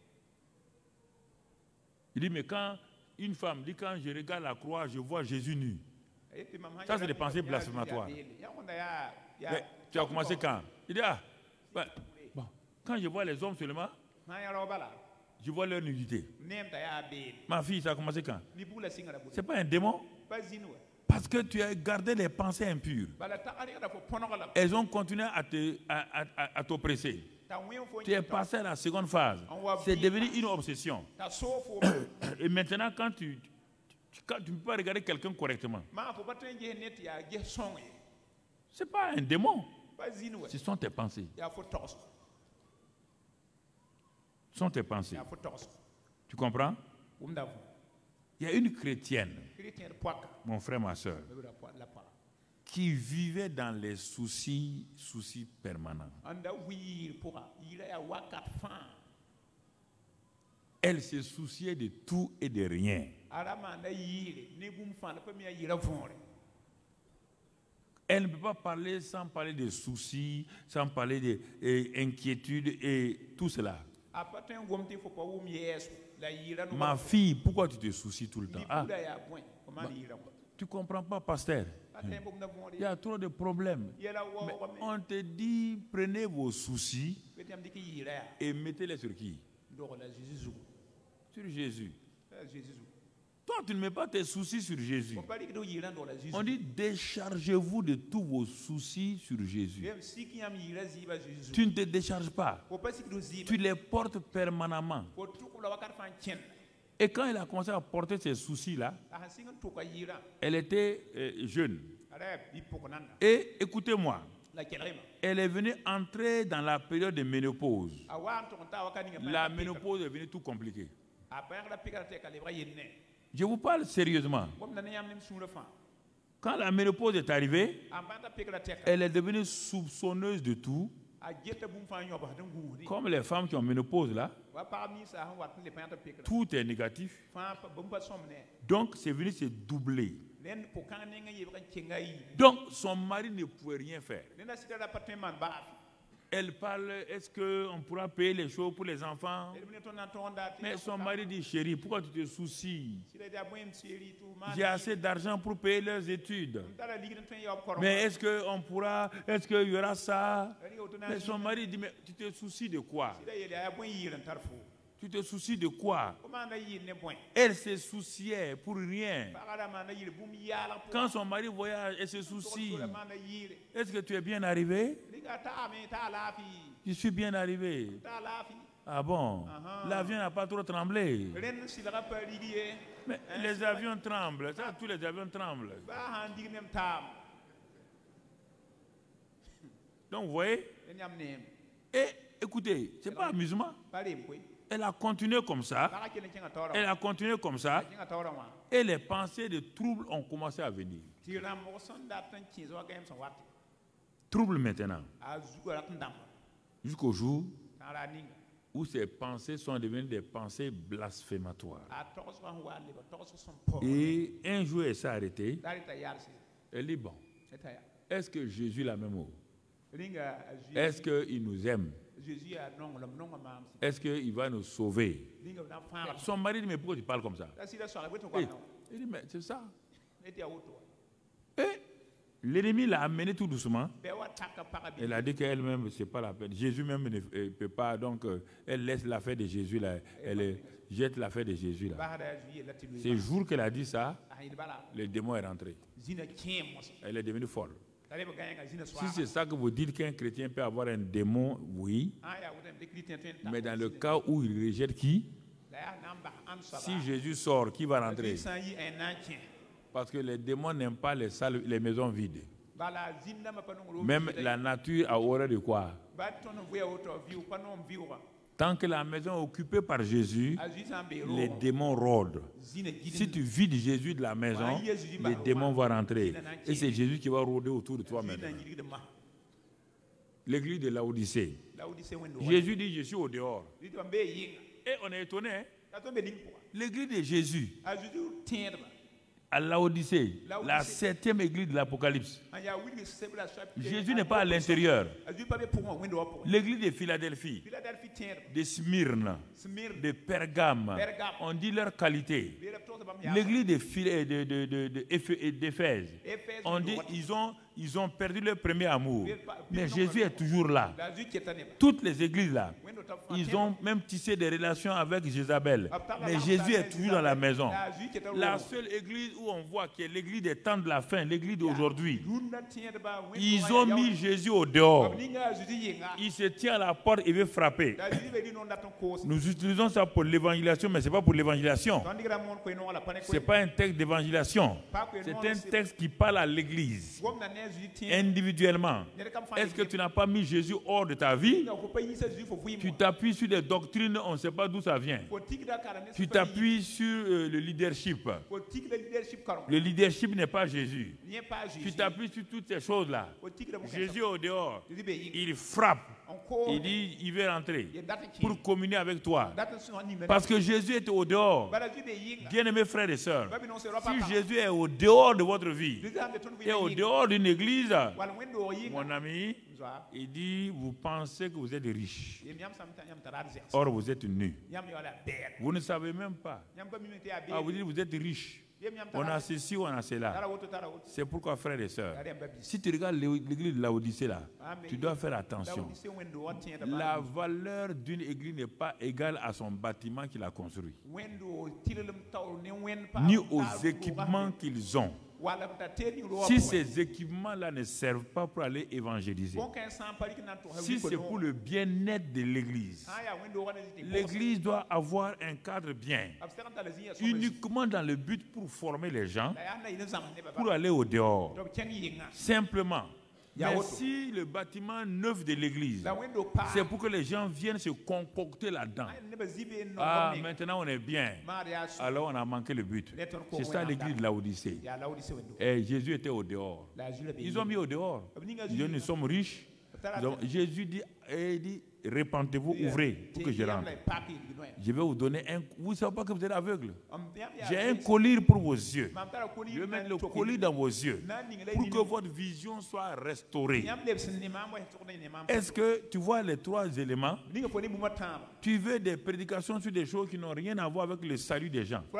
Il dit, mais quand une femme dit, quand je regarde la croix, je vois Jésus nu. Ça, c'est des pensées blasphématoires. Mais tu as commencé quand? Il dit, ah, ben, bon, quand je vois les hommes seulement, je vois leur nudité. Ma fille, ça a commencé quand? Ce n'est pas un démon. Parce que tu as gardé les pensées impures. Elles ont continué à te- à- à- à t'oppresser. Tu es passé à la seconde phase. C'est devenu une obsession. Et maintenant, quand tu tu- quand tu ne peux pas regarder quelqu'un correctement, ce n'est pas un démon. Ce sont tes pensées. Ce sont tes pensées. Tu comprends? Il y a une chrétienne, mon frère, ma soeur, qui vivait dans les soucis, soucis permanents. Elle se souciait de tout et de rien. Elle ne peut pas parler sans parler de soucis, sans parler d'inquiétudes et tout cela. Ma fille, pourquoi tu te soucies tout le temps? Ah, tu ne comprends pas, pasteur? Il y a trop de problèmes. Mais on te dit, prenez vos soucis et mettez-les sur qui? Sur Jésus. Toi, tu ne mets pas tes soucis sur Jésus. On dit, déchargez-vous de tous vos soucis sur Jésus. Tu ne te décharges pas. Tu les portes permanemment. Et quand elle a commencé à porter ces soucis-là, elle était euh, jeune. Et écoutez-moi, elle est venue entrer dans la période de ménopause. La ménopause est venue tout compliquée. Je vous parle sérieusement. Quand la ménopause est arrivée, elle est devenue soupçonneuse de tout. Comme les femmes qui ont ménopause là, tout est négatif. Donc c'est venu se doubler. Donc son mari ne pouvait rien faire. Elle parle, est-ce qu'on pourra payer les choses pour les enfants? Mais son mari dit, chérie, pourquoi tu te soucies? J'ai assez d'argent pour payer leurs études. Mais est-ce qu'on pourra, est-ce qu'il y aura ça? Mais son mari dit, mais tu te soucies de quoi? Tu te soucies de quoi? Comment on a yé ne point? Elle se souciait pour rien. Parada man a yé boum yala pour. Quand son mari voyage, elle se soucie. Man a yé. Est-ce que tu es bien arrivé? Liga ta me ta la fi. Je suis bien arrivé. Ta la fi. Ah bon? L'avion n'a pas trop tremblé. Ren si la pa lié. Mais les avions tremblent. Ça, tous les avions tremblent. Ba han dig nem tam. Donc vous voyez? Nyam nem. Et écoutez, c'est pas amusement. Balem koy. Elle a continué comme ça. Elle a continué comme ça. Et les pensées de trouble ont commencé à venir. Trouble maintenant. Jusqu'au jour où ces pensées sont devenues des pensées blasphématoires. Et un jour, elle s'est arrêtée. Elle dit, bon, est-ce que Jésus l'a même mot? Est-ce qu'il nous aime? Est-ce qu'il va nous sauver? Son mari dit, mais pourquoi tu parles comme ça? Et, il dit, mais c'est ça. Et l'ennemi l'a amené tout doucement. Elle a dit qu'elle-même, ce n'est pas la peine. Jésus même ne peut pas, donc elle laisse l'affaire de Jésus là. Elle jette l'affaire de Jésus là. C'est le jour qu'elle a dit ça, le démon est rentré. Elle est devenue folle. Si c'est ça que vous dites qu'un chrétien peut avoir un démon, oui. Mais dans le cas où il rejette qui? Si Jésus sort, qui va rentrer? Parce que les démons n'aiment pas les salles, les maisons vides. Même la nature a horreur de quoi? Tant que la maison est occupée par Jésus, les démons rôdent. Si tu vides Jésus de la maison, les démons vont rentrer. Et c'est Jésus qui va rôder autour de toi maintenant. L'église de Laodicée. Jésus dit, je suis au dehors. Et on est étonné. Hein? L'église de Jésus, à Laodicée, la septième église de l'Apocalypse. Jésus n'est pas à l'intérieur. L'église de Philadelphie, de Smyrne, de Pergame, on dit leur qualité. L'église de de, de, de, de, d'Éphèse, on dit ils ont, ils ont perdu leur premier amour. Mais Jésus est toujours là. Toutes les églises là, ils ont même tissé des relations avec Jézabel. Mais Jésus est toujours dans la maison. La seule église où on voit que l'église des temps de la fin, l'église d'aujourd'hui, ils ont mis Jésus au dehors. Il se tient à la porte et veut frapper. Nous utilisons ça pour l'évangélisation, mais ce n'est pas pour l'évangélisation. Ce n'est pas un texte d'évangélisation. C'est un texte qui parle à l'église individuellement. Est-ce que tu n'as pas mis Jésus hors de ta vie? Tu t'appuies sur des doctrines, on ne sait pas d'où ça vient. Tu t'appuies sur euh, le leadership. Le leadership n'est pas Jésus. Tu t'appuies sur toutes ces choses-là. Jésus est au dehors. Il frappe. Il dit, il veut rentrer pour communier avec toi. Parce que Jésus est au dehors. Bien-aimés frères et sœurs, si Jésus est au dehors de votre vie et au dehors d'une église, mon ami, il dit, vous pensez que vous êtes riche. Or, vous êtes nus. Vous ne savez même pas. Ah, vous dites, vous êtes riche. On a ceci, on a cela. C'est pourquoi, frères et sœurs, si tu regardes l'église de Laodicée là, tu dois faire attention. La valeur d'une église n'est pas égale à son bâtiment qu'il a construit, ni aux équipements qu'ils ont. Si ces équipements-là ne servent pas pour aller évangéliser, si c'est pour le bien-être de l'église, l'église doit avoir un cadre bien, uniquement dans le but pour former les gens, pour aller au dehors, simplement. Mais si le bâtiment neuf de l'église, c'est pour que les gens viennent se concocter là-dedans. Ah, maintenant on est bien. Alors on a manqué le but. C'est ça l'église de Laodicée. Et Jésus était au dehors. Ils ont mis au dehors. Ils ont dit, nous sommes riches. Donc, Jésus dit, il dit, répentez-vous, ouvrez pour que je rentre. Je vais vous donner un... Vous ne savez pas que vous êtes aveugle. J'ai un collier pour vos yeux. Je vais mettre le collier dans vos yeux pour que votre vision soit restaurée. Est-ce que tu vois les trois éléments? Tu veux des prédications sur des choses qui n'ont rien à voir avec le salut des gens.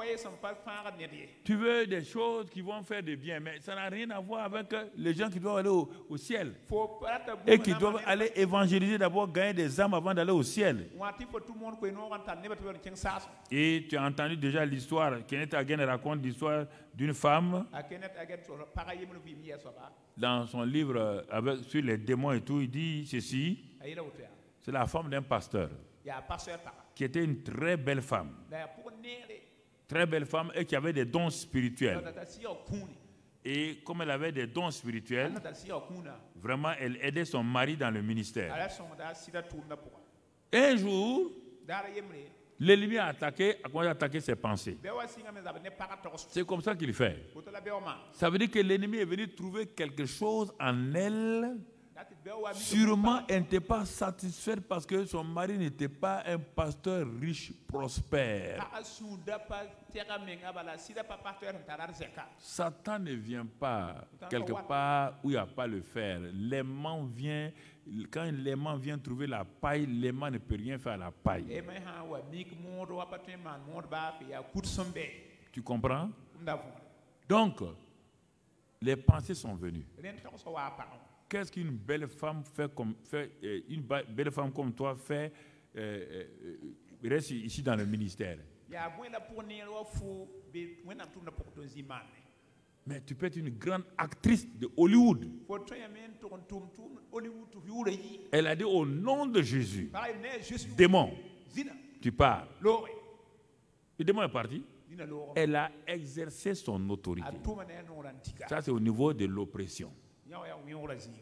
Tu veux des choses qui vont faire du bien, mais ça n'a rien à voir avec les gens qui doivent aller au, au ciel et qui doivent aller évangéliser d'abord, gagner gagner des âmes avant d'aller au ciel. wan tɩ fo tʋm wõn koe noogã n tar nebã tɩ b kẽng saasem Et tu as entendu déjà l'histoire, Kenneth Hagin raconte l'histoire d'une femme a Kenneth Hagin tɩ pagã yeml vɩɩm yɩa soaba dans son livre euh, avec, sur les démons et tout, il dit ceci, a yela woto yaa c'est la femme d'un pasteur, yaa pasteur pagã qui était une très belle femme, la yaa pʋgẽ neere très belle femme et qui avait des dons spirituels. la tar sɩ yaa kũune Et comme elle avait des dons spirituels, la tar sɩ yaa kũuna vraiment elle aidait son mari dans le a ministère. ra sõngda a sɩda tʋʋmdã pʋgã Un jour, daara yembre l'ennemi a attaqué, a commencé à attaquer ses pensées. bɛ wa sɩngame zab ne pagã togs C'est comme ça qu'il fait. woto la bɛo maa Ça veut dire que l'ennemi est venu trouver quelque chose en elle. dat tɩ bɛo wa mi Sûrement, elle n'était pas satisfaite parce que son mari n'était pas un pasteur riche, prospère. pagã sũurda pa tɛga menga bala sɩda pa pasteur n tar d zɛka Satan ne vient pas quelque part où il n'y a pas le fer. L'aimant vient, quand l'aimant vient trouver la paille, l'aimant ne peut rien faire à la paille. eme sã wa mik mood wa pa tõe n maan mood baa fɩ yaa kut sẽn bɛ Tu comprends? m da võore Donc, les pensées sont venues. rẽnd togsã waa pagã Qu'est-ce qu'une belle femme fait comme fait, euh, une ba- belle femme comme toi fait euh, euh, reste ici dans le ministère. yaa bõe la pʋg neer wa fo be wẽnnaam tʋmda pʋg tõe n zĩ maande Mais tu peux être une grande actrice de Hollywood. fo tõeme n tʋg n tʋm tʋʋm hollywood tɩ f yʋʋra yi Elle a dit au nom de Jésus, pagã yem ne jésus démon, zĩna tu pars. loogre Le démon est parti. zĩna loogre Elle a exercé son a autorité. tʋma ne a noorã n tika Ça, c'est au niveau de l'oppression. yã wa yaa wẽoogrã zĩiga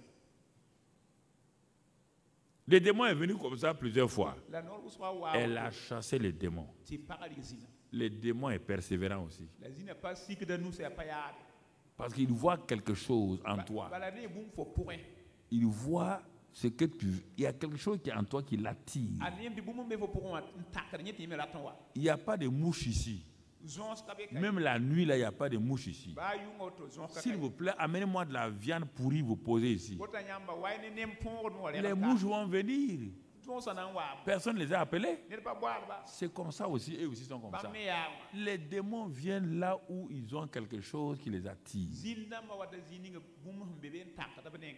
Le démon est venu comme ça plusieurs fois. la noor wʋsga waa Elle a chassé les démons. tɩ pagã rɩg zĩna Le démon est persévérant aussi. la zĩna pa sikda nusã yaa pa yaade Parce qu'il voit quelque chose en toi. bala ne bũmb fo pʋgẽ Il voit ce que tu... Il y a quelque chose qui est en toi qui l'attire. a neem tɩ bũmb n be fo pʋgẽ wã n takd yẽ tɩ yẽ me rat n wa Il n'y a pas de mouche ici. zõos ka be ka Même la nuit, là, il n'y a pas de mouche ici. baa yʋnga woto zõos ka S'il vous plaît, amenez-moi de la viande pourrie, vous posez ici. wota yãmba wa ne nem põogd n wa Les rɛg mouches vont venir. zõosã na n waam Personne ne les a appelés. ned pa boaadba C'est comme ça aussi, eux aussi sont comme ça. bãmb me yaa wã Les démons viennent là où ils ont quelque chose qui les attire. zĩn dãmbã wata zĩ ninga bũmb sẽn be be n takdb neng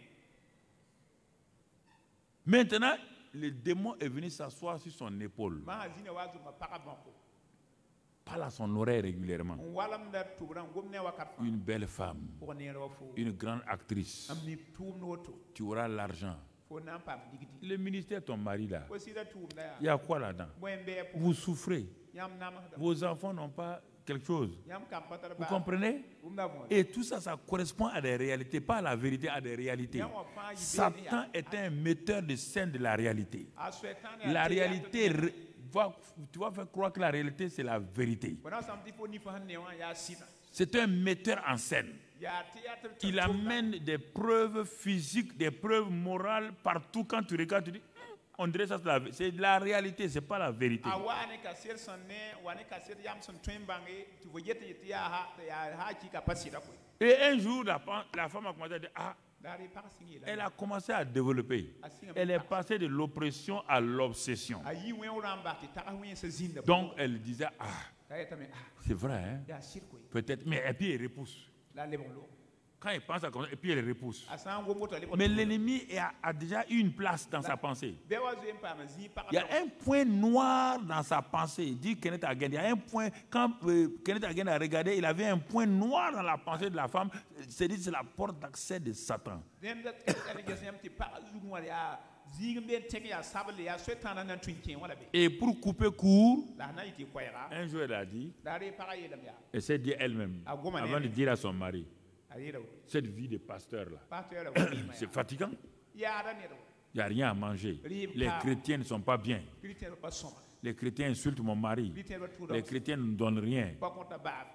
Maintenant, le démon est venu s'asseoir sur son épaule. masã zĩna wa zʋma pagã bãmbo Parle à son oreille régulièrement. n walemda tʋbrã n gom ne wakat fãa Une belle femme, pʋg neer wa fo une grande actrice. n mi tʋʋmd woto Tu auras l'argent. fo na n paam digdi Le ministère de ton mari là, fo sɩda tʋʋmda il y yaa a quoi là-dedans? bõe n bɩa pʋgẽ Vous souffrez. yãmb namsda Vos enfants n'ont pas quelque chose. yãmb kam pa tar Vous baa comprenez? bũmb da võore Et tout ça, ça correspond à des réalités, pas à la vérité, à des réalités. yã wã fãa yɩ Satan est un metteur de scène de la réalité. a soɛtãn ne a La tɩ yaa réalité, tɩ- ré- va- tu vas faire croire que la réalité, c'est la vérité. bõe na sãm tɩ fo nifã sẽn ne wã yaa sɩda C'est un metteur en scène. yaa tɩ yaa tɩ Il amène des preuves physiques, des preuves morales partout. Quand tu regardes, tu dis, Hum, on dirait ça, c'est la, c'est la réalité, c'est pas la vérité. a waa ne ka sed sẽn ne wa ne ka sed yam sẽn tõe n bãnge tɩ fo get tɩ yaa ha- tɩ yaa haa kika pa sɩda koe Et un jour, la, la femme a commencé à dire, ah, daar y pag sɩng elle yeela a commencé à développer. Elle est passée de l'oppression à l'obsession. a yi wẽoorã n bas tɩ tags wẽnsã zĩnda Donc, elle disait, ah, ka yetame ah c'est vrai, hein? yaa sɩd koe Peut-être, mais et puis elle repousse. la a lebg loog Quand il pense à comme ça, et puis elle repousse. a sã n gom woto a lebg Mais l'ennemi a, a déjà eu une place dans sa pensée. bɩ wa zoe n paama zĩig pag Il y a un point noir dans sa pensée. Il dit Kenneth Hagin. Il y a un point, quand euh, Kenneth Hagin a regardé, il avait un point noir dans la pensée de la femme. C'est dit c'est la porte d'accès de Satan. dẽnd a ges yãmb tɩ pag zugẽ wã yaa zĩig n be n tẽg yaa sabl yaa soɛ-tãana na n tũ n kẽ wãla be Et pour couper court, la sẽn na n yɩ tɩ koɛɛga un jour elle a dit, daar y pagã yeelame yaa elle s'est dit elle-même, Ah, gomme, avant de elle. dire à son mari, a yeela woto cette vie de pasteur-là, pasteur wa wɩɩmã c'est yaa fatigant. yaada ned wo Il n'y a rien à manger. Les chrétiens ne sont pas bien. chrétien pa sõma Les chrétiens insultent mon mari. chrétien pa tʋʋda Les chrétiens ne donnent rien. pa kõta baab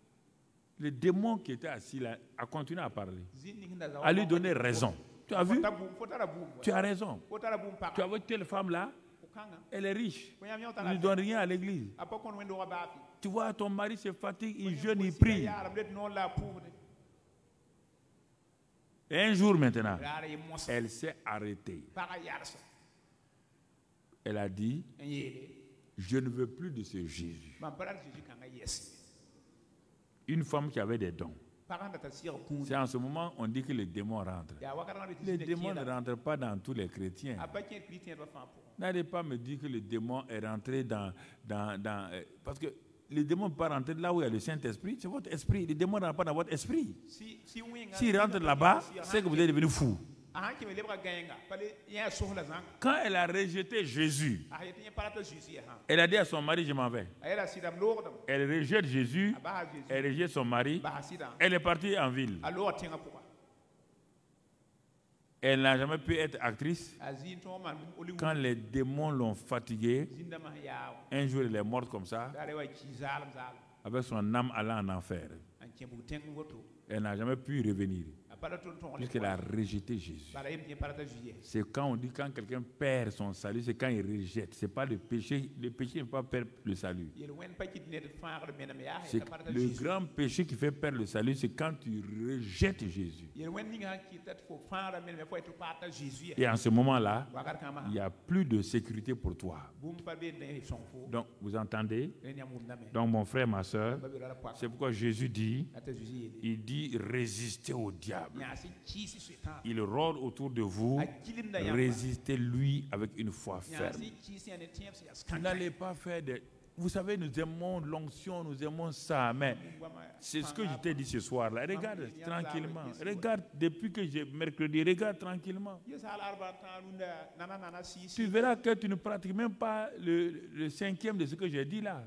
Le démon qui était assis là a continué à parler, zĩn ning da à lui donner raison. Tu as vu? fo tara bũmb Tu as raison. fo tara bũmb Tu pagã as vu telle femme-là, fo kãngã elle est riche. fo yãmb yõ Elle tara ne donne rien à l'église. a pa kõn wẽnd-oogã baafi Tu vois, ton mari se fatigue, il jeûne, il prie. yaarem let noor la a pʋʋsde Et un jour maintenant, raara yɩ mos elle s'est arrêtée. pagã yalsa Elle a dit, n yeele je ne veux plus de ce Jésus. mam pa rat zeezi kãngã yɛs Une femme qui avait des dons. Paranda ta sir kun. C'est en ce moment on dit que les démons rentrent. Ya wakara beti. Les démons ne rentrent pas dans tous les chrétiens. Abakin chrétien ba fa pour. N'allez pas me dire que le démon est rentré dans... dans, dans euh, parce que les démons ne peuvent pas rentrer là où il y a le Saint-Esprit. C'est votre esprit. Les démons ne rentrent pas dans votre esprit. Si si winga. S'ils rentrent là-bas, c'est que vous êtes devenu fou. Ah ki me lebra gayenga. Pale ya sohla zanga. Quand elle a rejeté Jésus, Ah yeti parata Jésus ha. elle a dit à son mari, je m'en vais. Ayela sidam lordam. Elle rejette Jésus, Abaha Jésus. elle rejette son mari, Ba sidam. elle est partie en ville. Alors tiens pour. Elle n'a jamais pu être actrice. Azin to man oli. Quand les démons l'ont fatiguée, Zindama yaaw. un jour elle est morte comme ça, Dare wa ki zalam zalam. avec son âme allant en enfer. An kembu teng woto. Elle n'a jamais pu revenir, Apala ton ton. puisqu'elle a rejeté Jésus. Bara yem tien parata Jésus. C'est quand on dit quand quelqu'un perd son salut, c'est quand il rejette. Ce n'est pas le péché. Le péché ne peut pas perdre le salut. Yel wen pa ki net faare menam ya. C'est le grand péché qui fait perdre le salut, c'est quand tu rejettes Jésus. Yel wen ninga ki tat fo faare menam fo eto parata Jésus. Et en ce moment-là, Wakar kama. il n'y a plus de sécurité pour toi. Bum pa be ne son fo. Donc, vous entendez? Ren yam name. Donc, mon frère, ma soeur, Ba be la pa. c'est pourquoi Jésus dit, Ata Jésus yeli. il dit, résistez au diable. Nya si chi si setan. Il rôde autour de vous, Akilinda yam. résistez-lui avec une foi Nya ferme. si chi si ane tien si askan. N'allez pas faire des... Vous savez, nous aimons l'onction, nous aimons ça, mais c'est ce que je t'ai dit ce soir-là. Regarde tranquillement. Regarde, depuis que j'ai mercredi, regarde tranquillement. Tu verras que tu ne pratiques même pas le, le cinquième de ce que j'ai dit là.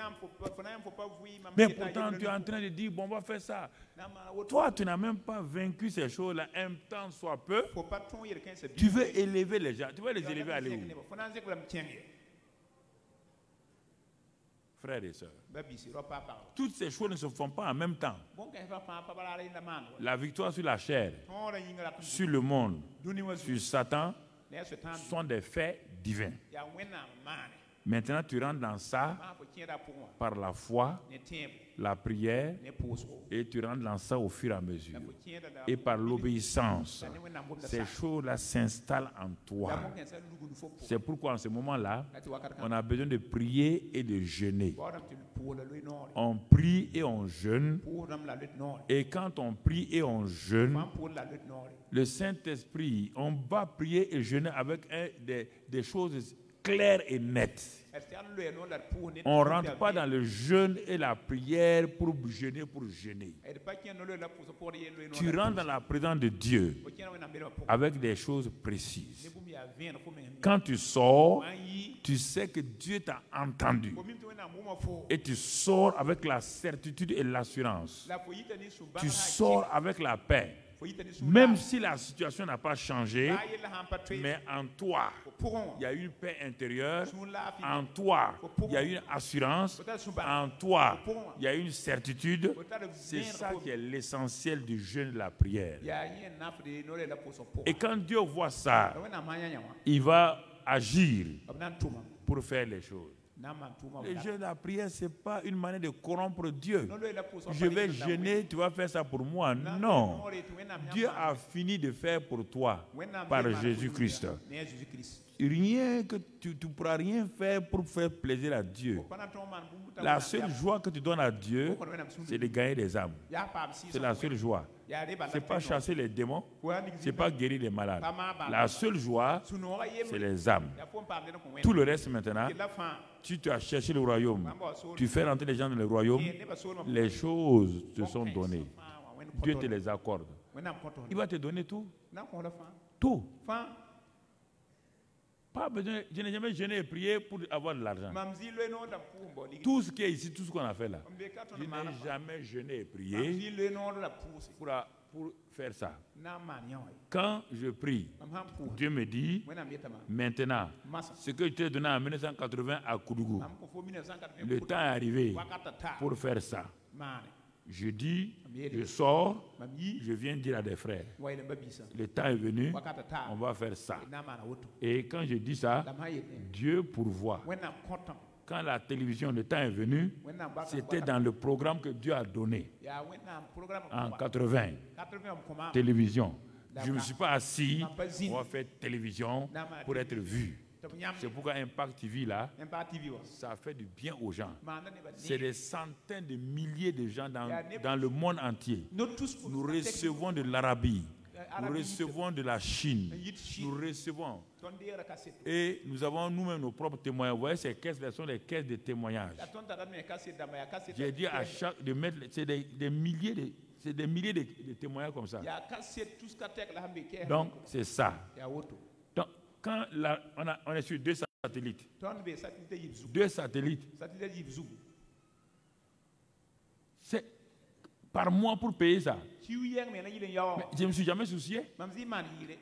Mais pourtant, tu es en train de dire, bon, on va faire ça. Toi, tu n'as même pas vaincu ces choses-là, un temps soit peu. Tu veux élever les gens. Tu veux les élever à aller où? Frères et sœurs, toutes ces choses ne se font pas en même temps. La victoire sur la chair, sur le monde, sur Satan, sont des faits divins. Maintenant, tu rentres dans ça par la foi, la prière, et tu rentres dans ça au fur et à mesure. Et par l'obéissance, ces choses-là s'installent en toi. C'est pourquoi en ce moment-là, on a besoin de prier et de jeûner. On prie et on jeûne. Et quand on prie et on jeûne, le Saint-Esprit, on va prier et jeûner avec un, des, des choses claires et nettes. On ne rentre pas dans le jeûne et la prière pour jeûner, pour jeûner. Tu rentres dans la présence de Dieu avec des choses précises. Quand tu sors, tu sais que Dieu t'a entendu. Et tu sors avec la certitude et l'assurance. Tu sors avec la paix. Même si la situation n'a pas changé, mais en toi, il y a une paix intérieure. En toi, il y a une assurance. En toi, il y a une certitude. C'est ça qui est l'essentiel du jeûne et de la prière. Et quand Dieu voit ça, il va agir pour faire les choses. Le jeûne et la prière, ce n'est pas une manière de corrompre Dieu. Je vais jeûner, tu vas faire ça pour moi. Non. Dieu a fini de faire pour toi par Jésus-Christ. Rien que tu ne pourras rien faire pour faire plaisir à Dieu. La seule joie que tu donnes à Dieu, c'est de gagner des âmes. C'est la seule joie. Ce n'est pas chasser les démons, ce n'est pas guérir les malades. La seule joie, c'est les âmes. Tout le reste maintenant, si tu as cherché le royaume, tu fais rentrer les gens dans le royaume, les choses te sont données. Dieu te les accorde. Il va te donner tout. Tout. Pas besoin, je n'ai jamais jeûné et prié pour avoir de l'argent. Tout ce qui est ici, tout ce qu'on a fait là, je n'ai jamais jeûné et prié pour, pour faire ça. Quand je prie, Dieu me dit, maintenant, ce que je t'ai donné en mille neuf cent quatre-vingts à Koudougou, le temps est arrivé pour faire ça. Je dis, je sors, je viens dire à des frères, le temps est venu, on va faire ça. Et quand je dis ça, Dieu pourvoit. Quand la télévision, le temps est venu, c'était dans le programme que Dieu a donné. En quatre-vingts, télévision. Je ne me suis pas assis, on va faire télévision pour être vu. C'est pourquoi Impact T V là, Impact T V wa ça fait du bien aux gens. maana ne ba C'est des centaines de milliers de gens dans, dans le monde entier. no tous pour Nous recevons de l'Arabie, nous recevons de la Chine, nous recevons. ton dira cassette Et nous avons nous-mêmes nos propres témoignages. Vous voyez, ces caisses, ce sont les caisses de témoignages. la ton tara me cassette da ma cassette J'ai dit à chaque de mettre, c'est des, des milliers de, c'est des milliers de, de témoignages comme ça. ya cassette tout ce ka tek la hambe ke Donc c'est ça. ya woto Donc quand la- on, a- on est sur deux satellites, ton be satellite yibzu deux satellites, satellite yibzu c'est par mois pour payer ça. ci yeng me na yile yawo Mais je ne me suis jamais soucié. mam zi man yile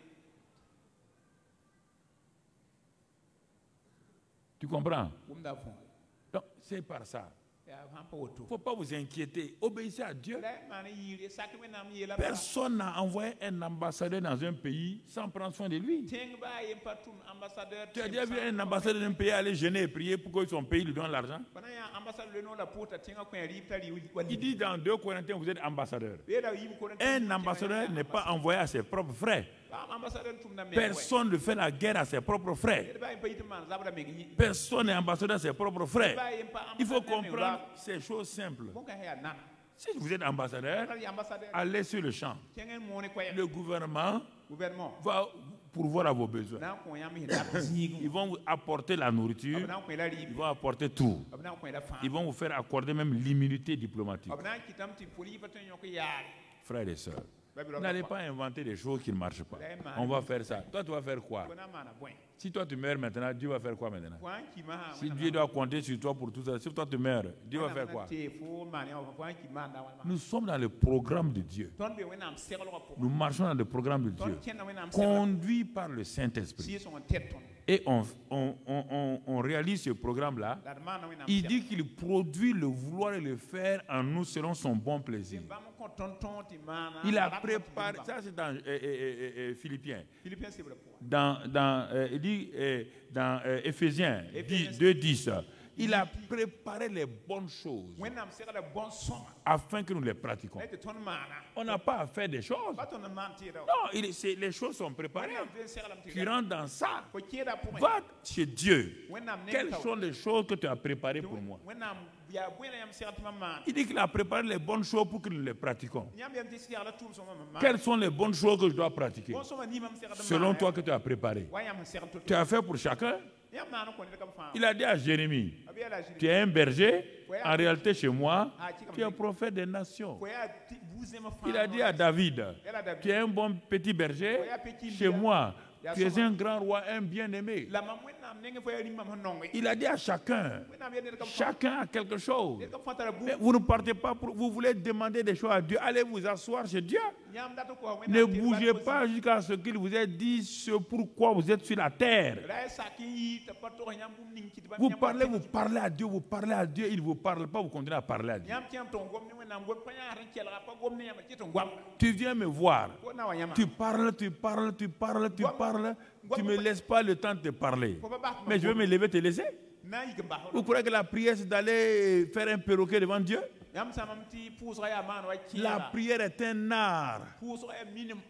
Tu comprends? bum da fon Donc c'est par ça. ya han pa woto Il ne faut pas vous inquiéter. Obéissez à Dieu. la man yile sak me nam yela Personne n'a envoyé un ambassadeur dans un pays sans prendre soin de lui. teng ba yem patum ambassadeur Tu as déjà vu un ambassadeur d'un pays aller jeûner et prier pour que son pays lui donne l'argent? bana ya ambassadeur le no la pota tenga ko ri tali wali Il dit dans deux Corinthiens, vous êtes ambassadeur. beda yim ko Un ambassadeur n'est pas envoyé à ses propres frères. ambassadeur tum na me Personne ne fait la guerre à ses propres frères. ba yim pa yitman zabra me gi Personne n'est ambassadeur à ses propres frères. ba yim pa Il faut comprendre ces choses simples. bon ka ya na Si vous êtes ambassadeur, kali ambassadeur allez sur le champ. tengen mo ne ko Le gouvernement gouvernement va pourvoir à vos besoins. na ko yam hinda zigu Ils vont vous apporter la nourriture, abna ko la ils ri vont apporter tout. abna ko la fa Ils vont vous faire accorder même l'immunité diplomatique. abna kitam ti poli paton yo ko yaar Frères et sœurs, n'allez pas inventer des choses qui ne marchent pas. On va faire ça. Toi, tu vas faire quoi? ko na mana boy Si toi tu meurs maintenant, Dieu va faire quoi maintenant? ko an ki ma Si Dieu doit compter sur toi pour tout ça, si toi tu meurs, Dieu va faire quoi? te fo mani o ko an ki ma da wa Nous sommes dans le programme de Dieu. ton be wenam seglo ko Nous marchons dans le programme de ton Dieu, ken na wenam seglo conduit par le Saint-Esprit. si son tête ton Et on, on, on, on- on réalise ce programme-là. la mana wenam Il dit qu'il produit le vouloir et le faire en nous selon son bon plaisir. ba mo ko ton ton ti mana Il a préparé, ça c'est dans euh, euh, euh, euh, Philippiens, philippien c'est le point dans, dans, euh, il dit euh, dans euh, Éphésiens Éphésiens. deux dix, il a préparé les bonnes choses wenam seglo bon son afin que nous les pratiquions. et ton mana On n'a pas à faire des choses. ba ton man ti da Non, il- c'est- les choses sont préparées. wenam ve seglo ti Tu rentres dans ça. ko kieda pour Va chez Dieu. wenam ne Quelles sont les choses que tu as préparées pour moi? wenam ya buena yam seglo ti man Il dit qu'il a préparé les bonnes choses pour que nous les pratiquions. yam yam ti seglo tum so man Quelles sont les bonnes choses que je dois pratiquer? bon so ni mam seglo Selon toi que tu as préparé. wa yam seglo to Tu as fait pour chacun. yam na no ko ne kam fa Il a dit à Jérémie, abi ala tu jiri es un berger, en réalité chez moi, tu es un prophète des nations. ko ya ti buze ma fa Il a dit à David, tu es un bon petit berger, chez moi, tu es un grand roi, un bien-aimé. la mam wenam nenge fo ya ri mam nongo Il a dit à chacun, wenam ya ne kam fa chacun a quelque chose. ne kam fa tara bu Mais vous ne partez pas, pour, vous voulez demander des choses à Dieu, allez vous asseoir chez Dieu. yam dato ko wenam Ne bougez pas jusqu'à ce qu'il vous ait dit ce pourquoi vous êtes sur la terre. la sa ki yi ta pato yam bum ning ki ba Vous parlez, vous parlez à Dieu, vous parlez à Dieu, il ne vous parle pas, vous continuez à parler à Dieu. yam tiam ton gom ni wenam gom pa ya ran kel ga pa gom ni yam ti ton gom Tu viens me voir, ko na wa yama tu parles, tu parles, tu parles, tu parles, tu ne me laisses pas le temps de te parler. Mais je vais me lever te laisser. na yi gamba Vous croyez que la prière c'est d'aller faire un perroquet devant Dieu? yam sa mam ti pousse ya man wa ki La prière est un art. pousse ya minimum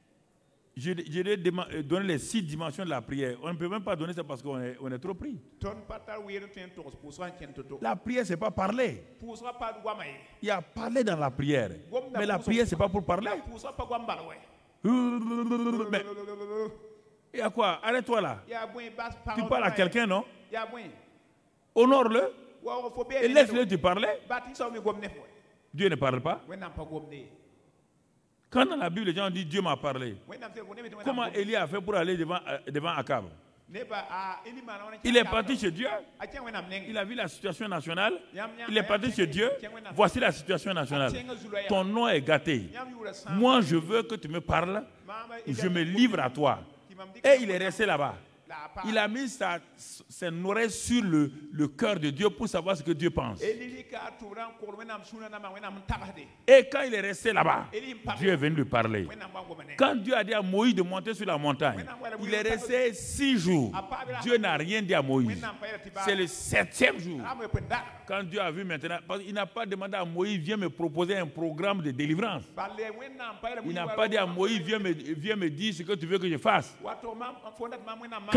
Je, je vais déma- euh, donner les six dimensions de la prière. On ne peut même pas donner ça parce qu'on est, on est trop pris. ton patar wéru ten to pousse wa ken to to La prière, c'est pas parler. pousse wa pa du gama yi Il y a parler dans la prière. Mais la prière, c'est pas pour parler. pousse wa pa gom bal we Mais il y a quoi? Arrête-toi là. ya boy bas Tu parles à quelqu'un, non? ya boy Honore-le wa fo be et laisse-le te parler. bati so mi gom ne fo Dieu ne parle pas. wenam pa gom ne Quand dans la Bible, les gens disent Dieu m'a parlé. wenam se ko ne me Comment Élie a fait pour aller devant, euh, devant Akab? ne ba a eli man on Il est parti chez Dieu. a tiens wenam neng Il a vu la situation nationale. Il est parti chez Dieu. Voici la situation nationale. Ton nom est gâté. yam yura sa Moi, je veux que tu me parles. mama Je me livre à toi. Et il est resté là-bas. la pa Il a mis sa, son oreille sur le, le cœur de Dieu pour savoir ce que Dieu pense. eli ka turan ko wenam suna na ma wenam tagade Et quand il est resté là-bas, eli pa Dieu est venu lui parler. wenam ba gom ne Quand Dieu a dit à Moïse de monter sur la montagne, il est resté six jours. Dieu n'a rien dit à Moïse. wenam pa ya ti ba C'est le septième jour. amo penda Quand Dieu a vu maintenant, parce qu'il n'a pas demandé à Moïse, viens me proposer un programme de délivrance. balle wenam pa ya Il n'a pas dit à Moïse, viens me, viens me dire ce que tu veux que je fasse. wato mam fondat mam wenam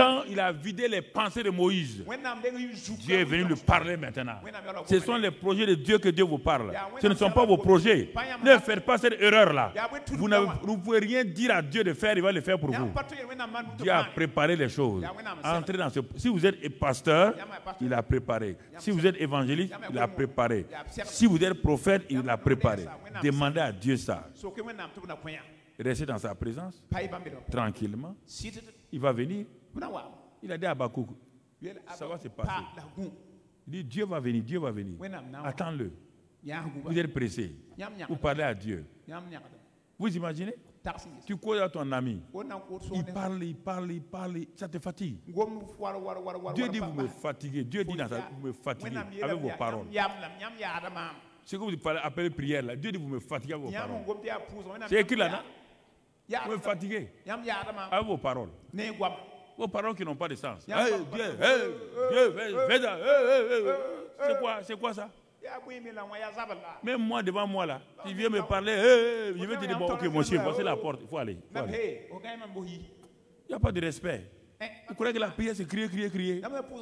Quand il a vidé les pensées de Moïse, Dieu est venu lui parler maintenant. Ce sont les projets de Dieu que Dieu vous parle. Ce ne sont pas vos projets. Ne faites pas cette erreur-là. Vous ne vous pouvez rien dire à Dieu de faire, il va le faire pour vous. Dieu a préparé les choses. Entrez dans ce... Si vous êtes pasteur, il a préparé. Si vous êtes évangéliste, il a préparé. Si vous êtes prophète, il l'a préparé. Demandez à Dieu ça. Restez dans sa présence, tranquillement. Il va venir. Il a dit à Habakkuk, ça va se passer. Il dit, Dieu va venir, Dieu va venir. Attends-le. Vous êtes pressé. Vous parlez à Dieu. Vous imaginez? Tu crois à ton ami. Il parle, il parle, il parle. Ça te fatigue. Dieu dit, vous me fatiguez. Dieu dit, dans sa, vous me fatiguez avec vos paroles. Ce que vous appelez prière là, Dieu dit, vous me fatiguez avec vos paroles. C'est écrit là, non? Vous me fatiguez avec vos paroles. Vos paroles qui n'ont pas de sens. Hey, Dieu, hey, Dieu, fais ça. C'est quoi, c'est quoi ça? Même moi, devant moi là, tu viens me parler, hey, je vais te dire, bon, ok, monsieur, voici la porte, il faut aller. Il n'y a pas de respect. Vous croyez que la prière, c'est crier, crier, crier?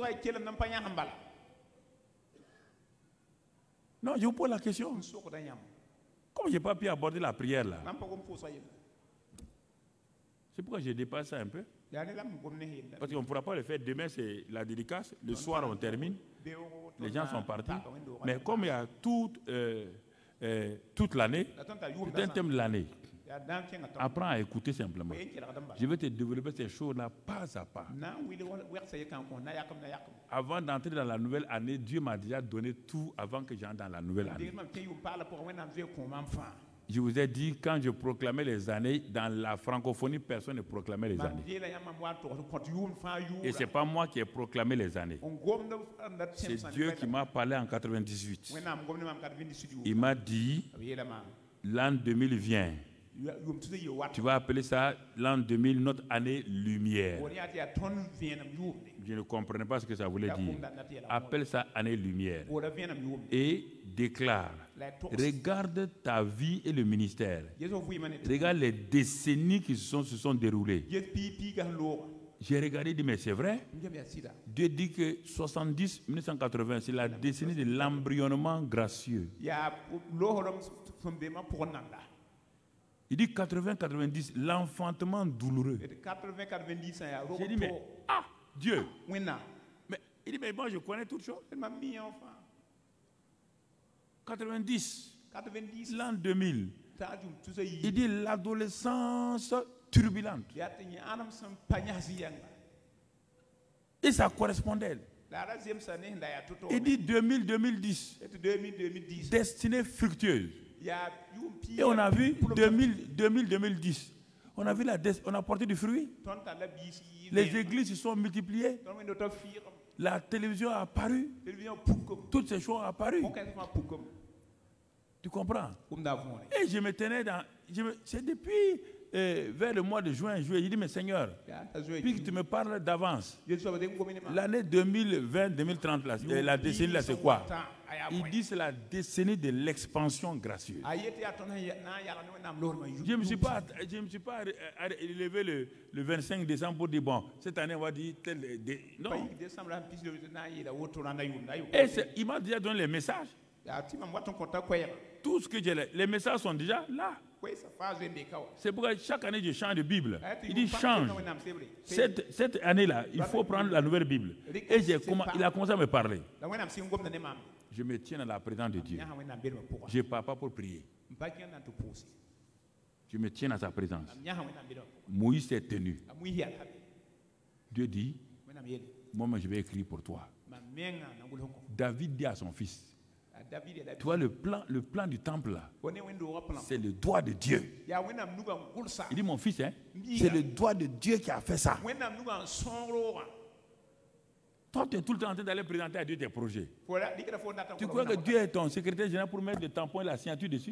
Non, je vous pose la question. Comme je n'ai pas pu aborder la prière là, c'est pourquoi je dépasse ça un peu. Parce qu'on ne pourra pas le faire. Demain, c'est la dédicace. Le soir, on termine. Les gens sont partis. Mais comme il y a toute, euh, euh, toute l'année, c'est un thème de l'année. Apprends à écouter simplement. Je vais te développer ces choses-là pas à pas. Avant d'entrer dans la nouvelle année, Dieu m'a déjà donné tout avant que j'entre dans la nouvelle année. Je vous ai dit, quand je proclamais les années, dans la francophonie, personne ne proclamait les années. Et ce n'est pas moi qui ai proclamé les années. C'est Dieu qui m'a parlé en quatre-vingt-dix-huit. Il m'a dit, l'an deux mille vient. Tu vas appeler ça l'an deux mille, notre année lumière. Je ne comprenais pas ce que ça voulait dire. Appelle ça année lumière. Et déclare, regarde ta vie et le ministère. Regarde les décennies qui se sont, se sont déroulées. J'ai regardé et dit, mais c'est vrai. Dieu dit que soixante-dix mille neuf cent quatre-vingts, c'est la décennie de l'embryonnement gracieux. Il dit quatre-vingts quatre-vingt-dix, l'enfantement douloureux. J'ai dit, mais ah, Dieu. Mais il dit, mais moi je connais toutes choses. quatre-vingt-dix, l'an deux mille. Il dit l'adolescence turbulente. Et ça correspondait. Il dit deux mille deux mille dix, destinée fructueuse. Et on a vu deux mille deux mille dix, on a vu la on a porté du fruit. Les églises se sont multipliées. La télévision a apparu. Toutes ces choses ont apparu. Tu comprends? Et je me tenais dans... C'est depuis euh, vers le mois de juin, juillet. J'ai dit, mais Seigneur, puis que tu me parles d'avance. L'année deux mille vingt deux mille trente, là, la décennie, là, c'est quoi? Il dit c'est la décennie de l'expansion gracieuse. Je ne me suis pas, je me suis pas élevé le, le vingt-cinq décembre pour dire, bon, cette année, on va dire tel... De, non. Et il m'a déjà donné les messages. Tout ce que j'ai, les messages sont déjà là. C'est pourquoi chaque année, je change de Bible. Il dit, change. Cette, cette année-là, il faut prendre la nouvelle Bible. Et comment, il a commencé à me parler. Je me tiens dans la présence de Dieu. Je ne pars pas pour prier. Je me tiens dans sa présence. Moïse s'est tenu. Dieu dit, moi, je vais écrire pour toi. David dit à son fils, tu vois le plan, le plan du temple là, c'est le doigt de Dieu. Il dit, mon fils, hein, c'est le doigt de Dieu qui a fait ça. Toi, tu es tout le temps en train d'aller présenter à Dieu tes projets. Tu crois que Dieu est ton secrétaire général pour mettre le tampon et la signature dessus?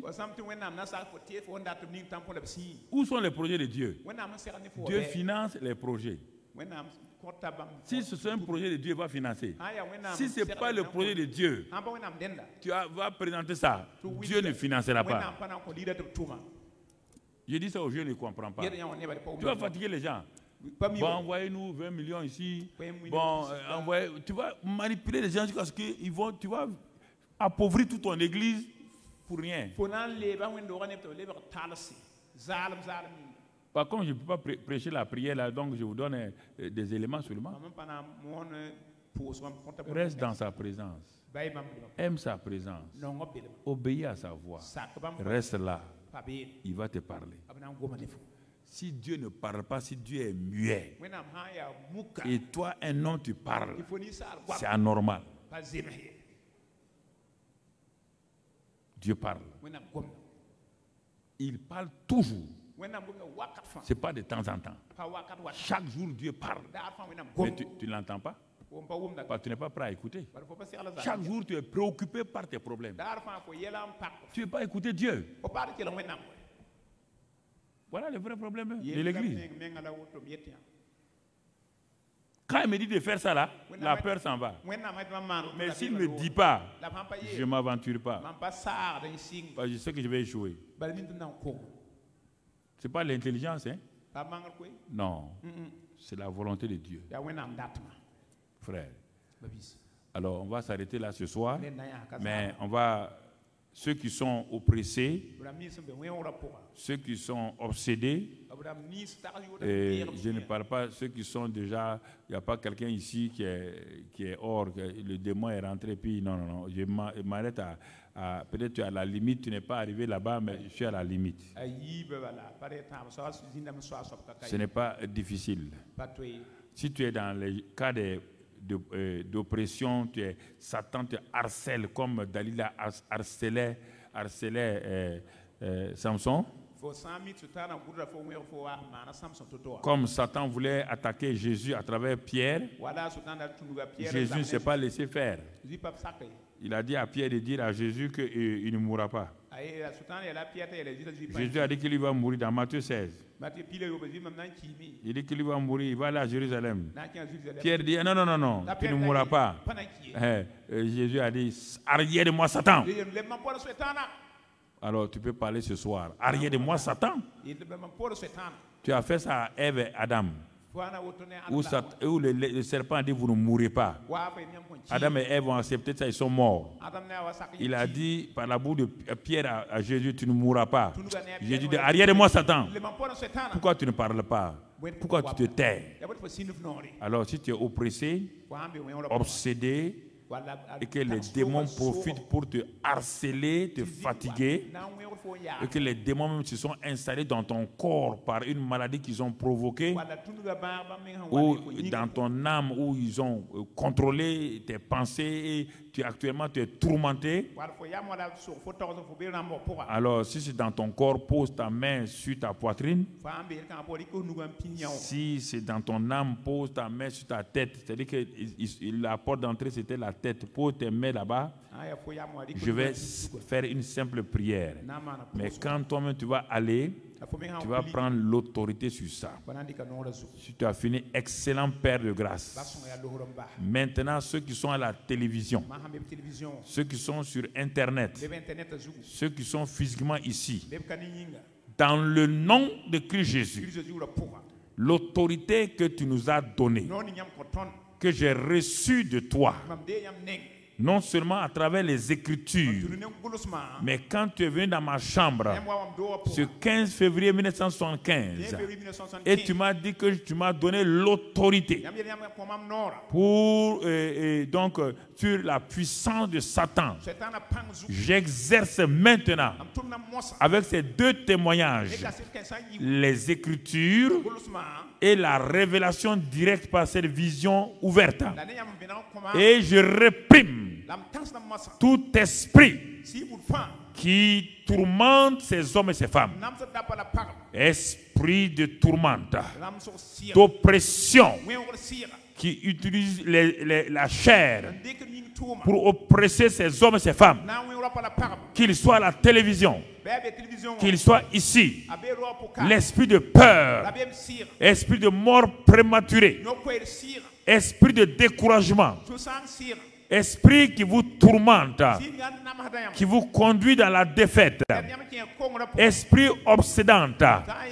Où sont les projets de Dieu? Dieu finance les projets. Si ce sont un projet de Dieu, il va financer. Si ce n'est pas le projet de Dieu, tu vas présenter ça. Dieu ne financera pas. Je dis ça aux jeunes, ils ne comprennent pas. Tu vas fatiguer les gens. pas mis Bon, envoyez-nous vingt millions ici. vingt millions Bon, ici, euh, là. envoyez, tu vas manipuler les gens jusqu'à ce qu'ils vont, tu vas appauvrir toute ton église pour rien. fo na n leeba wẽn-doogã neb tɩ b lebg talse zaalem zaalem yĩnga Par contre, je ne peux pas prê- prêcher la prière là, donc je vous donne euh, des éléments seulement. mam n pa na n moon pʋʋs bãmb kõta Reste dans sa présence. bay bãmb lebg Aime sa présence. nong b belem Obéis à sa voix. sak bãmb Reste là. pa beel Il va te parler. b na n goma ne fo Si Dieu ne parle pas, si Dieu est muet, wẽnnaam sã n yaa muka et toi, un homme, tu parles, tɩ fo ninsaal c'est goam anormal. pa zems ye Dieu parle. wẽnnaam gomda Il parle toujours. wẽnnaam gomda wakat fãa Ce n'est pas de temps en temps. pa wakat wat Chaque jour, Dieu parle. daar fãa wẽnnaam Mais gom tu, tu ne l'entends pas fo pa wʋmda parce que tu n'es pas prêt à écouter. bara fo pa segla zaal Chaque jour, tu es préoccupé par tes problèmes. daar fãa fo yɛla n pak Tu ne veux pas écouter Dieu. fo paad kelg wẽnnaam Voilà le vrai problème de l'église. menga la woto m yet yã Quand il me dit de faire ça là, la peur s'en va. wẽnnaam sã tɩ mam maan Mais s'il ne me dit pas, la sãn pa je yee ne m'aventure pas. mam pa saagd n sɩng Parce que je sais que je vais échouer. bala min tɩ na n kong Ce n'est pas l'intelligence, hein? pa mangr koe Non. C'est la volonté de Dieu, yaa wẽnnaam datma frère. ba bis Alors, on va s'arrêter là ce soir. ned na yãa ka Mais on va... Ceux qui sont oppressés, b rãmb nins sẽn be wẽoogrã pʋga ceux qui sont obsédés, b rãmb nins tag yʋʋda et je ne parle pas ceux qui sont déjà, il n'y a pas quelqu'un ici qui est, qui est hors, que le démon est rentré, puis non, non, non, je m'a- m'arrête à, à peut-être tu es à la limite, tu n'es pas arrivé là-bas, mais je suis à la limite. a yiibã bala pa rẽ tãab soa zĩndame soa soab ka Ce n'est pas difficile. pa toe Si tu es dans les cas de- de- euh, d'oppression, tu es, Satan te harcèle comme Dalila har- harcelait, harcelait euh, euh, Samson, fo sã n mi tɩ taa na gʋdra fo wẽg fo wa maana sãmsẽn to-to wã comme Satan voulait attaquer Jésus à travers Pierre. wala sʋtãn da tũnuga Pierre Jésus ne s'est pas laissé faire. zĩ pa b sake Il a dit à Pierre de dire à Jésus qu'il ne mourra pas. a yeela sʋtãn yeela Pierre t'a yeela zɩla zĩ pa Jésus a dit qu'il va mourir dans Matthieu seize. mat tɩ pila yoba zĩ mam na n kiime Il dit qu'il va mourir, il va aller à Jérusalem. na n kẽ a Jérusalem Pierre dit non, non, non, non, La tu ne Pierre mourras t'a pas. yeele, pa na n kie Eh, euh, Jésus a dit arrière de moi, Satan. le leb mam pʋʋda soɛtãana Alors tu peux parler ce soir. Arrière de moi, Satan. yel mam pʋʋda soɛtãana Tu as fait ça à Ève et Adam. fo ana woto ne Où, Sat- où le, le serpent a dit vous ne mourrez pas. wa fa yãmb kõn Adam et Ève ont accepté ça, ils sont morts. adam ne a wa sak Il a dit par la bouche de Pierre à, à Jésus, tu ne mourras pas. Tũnuga ne a Pierre Jésus dit, wa- arrière de moi, Satan. le mam pʋʋda soɛtãana Pourquoi tu ne parles pas? Pourquoi tu te tais? ya bɩ tɩ fo sĩnd f noore Alors si tu es oppressé, fo sãn be wẽoogrã pʋga obsédé, wala et que les démons profitent pour te harceler, te fatiguer, na n wẽgd fo n yaa et que les démons même se sont installés dans ton corps par une maladie qu'ils ont provoquée, wala tũnuga bãag bãmb meng sẽn ou wa ne fo yĩnga dans ton âme, où ils ont euh, contrôlé tes pensées, et tu, actuellement tu es tourmenté. wala fo yam wala sʋg fo togs fo be rãmbg pʋga Alors si c'est dans ton corps, pose ta main sur ta poitrine. fo sãn be kãga pʋgã rɩk f nugã n pĩn yão Si c'est dans ton âme, pose ta main sur ta tête. C'est-à-dire que il- il- la porte d'entrée, c'était la tête. Pose tes mains là-bas. sã n yaa fo yam wã rɩk Je vais s- faire une simple prière. na n maana Mais pʋʋs quand toi-même tu vas aller, la fo me sãn tu vas puli prendre l'autorité sur ça. pa na n dɩka noogrã zugu Si tu as fini, excellent Père de ba grâce. sõng yaa losr n bas Maintenant, ceux qui sont à la télévision, mam sãn be b télévision ceux qui sont sur Internet, be b internet zugu ceux qui sont physiquement ici, be b ka ne yĩnga dans le nom de Christ Jésus, kirisa zugrã pʋga l'autorité que tu nous as donnée, noor ning yãmb kõ tõnd que j'ai reçue de toi, mam dee yãmb neng non seulement à travers les Écritures, tũnu ne gʋlsmã mais quand tu es venu dans ma chambre, yãmb wa wam doogã ce pʋga quinze février mille neuf cent soixante-quinze, février et tu m'as dit que tu m'as donné l'autorité yãmb yel yãmb kõ mam noora pour, euh, euh, donc, euh, sur la puissance de Satan. soɛtãana pãng zugu J'exerce maintenant, mam tʋmda mosa avec ces deux témoignages, e ka sɩd kẽ sã n yɩ les Écritures gʋlsmã et la révélation directe par cette vision ouverte. la ne yãmb n vẽneg n kõma Et je réprime la m tãsda mosa tout esprit sɩ bʋd fãa qui tourmente ces hommes et ces femmes. namsd dapa la pagb Esprit de tourmente, rãmsg sɩg d'oppression, wẽoogd sɩɩga qui utilise les- les- la chair n dɩkd yĩng tʋʋma pour oppresser ces hommes et ces femmes, na n wẽog rapa la pagb qu'ils soient à la télévision, bɩ a be télévision wã qu'ils soient ici. a be roa pʋka L'esprit de la peur, be m sɩɩga esprit de mort prématurée, no-koeed sɩɩga esprit de découragement, tʋ-sãng sɩɩga esprit qui vous tourmente, sɩɩd yãnd namsda yãmb qui vous conduit dans la défaite, yãmb kẽ kongrã pʋgã esprit obsédant, sã n yaa ne sɩɩg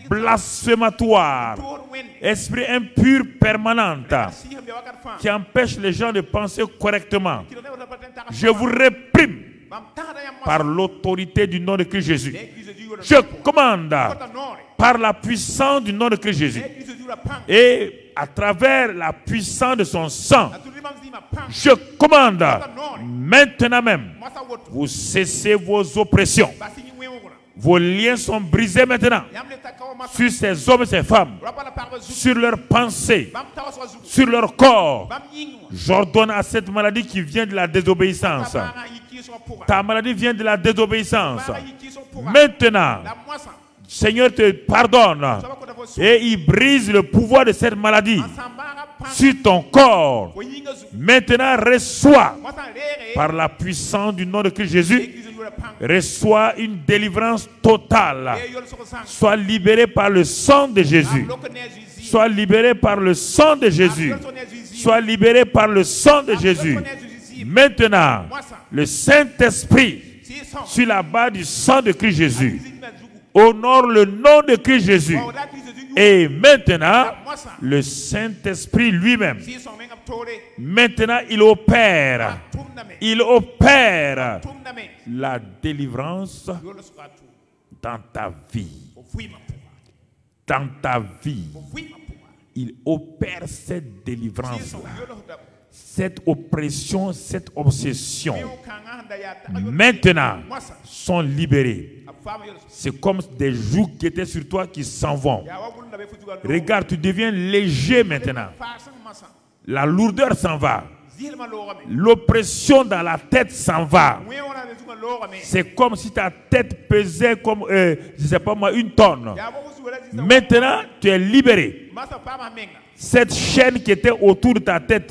blasphématoire, esprit impur permanent, qui empêche les gens de penser correctement, je vous réprime par l'autorité du nom de Christ Jésus. Je commande par la puissance du nom de Christ Jésus et à travers la puissance de son sang, je commande maintenant même, vous cessez vos oppressions. Vos liens sont brisés maintenant sur ces hommes et ces femmes, sur leurs pensées, sur leur corps. J'ordonne à cette maladie qui vient de la désobéissance. Ta maladie vient de la désobéissance. Maintenant, Seigneur te pardonne et il brise le pouvoir de cette maladie sur ton corps. Maintenant, reçois par la puissance du nom de Christ Jésus, reçois une délivrance totale. Sois libéré par le sang de Jésus. Sois libéré par le sang de Jésus. Sois libéré par le sang de Jésus. Maintenant, le Saint-Esprit, sur la base du sang de Christ Jésus, honore le nom de Christ Jésus. Et maintenant, le Saint-Esprit lui-même, maintenant il opère, il opère la délivrance dans ta vie. Dans ta vie, il opère cette délivrance-là. Cette oppression, cette obsession, maintenant, sont libérées. C'est comme des jougs qui étaient sur toi qui s'en vont. Regarde, tu deviens léger maintenant. La lourdeur s'en va. L'oppression dans la tête s'en va. C'est comme si ta tête pesait comme, euh, je ne sais pas moi, une tonne. Maintenant, tu es libéré. Cette chaîne qui était autour de ta tête,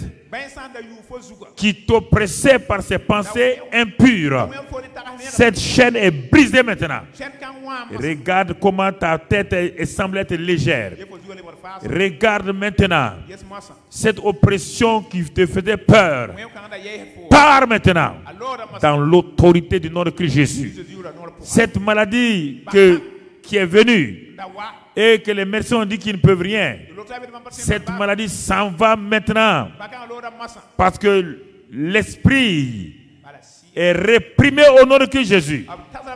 qui t'oppressait par ses pensées impures, cette chaîne est brisée maintenant. Regarde comment ta tête est, semble être légère. Regarde maintenant cette oppression qui te faisait peur. Pars maintenant dans l'autorité du nom de Christ Jésus. Cette maladie que, qui est venue et que les médecins ont dit qu'ils ne peuvent rien, cette maladie s'en va maintenant parce que l'esprit est réprimé au nom de Christ Jésus.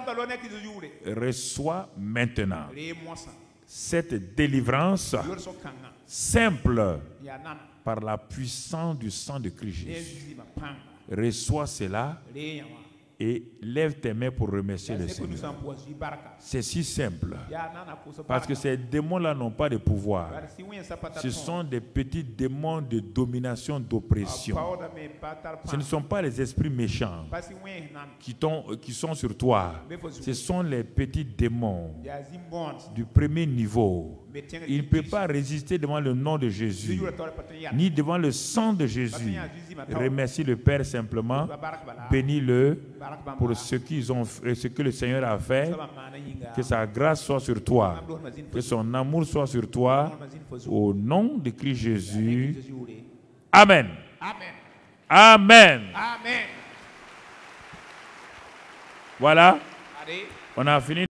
Reçois maintenant cette délivrance simple par la puissance du sang de Christ Jésus. Reçois cela et lève tes mains pour remercier le Seigneur. C'est si simple. Parce que ces démons-là n'ont pas de pouvoir. Ce sont des petits démons de domination, d'oppression. Ce ne sont pas les esprits méchants qui, qui sont sur toi. Ce sont les petits démons du premier niveau. Il ne peut pas résister devant le nom de Jésus, ni devant le sang de Jésus. Remercie le Père simplement. Bénis-le pour ce, qu'ils ont, ce que le Seigneur a fait. Que sa grâce soit sur toi. Que son amour soit sur toi. Au nom de Christ Jésus. Amen. Amen. Amen. Voilà. On a fini.